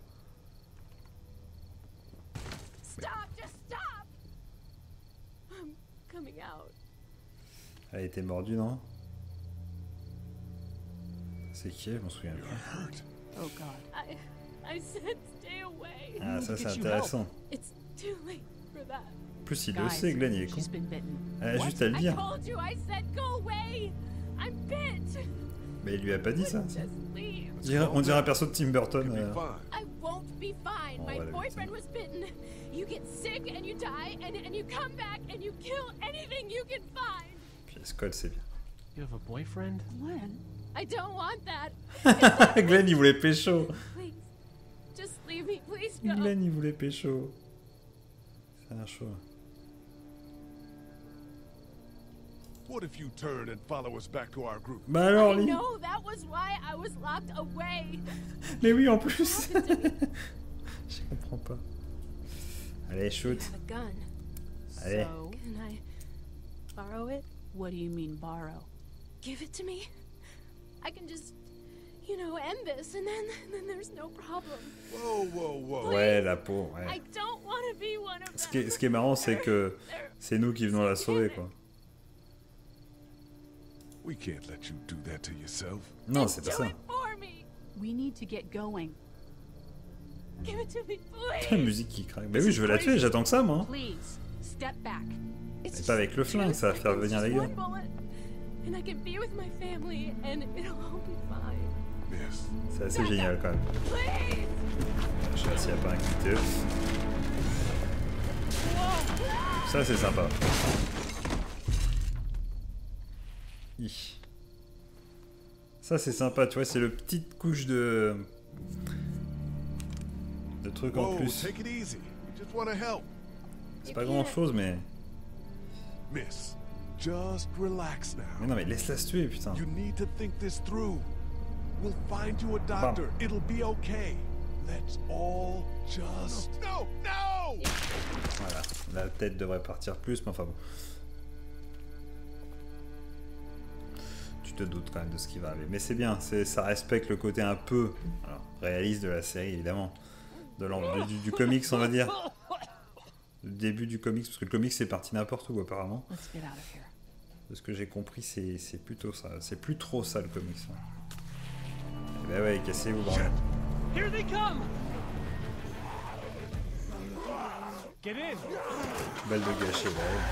Speaker 6: Stop, just stop. I'm coming out.
Speaker 1: Elle a été mordue, non? C'est qui? Je m'en souviens plus.
Speaker 6: Oh God. I said stay away.
Speaker 1: Ah, ça c'est intéressant.
Speaker 6: It's too late for that.
Speaker 1: En plus, il le sait, Glenn, il est con. Elle a juste à le dire.
Speaker 6: I told you, I said go away. I'm bit.
Speaker 1: Mais il lui a pas dit ça.
Speaker 6: Just leave.
Speaker 1: On dirait un perso de Tim Burton.
Speaker 6: I won't be fine. My boyfriend was bitten. You get sick and you die and you come back and you kill anything you can find.
Speaker 1: Puis Scott, c'est bien.
Speaker 14: You have a boyfriend?
Speaker 6: Glenn, I don't want that.
Speaker 1: Glenn, il voulait pécho.
Speaker 6: Please, just leave me. Please go.
Speaker 1: Glenn, il voulait pécho. C'est un show.
Speaker 3: What if you turn and follow us back to our group?
Speaker 1: Bah alors,
Speaker 6: I
Speaker 1: Lee.
Speaker 6: know that was why I was locked away.
Speaker 1: Mais oui, en plus. Je comprends pas. Allez, shoot.
Speaker 6: I have a gun.
Speaker 1: Allez.
Speaker 6: So, can I borrow it?
Speaker 20: What do you mean borrow?
Speaker 6: Give it to me. I can just, you know, end this, and then there's no problem.
Speaker 3: Whoa, whoa, whoa.
Speaker 1: Ouais, la peau, ouais.
Speaker 6: I don't want to be one of them.
Speaker 1: Ce qui est marrant, c'est que c'est nous qui venons la sauver, quoi.
Speaker 3: We can't let you do that to yourself.
Speaker 1: Non, c'est pas ça.
Speaker 6: For me.
Speaker 20: We need to get going.
Speaker 6: Give it to me, please.
Speaker 1: La musique qui craque. Bah oui, je veux la tuer, j'attends que ça, moi.
Speaker 20: Please, step back.
Speaker 1: C'est pas avec le flingue, ça va faire venir les gars.
Speaker 6: And I can be with my family, and it'll all be fine.
Speaker 3: Yes.
Speaker 1: C'est assez génial, quand même.
Speaker 6: Please.
Speaker 1: Je sais pas s'il n'y a pas un quitter. Ça, c'est sympa. Hi. Ça, c'est sympa, tu vois, c'est le petite couche de trucs en
Speaker 3: Whoa,
Speaker 1: plus.
Speaker 3: take it easy. We just want to help.
Speaker 1: C'est pas grand chose, mais.
Speaker 3: Miss, just relax now.
Speaker 1: Mais non, mais laisse-la se tuer, putain.
Speaker 3: You need to think this through. We'll find you a doctor. It'll be okay. Let's all just. No, no!
Speaker 1: Voilà, la tête devrait partir plus, mais enfin bon. Tu te doutes quand même de ce qui va arriver. Mais c'est bien, ça respecte le côté un peu réaliste de la série, évidemment. Du comics, on va dire. Le début du comics, parce que le comics c'est parti n'importe où apparemment. De ce que j'ai compris, c'est plutôt ça. C'est plus trop ça le comics. Eh ben ouais, cassez-vous, bordel.
Speaker 14: Here they come.
Speaker 9: Get in.
Speaker 1: Balle de gâcher,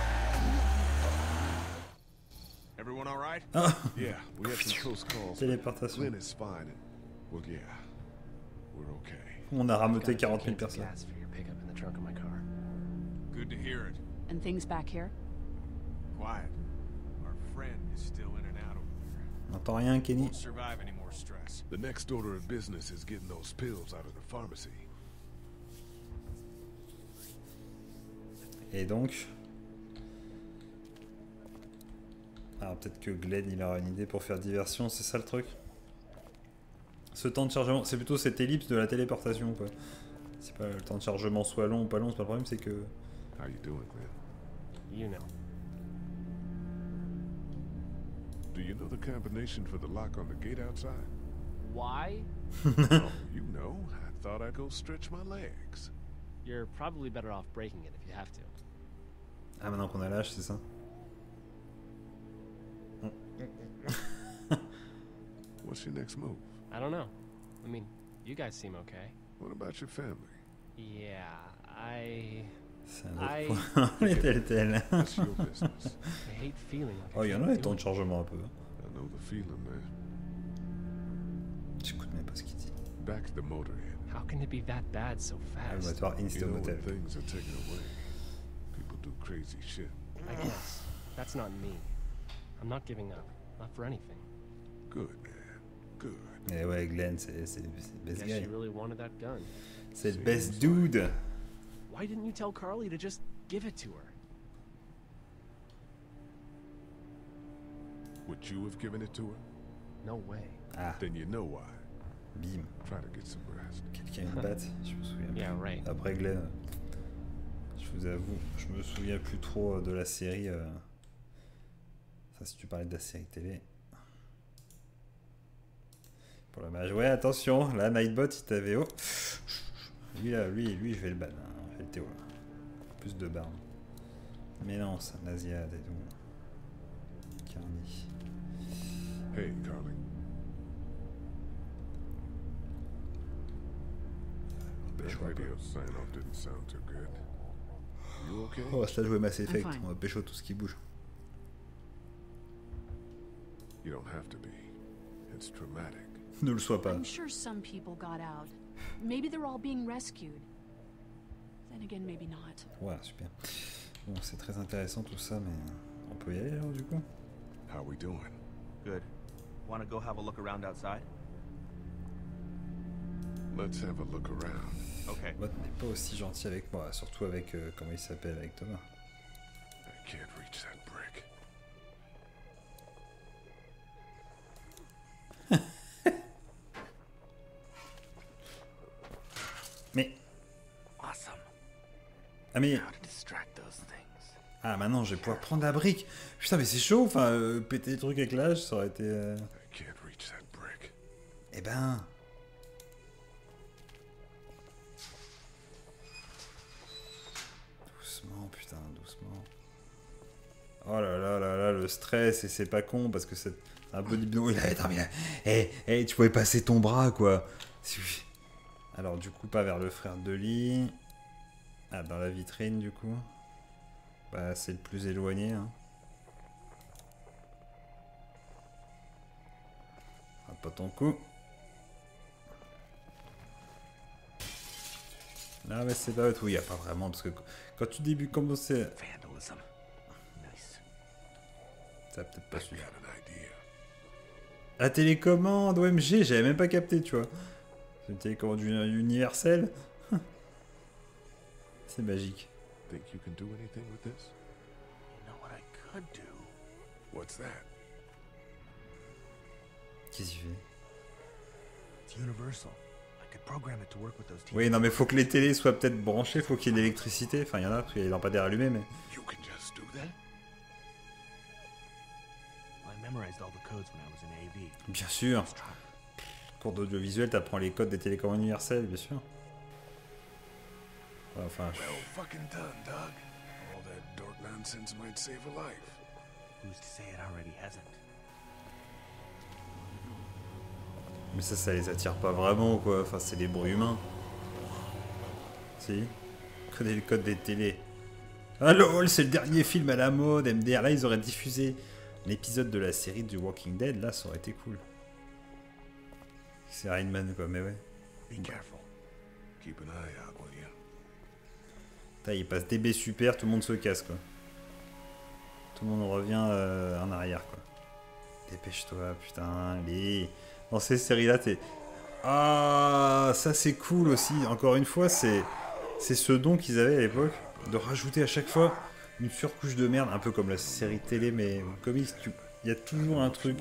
Speaker 3: Everyone all right?
Speaker 1: Ah.
Speaker 3: Yeah, we had some close calls.
Speaker 1: Téléportation.
Speaker 3: Glenn is fine. And, well, yeah, we're okay.
Speaker 1: On a rameuté 40 000 personnes.
Speaker 9: Gas for your pickup in the trunk of my car.
Speaker 11: Good to hear it.
Speaker 20: And things back here?
Speaker 11: Quiet. Our friend is still in and out over there.
Speaker 1: N'entends rien, Kenny.
Speaker 11: Won't survive any more stress.
Speaker 3: The next order of business is getting those pills out of the pharmacy.
Speaker 1: Et donc... Alors peut-être que Glenn il aura une idée pour faire diversion, c'est ça le truc? Ce temps de chargement, c'est plutôt cette ellipse de la téléportation quoi. C'est pas le temps de chargement soit long ou pas long, c'est pas le problème, c'est que...
Speaker 3: How you doing, Glenn?
Speaker 9: You know.
Speaker 3: Do you know the combination for the lock on the gate outside?
Speaker 9: Why?
Speaker 3: Oh, you know. I thought I'd go stretch my legs.
Speaker 14: You're probably better off breaking it if you have to.
Speaker 1: Ah maintenant qu'on a l'âge, c'est ça?
Speaker 3: What's your next move?
Speaker 14: I don't know. I mean, you guys seem okay.
Speaker 3: What about your family?
Speaker 14: Yeah, I...
Speaker 1: C'est un autre point. Les Telltale.
Speaker 3: That's your business.
Speaker 14: I hate feeling like
Speaker 1: Oh, il y en a des temps de chargement un peu.
Speaker 3: I know the feeling, man.
Speaker 1: J'écoute même pas ce qu'il dit.
Speaker 3: Back to the motorhead.
Speaker 14: How can it be that bad so
Speaker 1: Elle
Speaker 14: fast?
Speaker 1: va te voir
Speaker 3: You
Speaker 1: Insta
Speaker 3: know, when
Speaker 1: Motel.
Speaker 3: things are taken away, people do crazy shit.
Speaker 14: I guess. That's not me. I'm not giving up. Not for anything.
Speaker 3: Good, man. Good.
Speaker 1: Et ouais, Glenn, c'est le best
Speaker 14: Guess
Speaker 1: guy.
Speaker 14: she really wanted that gun.
Speaker 1: C'est le best dude.
Speaker 14: Why didn't you tell Carly to just give it to her?
Speaker 3: Would you have given it to her?
Speaker 14: No way.
Speaker 1: Ah,
Speaker 3: Then you know why.
Speaker 1: bim.
Speaker 3: Try to get some rest.
Speaker 1: Quelqu'un a une batte, je me souviens
Speaker 14: Yeah,
Speaker 1: plus.
Speaker 14: right.
Speaker 1: Après Glenn, je vous avoue, je me souviens plus trop de la série. Ça, si tu parlais de la série télé. Pour le mage, ouais, attention, là, Nightbot, il t'avait. Oh. Lui, là, lui, je vais le ban. Hein. Je vais le Théo. Là. Plus de barbe. Mais non, c'est un Asiate et tout. Carny.
Speaker 3: Hey, Carly. That radio sign-off didn't sound too good. You okay?
Speaker 1: Oh, je t'ai joué Mass Effect,
Speaker 20: fine.
Speaker 1: on va pécho tout ce qui bouge.
Speaker 3: You don't have to be. It's traumatic.
Speaker 1: Ne le sois pas.
Speaker 20: I'm sure some people got out. Maybe they're all being rescued. Then again, maybe not.
Speaker 1: Ouais, super. Bon, c'est très intéressant tout ça, mais on peut y aller alors du coup?
Speaker 3: How we doing?
Speaker 18: Good. Want to go have a look around outside?
Speaker 3: Let's have a look around.
Speaker 18: Okay.
Speaker 1: Bot n'est pas aussi gentil avec moi, surtout avec, comment il s'appelle, avec Thomas.
Speaker 3: I can't reach that brick.
Speaker 1: Mais...
Speaker 19: Awesome.
Speaker 1: Ah mais...
Speaker 19: How to distract those things.
Speaker 1: Ah maintenant je vais pouvoir prendre la brique. Putain mais c'est chaud, enfin péter des trucs avec l'âge ça aurait été...
Speaker 3: I can't reach that brick.
Speaker 1: Eh ben... Doucement putain, doucement. Oh là là là là, le stress et c'est pas con parce que c'est un peu d'hypnose. Il a... Attends mais là... tu pouvais passer ton bras quoi. Alors du coup pas vers le frère de Lee. Ah dans la vitrine du coup. Bah c'est le plus éloigné hein. Ah, pas ton coup. Ah mais c'est pas tout, il n'y a pas vraiment parce que quand tu débutes comme c'est...
Speaker 19: Vandalism. Nice.
Speaker 1: Ça a peut-être pas su. La télécommande OMG, j'avais même pas capté tu vois. C'est une télécommande universelle. C'est magique.
Speaker 3: Think you can do anything with this?
Speaker 19: You know what I could do?
Speaker 3: What's that?
Speaker 1: Qu'est-ce qu'il fait?
Speaker 19: It's universal. I could program it to work with those TV.
Speaker 1: Oui non mais faut que les télés soient peut-être branchées, faut qu'il y ait de l'électricité. Enfin il y en a parce qu'il y a les lampadaires allumés mais...
Speaker 3: You can just do that?
Speaker 19: I memorized all the codes when I was in AV.
Speaker 1: Bien sûr. Cours d'audiovisuel, t'apprends les codes des télécommandes universelles, bien sûr. Ouais, enfin...
Speaker 3: Well fucking done, Doug. All that dork nonsense might save a life.
Speaker 19: Who's to say it already hasn't?
Speaker 1: Mais ça les attire pas vraiment, quoi. Enfin, c'est des bruits humains. Si. connaît le code des télés. Ah lol, c'est le dernier film à la mode, MDR. Là, ils auraient diffusé l'épisode de la série du Walking Dead. Là, ça aurait été cool. C'est Iron Man, quoi, mais ouais.
Speaker 3: Be careful. Keep an eye out, will you?
Speaker 1: Putain, il passe DB super, tout le monde se casse, quoi. Tout le monde revient en arrière, quoi. Dépêche-toi, putain, allez. Dans ces séries-là, t'es... Ah, ça c'est cool aussi. Encore une fois, c'est ce don qu'ils avaient à l'époque, de rajouter à chaque fois une surcouche de merde, un peu comme la série télé, mais comics, il y a toujours un truc...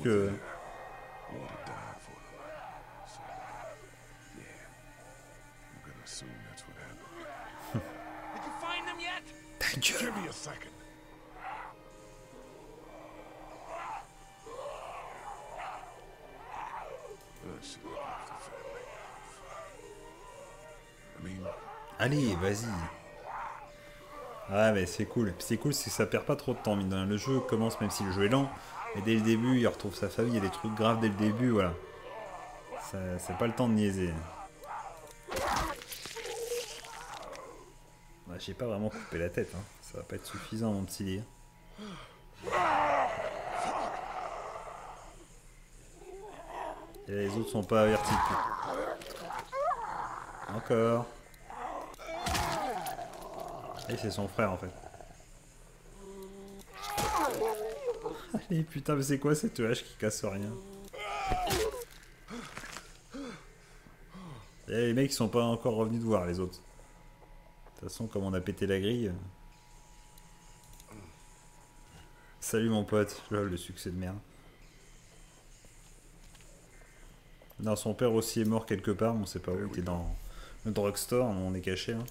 Speaker 1: Ta gueule. Allez, vas-y. Ah mais c'est cool. C'est cool, c'est que ça perd pas trop de temps. Mine de rien. Le jeu commence, même si le jeu est lent, et dès le début, il retrouve sa famille, il y a des trucs graves dès le début, voilà. C'est pas le temps de niaiser. Bah, j'ai pas vraiment coupé la tête, hein. Ça va pas être suffisant mon petit lire. Et les autres sont pas avertis. Encore. Et c'est son frère en fait. Allez putain, mais c'est quoi cette hache qui casse rien? Et les mecs ils sont pas encore revenus de voir les autres. De toute façon, comme on a pété la grille. Salut mon pote, le succès de merde. Non, son père aussi est mort quelque part, on sait pas où, il était dans le drugstore, on est caché. Hein.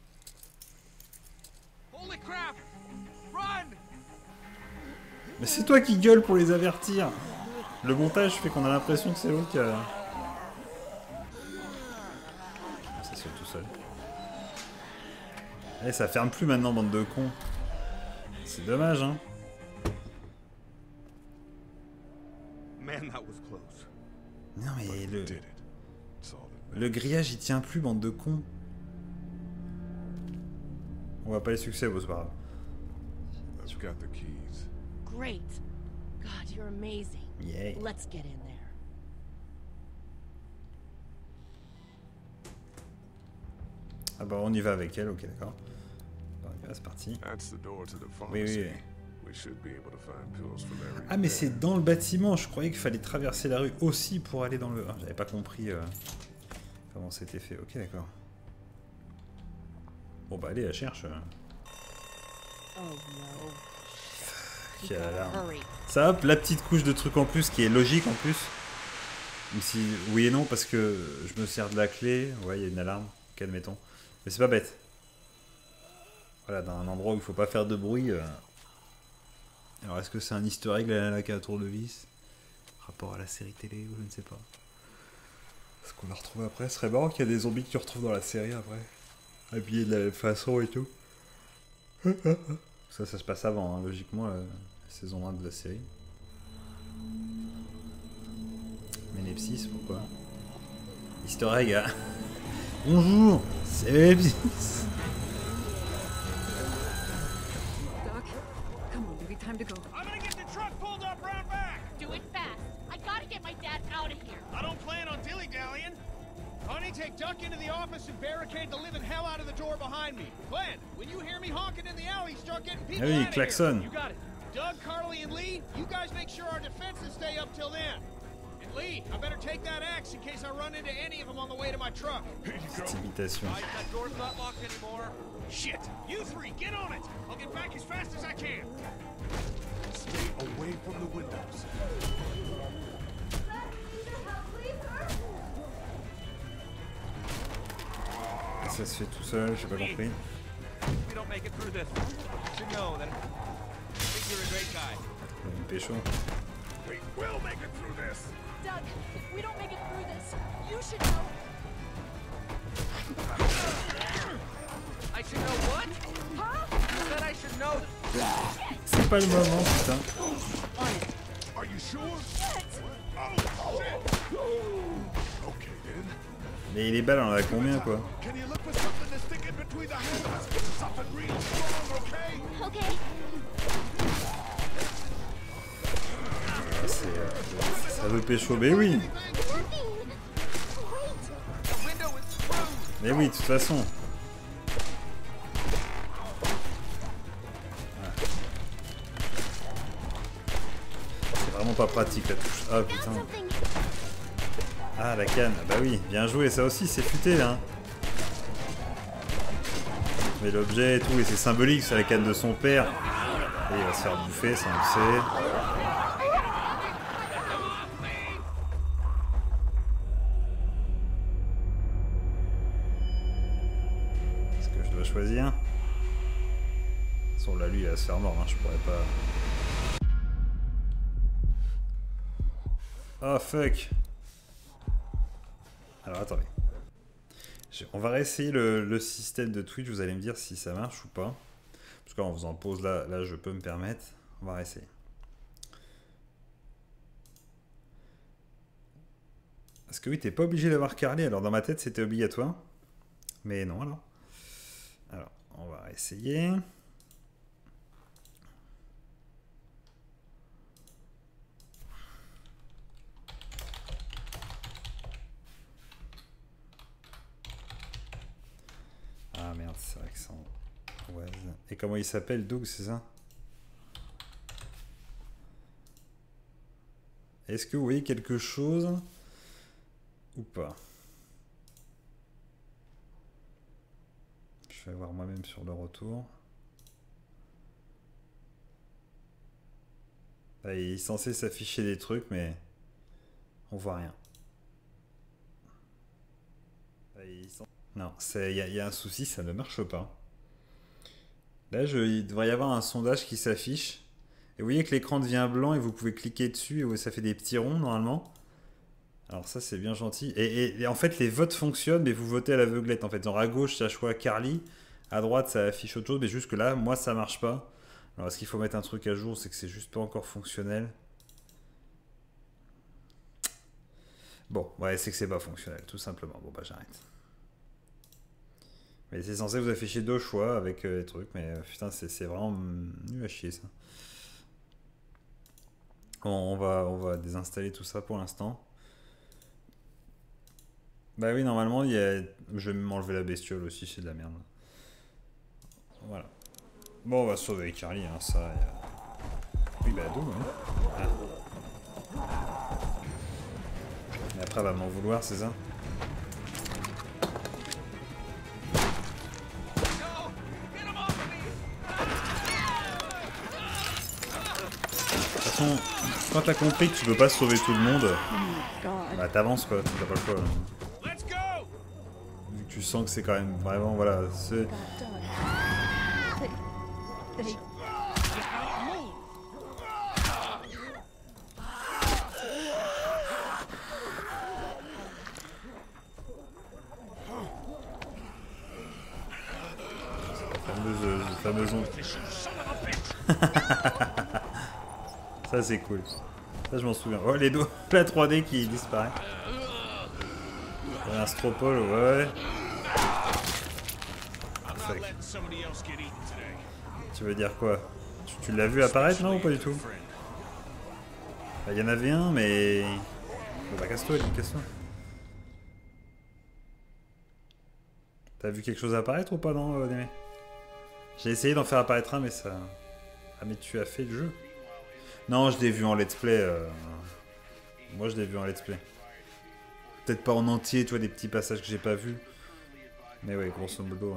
Speaker 1: Mais c'est toi qui gueule pour les avertir. Le montage fait qu'on a l'impression que c'est l'autre qui a... Ça se fait tout seul. Eh, ça ferme plus maintenant, bande de cons. C'est dommage, hein.
Speaker 18: Man, that was close.
Speaker 1: Non mais le grillage il tient plus, bande de cons. On va pas les succès, bon, c'est pas grave.
Speaker 3: I've got the keys.
Speaker 2: Great. God, you're amazing.
Speaker 1: Yeah.
Speaker 2: Let's get in there.
Speaker 1: Ah bah on y va avec elle, ok d'accord. C'est parti. Oui, oui. Ah mais c'est dans le bâtiment, je croyais qu'il fallait traverser la rue aussi pour aller dans le... Ah, j'avais pas compris comment c'était fait, ok d'accord. Bon bah allez, elle cherche. Quelle alarme. Ça hop, la petite couche de trucs en plus qui est logique en plus. Même si oui et non parce que je me sers de la clé, ouais il y a une alarme, ok admettons. Mais c'est pas bête. Voilà, dans un endroit où il faut pas faire de bruit. Alors est-ce que c'est un easter egg la nana qui a un tournevis? Rapport à la série télé ou je ne sais pas. Est-ce qu'on la retrouve après? Ce serait marrant qu'il y a des zombies que tu retrouves dans la série après. Habillés de la même façon et tout. Ça se passe avant, hein, logiquement, la saison 1 de la série. Ménepsis, pourquoi? Easter egg, hein. Bonjour, c'est Ménepsis.
Speaker 17: Time to go.
Speaker 16: I'm gonna get the truck pulled up round back!
Speaker 15: Do it fast. I gotta get my dad out of here.
Speaker 16: I don't plan on dilly-dallying. Honey, take Duck into the office and barricade the living hell out of the door behind me. Glenn, when you hear me honking in the alley, start getting people
Speaker 1: Ah oui,
Speaker 16: out of
Speaker 1: klaxon.
Speaker 16: here. You got it. Doug, Carly, and Lee, you guys make sure our defenses stay up till then. And Lee, I better take that axe in case I run into any of them on the way to my truck.
Speaker 1: Cette imitation.
Speaker 16: That door's not locked anymore. Shit! You three, get on it! I'll get back as fast as I can.
Speaker 3: Stay away from the windows.
Speaker 1: Ça se fait tout seul, j'ai pas compris.
Speaker 18: We don't make it through this. You should know that I think you're a great guy.
Speaker 1: Une pécho.
Speaker 3: We will make it through this.
Speaker 15: Doug, if we don't make it through this, you should know.
Speaker 16: I should know what? Huh? You said I should know.
Speaker 1: C'est pas le moment, putain.
Speaker 3: Are you sure? Oh, shit. Okay then.
Speaker 1: Mais les balles, on en a combien quoi?
Speaker 3: Can you look for something to stick Get between the handles. Something real strong, okay?
Speaker 7: Okay.
Speaker 1: Ça veut pécho, mais oui. Mais oui, de toute façon. Voilà. C'est vraiment pas pratique la touche. Ah putain. Ah la canne, bah oui, bien joué, ça aussi c'est futé là. Mais l'objet et tout, et c'est symbolique, c'est la canne de son père. Et il va se faire bouffer, ça on le sait. Est-ce que je dois choisir? Sur là, lui il va se faire mort, hein, je pourrais pas. Oh fuck. Alors attendez. On va réessayer le système de Twitch, vous allez me dire si ça marche ou pas. Parce qu'en faisant pause là je peux me permettre. On va réessayer. Parce que oui, t'es pas obligé d'avoir Carly. Alors dans ma tête c'était obligatoire. Mais non alors. Alors, on va essayer. Ah merde, c'est vrai que ça en... Ouais. Et comment il s'appelle, Doug, c'est ça? Est-ce que vous voyez quelque chose ou pas? Je vais voir moi-même sur le retour. Là, il est censé s'afficher des trucs, mais on voit rien. Là, non, il y a un souci, ça ne marche pas. Là, il devrait y avoir un sondage qui s'affiche. Et vous voyez que l'écran devient blanc et vous pouvez cliquer dessus et ça fait des petits ronds normalement. Alors ça, c'est bien gentil. Et en fait, les votes fonctionnent, mais vous votez à l'aveuglette. En fait, genre à gauche, ça choisit Carly. À droite, ça affiche autre chose. Mais jusque là, moi, ça marche pas. Alors, est-ce qu'il faut mettre un truc à jour? C'est que c'est juste pas encore fonctionnel. Bon, ouais, c'est que c'est pas fonctionnel, tout simplement. Bon, bah, j'arrête. Mais c'est censé vous afficher deux choix avec les trucs, mais putain, c'est vraiment nul à chier ça. Bon, on va désinstaller tout ça pour l'instant. Bah oui, normalement, il y a... je vais m'enlever la bestiole aussi, c'est de la merde. Voilà. Bon, on va sauver Carly, hein, ça... Oui, bah d'où, hein. Ah. Mais après, elle va m'en vouloir, c'est ça? De toute façon, quand t'as compris que tu peux pas sauver tout le monde, bah t'avances quoi, t'as pas le choix. Vu que tu sens que c'est quand même vraiment, voilà, c'est... fameuse onde. Ça c'est cool. Ça je m'en souviens. Oh les doigts, la 3D qui disparaît. Un stropole, ouais. Tu veux dire quoi? Tu l'as vu apparaître non ou pas du tout? Il y en avait un mais... Bon bah casse-toi, casse-toi. T'as vu quelque chose apparaître ou pas non Démé? J'ai essayé d'en faire apparaître un mais ça... Ah mais tu as fait le jeu? Non, je l'ai vu en let's play. Moi, je l'ai vu en let's play. Peut-être pas en entier, tu vois, des petits passages que j'ai pas vus. Mais ouais, grosso modo.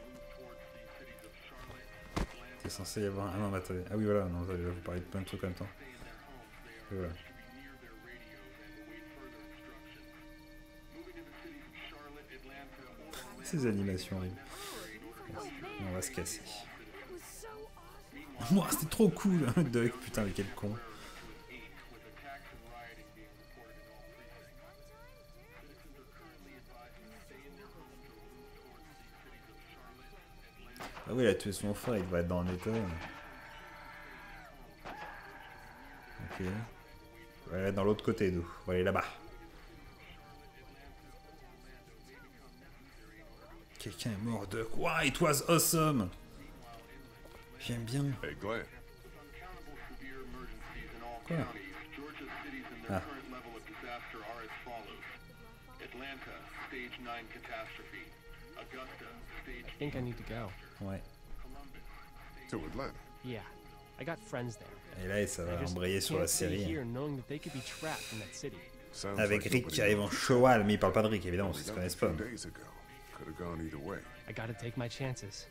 Speaker 1: C'est censé y avoir... Ah non, mais attendez. Ah oui, voilà, non, je vais vous parler de plein de trucs en même temps. Et voilà. Ces animations, oui. On va se casser. Moi, c'était trop cool, hein, Doug, putain, mais quel con. Ah oui, il a tué son frère, il va être dans un état. Ok. On va aller dans l'autre côté, nous. On va aller là-bas. quelqu'un est mort de quoi? It was awesome. J'aime bien.
Speaker 3: Hey, Glenn.
Speaker 1: Quoi? Ah.
Speaker 14: I think I need to go.
Speaker 1: Ouais.
Speaker 3: To Atlanta.
Speaker 14: Yeah, I got friends there.
Speaker 1: Et là, ça va embrayer sur la série. Avec Rick qui arrive en cheval, mais il parle pas de Rick, évidemment, parce qu'ils se connaissent pas.
Speaker 14: I gotta take my chances.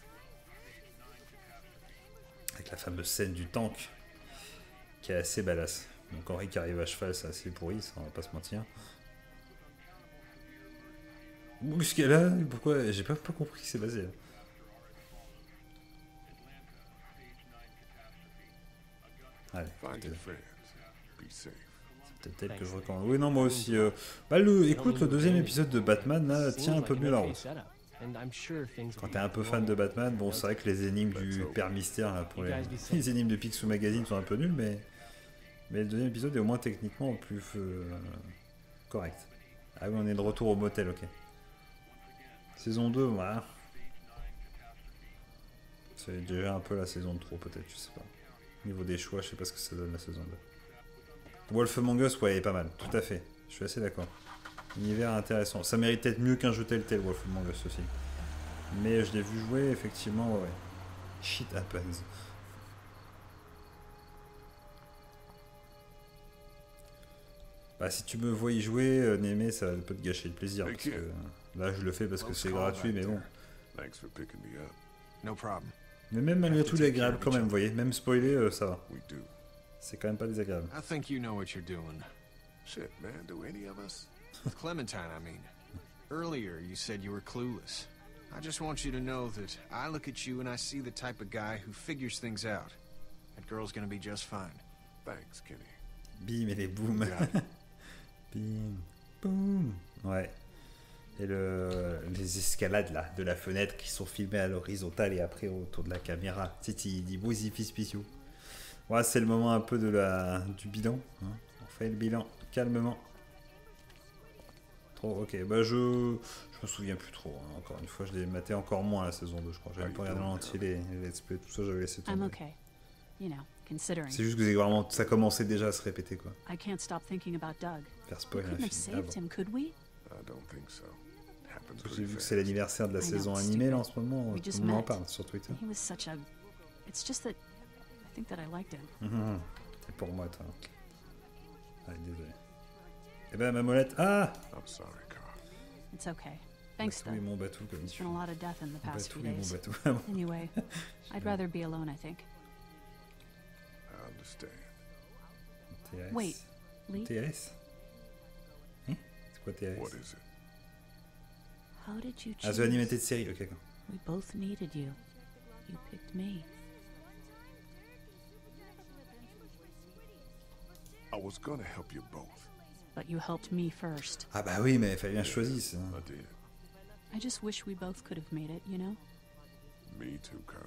Speaker 1: Avec la fameuse scène du tank, qui est assez badass. Donc quand Rick arrive à cheval, c'est assez pourri, ça, on va pas se mentir. Qu'est-ce qu'elle a? Pourquoi? J'ai pas compris ce qui s'est passé là. Allez, c'est peut-être elle que je recommande. Oui, non, moi aussi. Écoute, le deuxième épisode de Batman, là, tient un peu mieux la route. Quand t'es un peu fan de Batman, bon, c'est vrai que les énigmes du Père Mystère, là, pour les énigmes de Picsou Magazine sont un peu nulles, mais le deuxième épisode est au moins techniquement plus correct. Ah oui, on est de retour au motel, ok. Saison 2, voilà. C'est déjà un peu la saison de trop, peut-être, je sais pas. Au niveau des choix, je sais pas ce que ça donne la saison 2. Wolf Among Us, ouais, il est pas mal, tout à fait. Je suis assez d'accord. Univers intéressant. Ça mérite peut-être mieux qu'un jeu tel Wolf Among Us aussi. Mais je l'ai vu jouer, effectivement, ouais. Shit happens. Bah, si tu me vois y jouer, Némé, ça peut te gâcher le plaisir. Parce que, là, je le fais parce que c'est gratuit, mais bon. Mais même malgré tout, il est agréable quand même, vous voyez. Même spoilé, ça va. C'est quand même pas désagréable.
Speaker 11: I think you know what you're doing. Shit, man, do any of us? With Clementine, I mean. Earlier, you said you were clueless. I just want you to know that I look at you and I see the type of guy who figures things out. That girl's gonna be just fine.
Speaker 3: Thanks, Kenny.
Speaker 1: Bim et les boum. Bim, boum. Ouais. Et les escalades là, de la fenêtre qui sont filmées à l'horizontale et après autour de la caméra. Tu sais, il dit beaux effets spéciaux. Ouais, c'est le moment un peu du bilan. Hein. On fait le bilan calmement. Trop, ok. Bah je me souviens plus trop. Hein. Encore une fois, je l'ai maté encore moins la saison 2, je crois. J'avais pas regardé en entier les let's play, tout ça, j'avais laissé tomber.
Speaker 20: Okay. You know, considering.
Speaker 1: C'est juste que vraiment, ça commençait déjà à se répéter, quoi.
Speaker 20: I can't stop thinking about Doug.
Speaker 1: Faire spoil
Speaker 20: un film.
Speaker 1: J'ai vu que c'est l'anniversaire de la saison animée là en ce moment. Tout le monde en parle sur Twitter.
Speaker 20: He was such a. It's just that I think that I liked him.
Speaker 1: C'est pour moi, toi. Allez, désolé. Eh ben, ma molette. Ah!
Speaker 3: I'm sorry, Carl.
Speaker 20: It's okay. Thanks,
Speaker 1: Batou et mon batou, comme
Speaker 20: There's been a lot of death in the past few
Speaker 1: Batou et mon
Speaker 20: days.
Speaker 1: batou.
Speaker 20: Anyway, I'd rather be alone, I think.
Speaker 3: I understand.
Speaker 1: TS.
Speaker 20: Wait, Lee?
Speaker 1: TS? Hein? C'est quoi TS?
Speaker 3: What is it?
Speaker 20: How did you choose?
Speaker 1: Ah, The Animated Series, ok.
Speaker 20: We both needed you. You picked me.
Speaker 3: I was gonna help you both.
Speaker 20: But you helped me first.
Speaker 1: Ah bah oui, mais il fallait bien choisir ça.
Speaker 3: I did.
Speaker 20: I just wish we both could have made it, you know?
Speaker 3: Me too, Carly.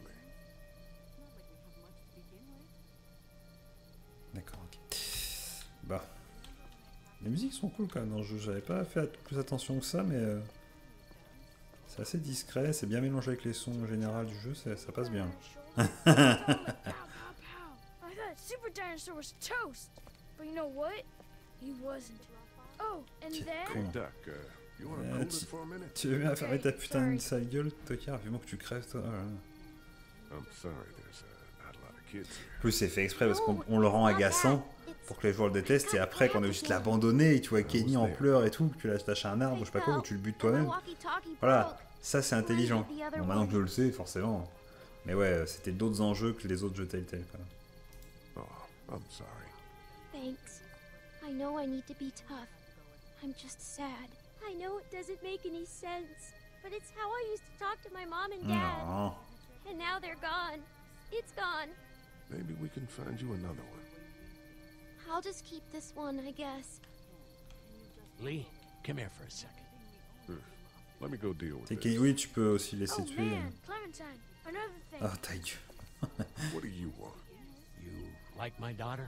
Speaker 1: D'accord, ok. Bah. Les musiques sont cool quand même dans le jeu. J'avais pas fait plus attention que ça, mais c'est assez discret, c'est bien mélangé avec les sons en général du jeu, ça passe bien.
Speaker 12: I thought Super Dinosaur was toast, but you know what? He wasn't. Oh, and then.
Speaker 3: Duck, you wanna cool it for a minute?
Speaker 1: Tu veux bien fermer ta putain de sale gueule, tocard, vivement que tu crèves, toi.
Speaker 3: I'm sorry, there's not a lot of kids here.
Speaker 1: En plus, c'est fait exprès parce qu'on le rend agaçant pour que les joueurs le détestent, et après, quand on est juste l'abandonner, et tu vois Kenny en pleurs et tout, que tu l'attaches à un arbre, je sais pas quoi, ou tu le butes toi-même. Voilà, ça c'est intelligent. Bon, maintenant que je le sais, forcément. Mais ouais, c'était d'autres enjeux que les autres jeux Telltale, quoi.
Speaker 3: Oh, I'm sorry.
Speaker 7: Thanks. I know I need to be tough. I'm just sad. I know it doesn't make any sense, but it's how I used to talk to my mom and dad.
Speaker 1: No.
Speaker 7: And now they're gone. It's gone.
Speaker 3: Maybe we can find you another one.
Speaker 7: I'll just keep this one, I guess.
Speaker 16: Lee, come here for a second.
Speaker 3: Let me go deal with
Speaker 1: Kenny, oui, tu peux aussi laisser
Speaker 12: Oh
Speaker 1: tuer.
Speaker 12: man, Clementine, another thing.
Speaker 1: Oh, ta gueule.
Speaker 3: What do you want?
Speaker 16: You like my daughter?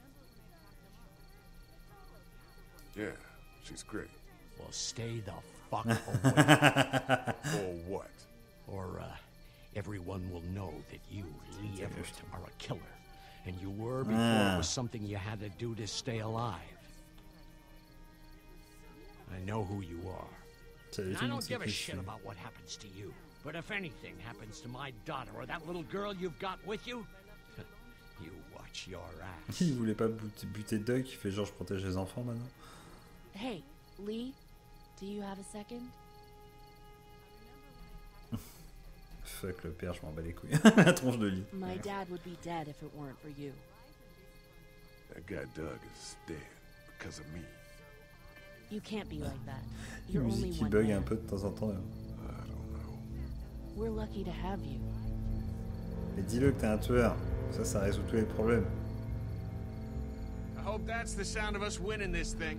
Speaker 3: Yeah, she's great.
Speaker 16: Well, stay the fuck away.
Speaker 3: Or what?
Speaker 16: Or, everyone will know that you, Lee Everett, are a killer. And you were before it was something you had to do to stay alive. I know who you are. And I don't give a shit about what happens to you. But if anything happens to my daughter or that little girl you've got with you, you watch your ass.
Speaker 1: Il voulait pas buter Doug, il fait genre je protège les enfants maintenant.
Speaker 2: Hey, Lee, do you have a second?
Speaker 1: Fuck le père, je m'en bats les couilles. La tronche de Lee.
Speaker 2: My dad would be dead if it weren't for you.
Speaker 3: That guy Doug is dead because of me.
Speaker 2: You can't be like that. You're
Speaker 1: Musique
Speaker 2: only
Speaker 1: qui
Speaker 2: one
Speaker 1: bug
Speaker 2: man.
Speaker 1: un peu de temps en temps.
Speaker 2: We're lucky to have you.
Speaker 1: Mais dis-le que t'es un tueur. Ça résout tous les problèmes.
Speaker 11: I hope that's the sound of us winning this thing.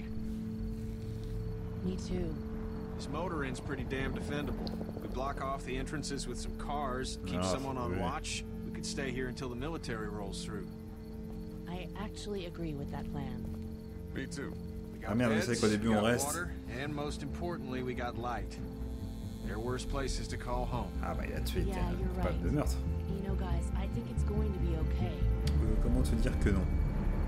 Speaker 2: Me too.
Speaker 11: This motor inn's pretty damn defendable. We block off the entrances with some cars, keep
Speaker 1: Ah,
Speaker 11: someone on
Speaker 1: oui.
Speaker 11: watch. We could stay here until the military rolls through.
Speaker 2: I actually agree with that plan.
Speaker 3: Me too.
Speaker 11: We
Speaker 1: Ah
Speaker 11: got
Speaker 1: merde,
Speaker 11: beds,
Speaker 1: c'est qu'au début
Speaker 11: we
Speaker 1: on
Speaker 11: got
Speaker 1: reste.
Speaker 11: water, and most importantly, we got light. There are worse places to call home.
Speaker 1: Ah bah il a tué
Speaker 2: Yeah, you're
Speaker 1: coupable
Speaker 2: right.
Speaker 1: de meurtre.
Speaker 2: You know, guys, I think it's going to be okay.
Speaker 1: Comment te dire que non?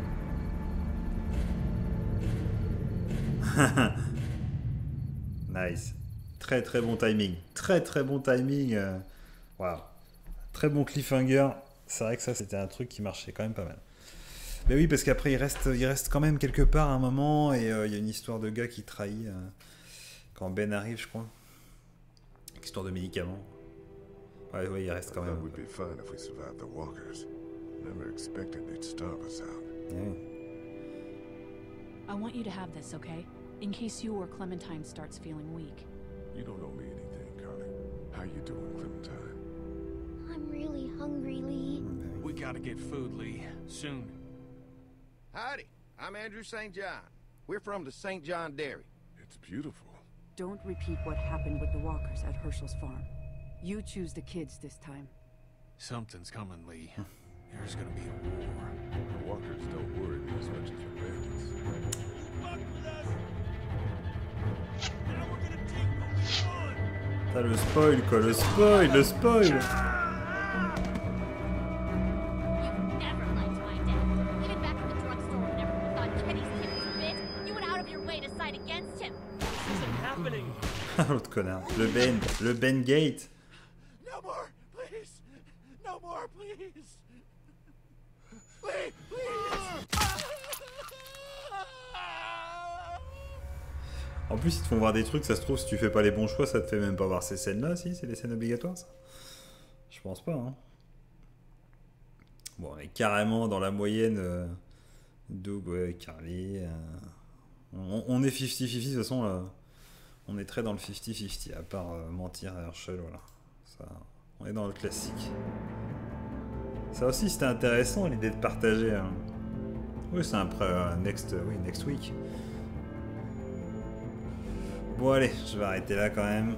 Speaker 1: Nice. Très très bon timing. Très très bon timing. Waouh. Très bon cliffhanger. C'est vrai que ça c'était un truc qui marchait quand même pas mal. Mais oui, parce qu'après il reste quand même quelque part à un moment et il y a une histoire de gars qui trahit quand Ben arrive, je crois. Histoire de médicaments. Ouais, il reste quand même.
Speaker 3: We'd be fine if we survived the walkers. Never expected they'd starve us out.
Speaker 1: Yeah.
Speaker 20: I want you to have this, okay? In case you or Clementine starts feeling weak.
Speaker 3: You don't owe me anything, Carly. How you doing, Clementine?
Speaker 7: I'm really hungry, Lee.
Speaker 11: We gotta get food, Lee. Soon.
Speaker 4: Howdy, I'm Andrew St. John. We're from the St. John Dairy.
Speaker 3: It's beautiful.
Speaker 13: Don't repeat what happened with the walkers at Herschel's farm. You choose the kids this time.
Speaker 11: Something's coming, Lee. There's gonna be a war.
Speaker 3: The walkers don't worry me as much as the bandits.
Speaker 1: T'as le spoil quoi, le spoil.
Speaker 12: Never liked my dad. Even back at the drugstore whenever we thought Kenny's kid was bit, you went out of your way to side against him.
Speaker 14: This isn't happening.
Speaker 1: L'autre connard. Le Ben Gate.
Speaker 16: No more, please. No more, please. Please, please.
Speaker 1: En plus, ils te font voir des trucs, ça se trouve, si tu fais pas les bons choix, ça te fait même pas voir ces scènes-là, si, c'est les scènes obligatoires, ça. Je pense pas, hein. Bon, on est carrément dans la moyenne Doug, ouais, Carly. On est 50-50, de toute façon, là, on est très dans le 50-50, à part mentir à Herschel, voilà. Ça, on est dans le classique. Ça aussi, c'était intéressant, l'idée de partager. Hein. Oui, c'est un next week. Bon allez, je vais arrêter là quand même.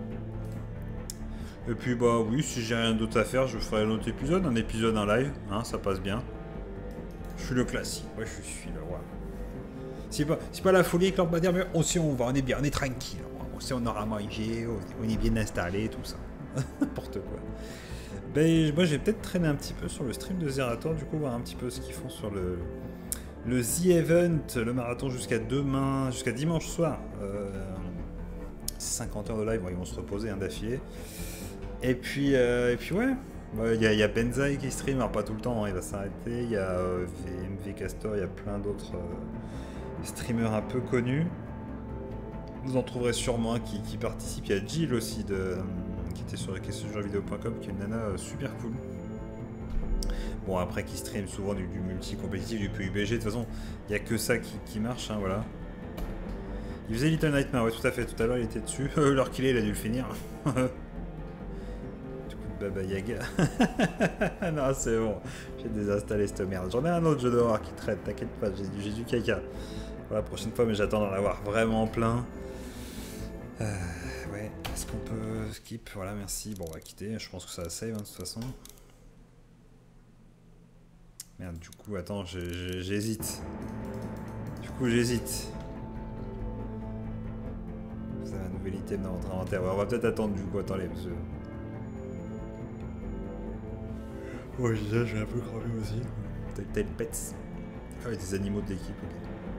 Speaker 1: Et puis bah oui, si j'ai rien d'autre à faire, je ferai un autre épisode, en live, hein, ça passe bien. Je suis le classique, ouais, je suis le roi. C'est pas la folie que l'on va dire, mais aussi on est bien, on est tranquille, on aura mangé, on est bien installé, tout ça. N'importe quoi. Ben, moi j'ai peut-être traîné un petit peu sur le stream de Zerator, du coup voir un petit peu ce qu'ils font sur le The Event, le marathon jusqu'à dimanche soir. 50 heures de live, bon, ils vont se reposer d'affilée. Et puis ouais, il y a Benzaï qui stream, alors pas tout le temps, hein, il va s'arrêter. Il y a VMV Castor, il y a plein d'autres streamers un peu connus. Vous en trouverez sûrement un qui participe. Il y a Jill aussi, qui était sur jeuxvideo.com, qui est une nana super cool. Bon, après, qui stream souvent du multi-compétitif, du PUBG, de toute façon, il n'y a que ça qui marche, hein, voilà. Il faisait Little Nightmare, ouais, tout à fait, tout à l'heure, il était dessus. L'heure qu'il est, il a dû le finir. Du coup, Baba Yaga. Non, c'est bon, j'ai désinstallé cette merde. J'en ai un autre jeu d'horreur qui traite, t'inquiète pas, j'ai du caca. Pour la prochaine fois, mais j'attends d'en avoir vraiment plein. Ouais, est-ce qu'on peut skip? Voilà, merci. Bon, on va quitter, je pense que ça save, hein, de toute façon. Merde, du coup, attends, j'hésite. Ça va nous Nouvel item dans votre inventaire. Ouais, on va peut-être attendre du coup, attendez, parce que... Ouais, déjà, je vais un peu crever aussi. Telltale Pets. Ah oui, des animaux de l'équipe, ok.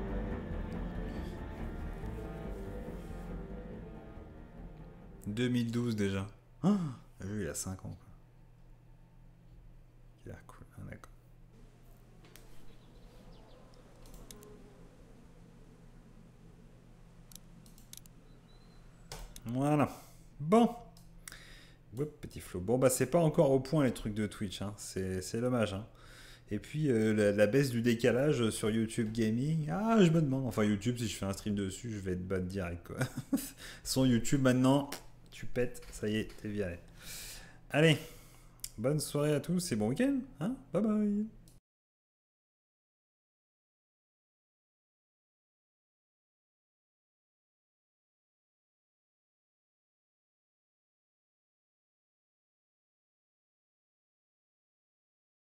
Speaker 1: « 2012 déjà. Ah, il a 5 ans. Quoi. Il a cool, ah, d'accord. Voilà. Bon. Hop, petit flow. Bon, bah, c'est pas encore au point les trucs de Twitch. Hein. C'est dommage. Hein. Et puis, la baisse du décalage sur YouTube Gaming. Ah, je me demande. Enfin, YouTube, si je fais un stream dessus, je vais être bad direct. Quoi. Son YouTube maintenant, tu pètes. Ça y est, t'es viré. Allez. Bonne soirée à tous et bon week-end. Hein, bye bye.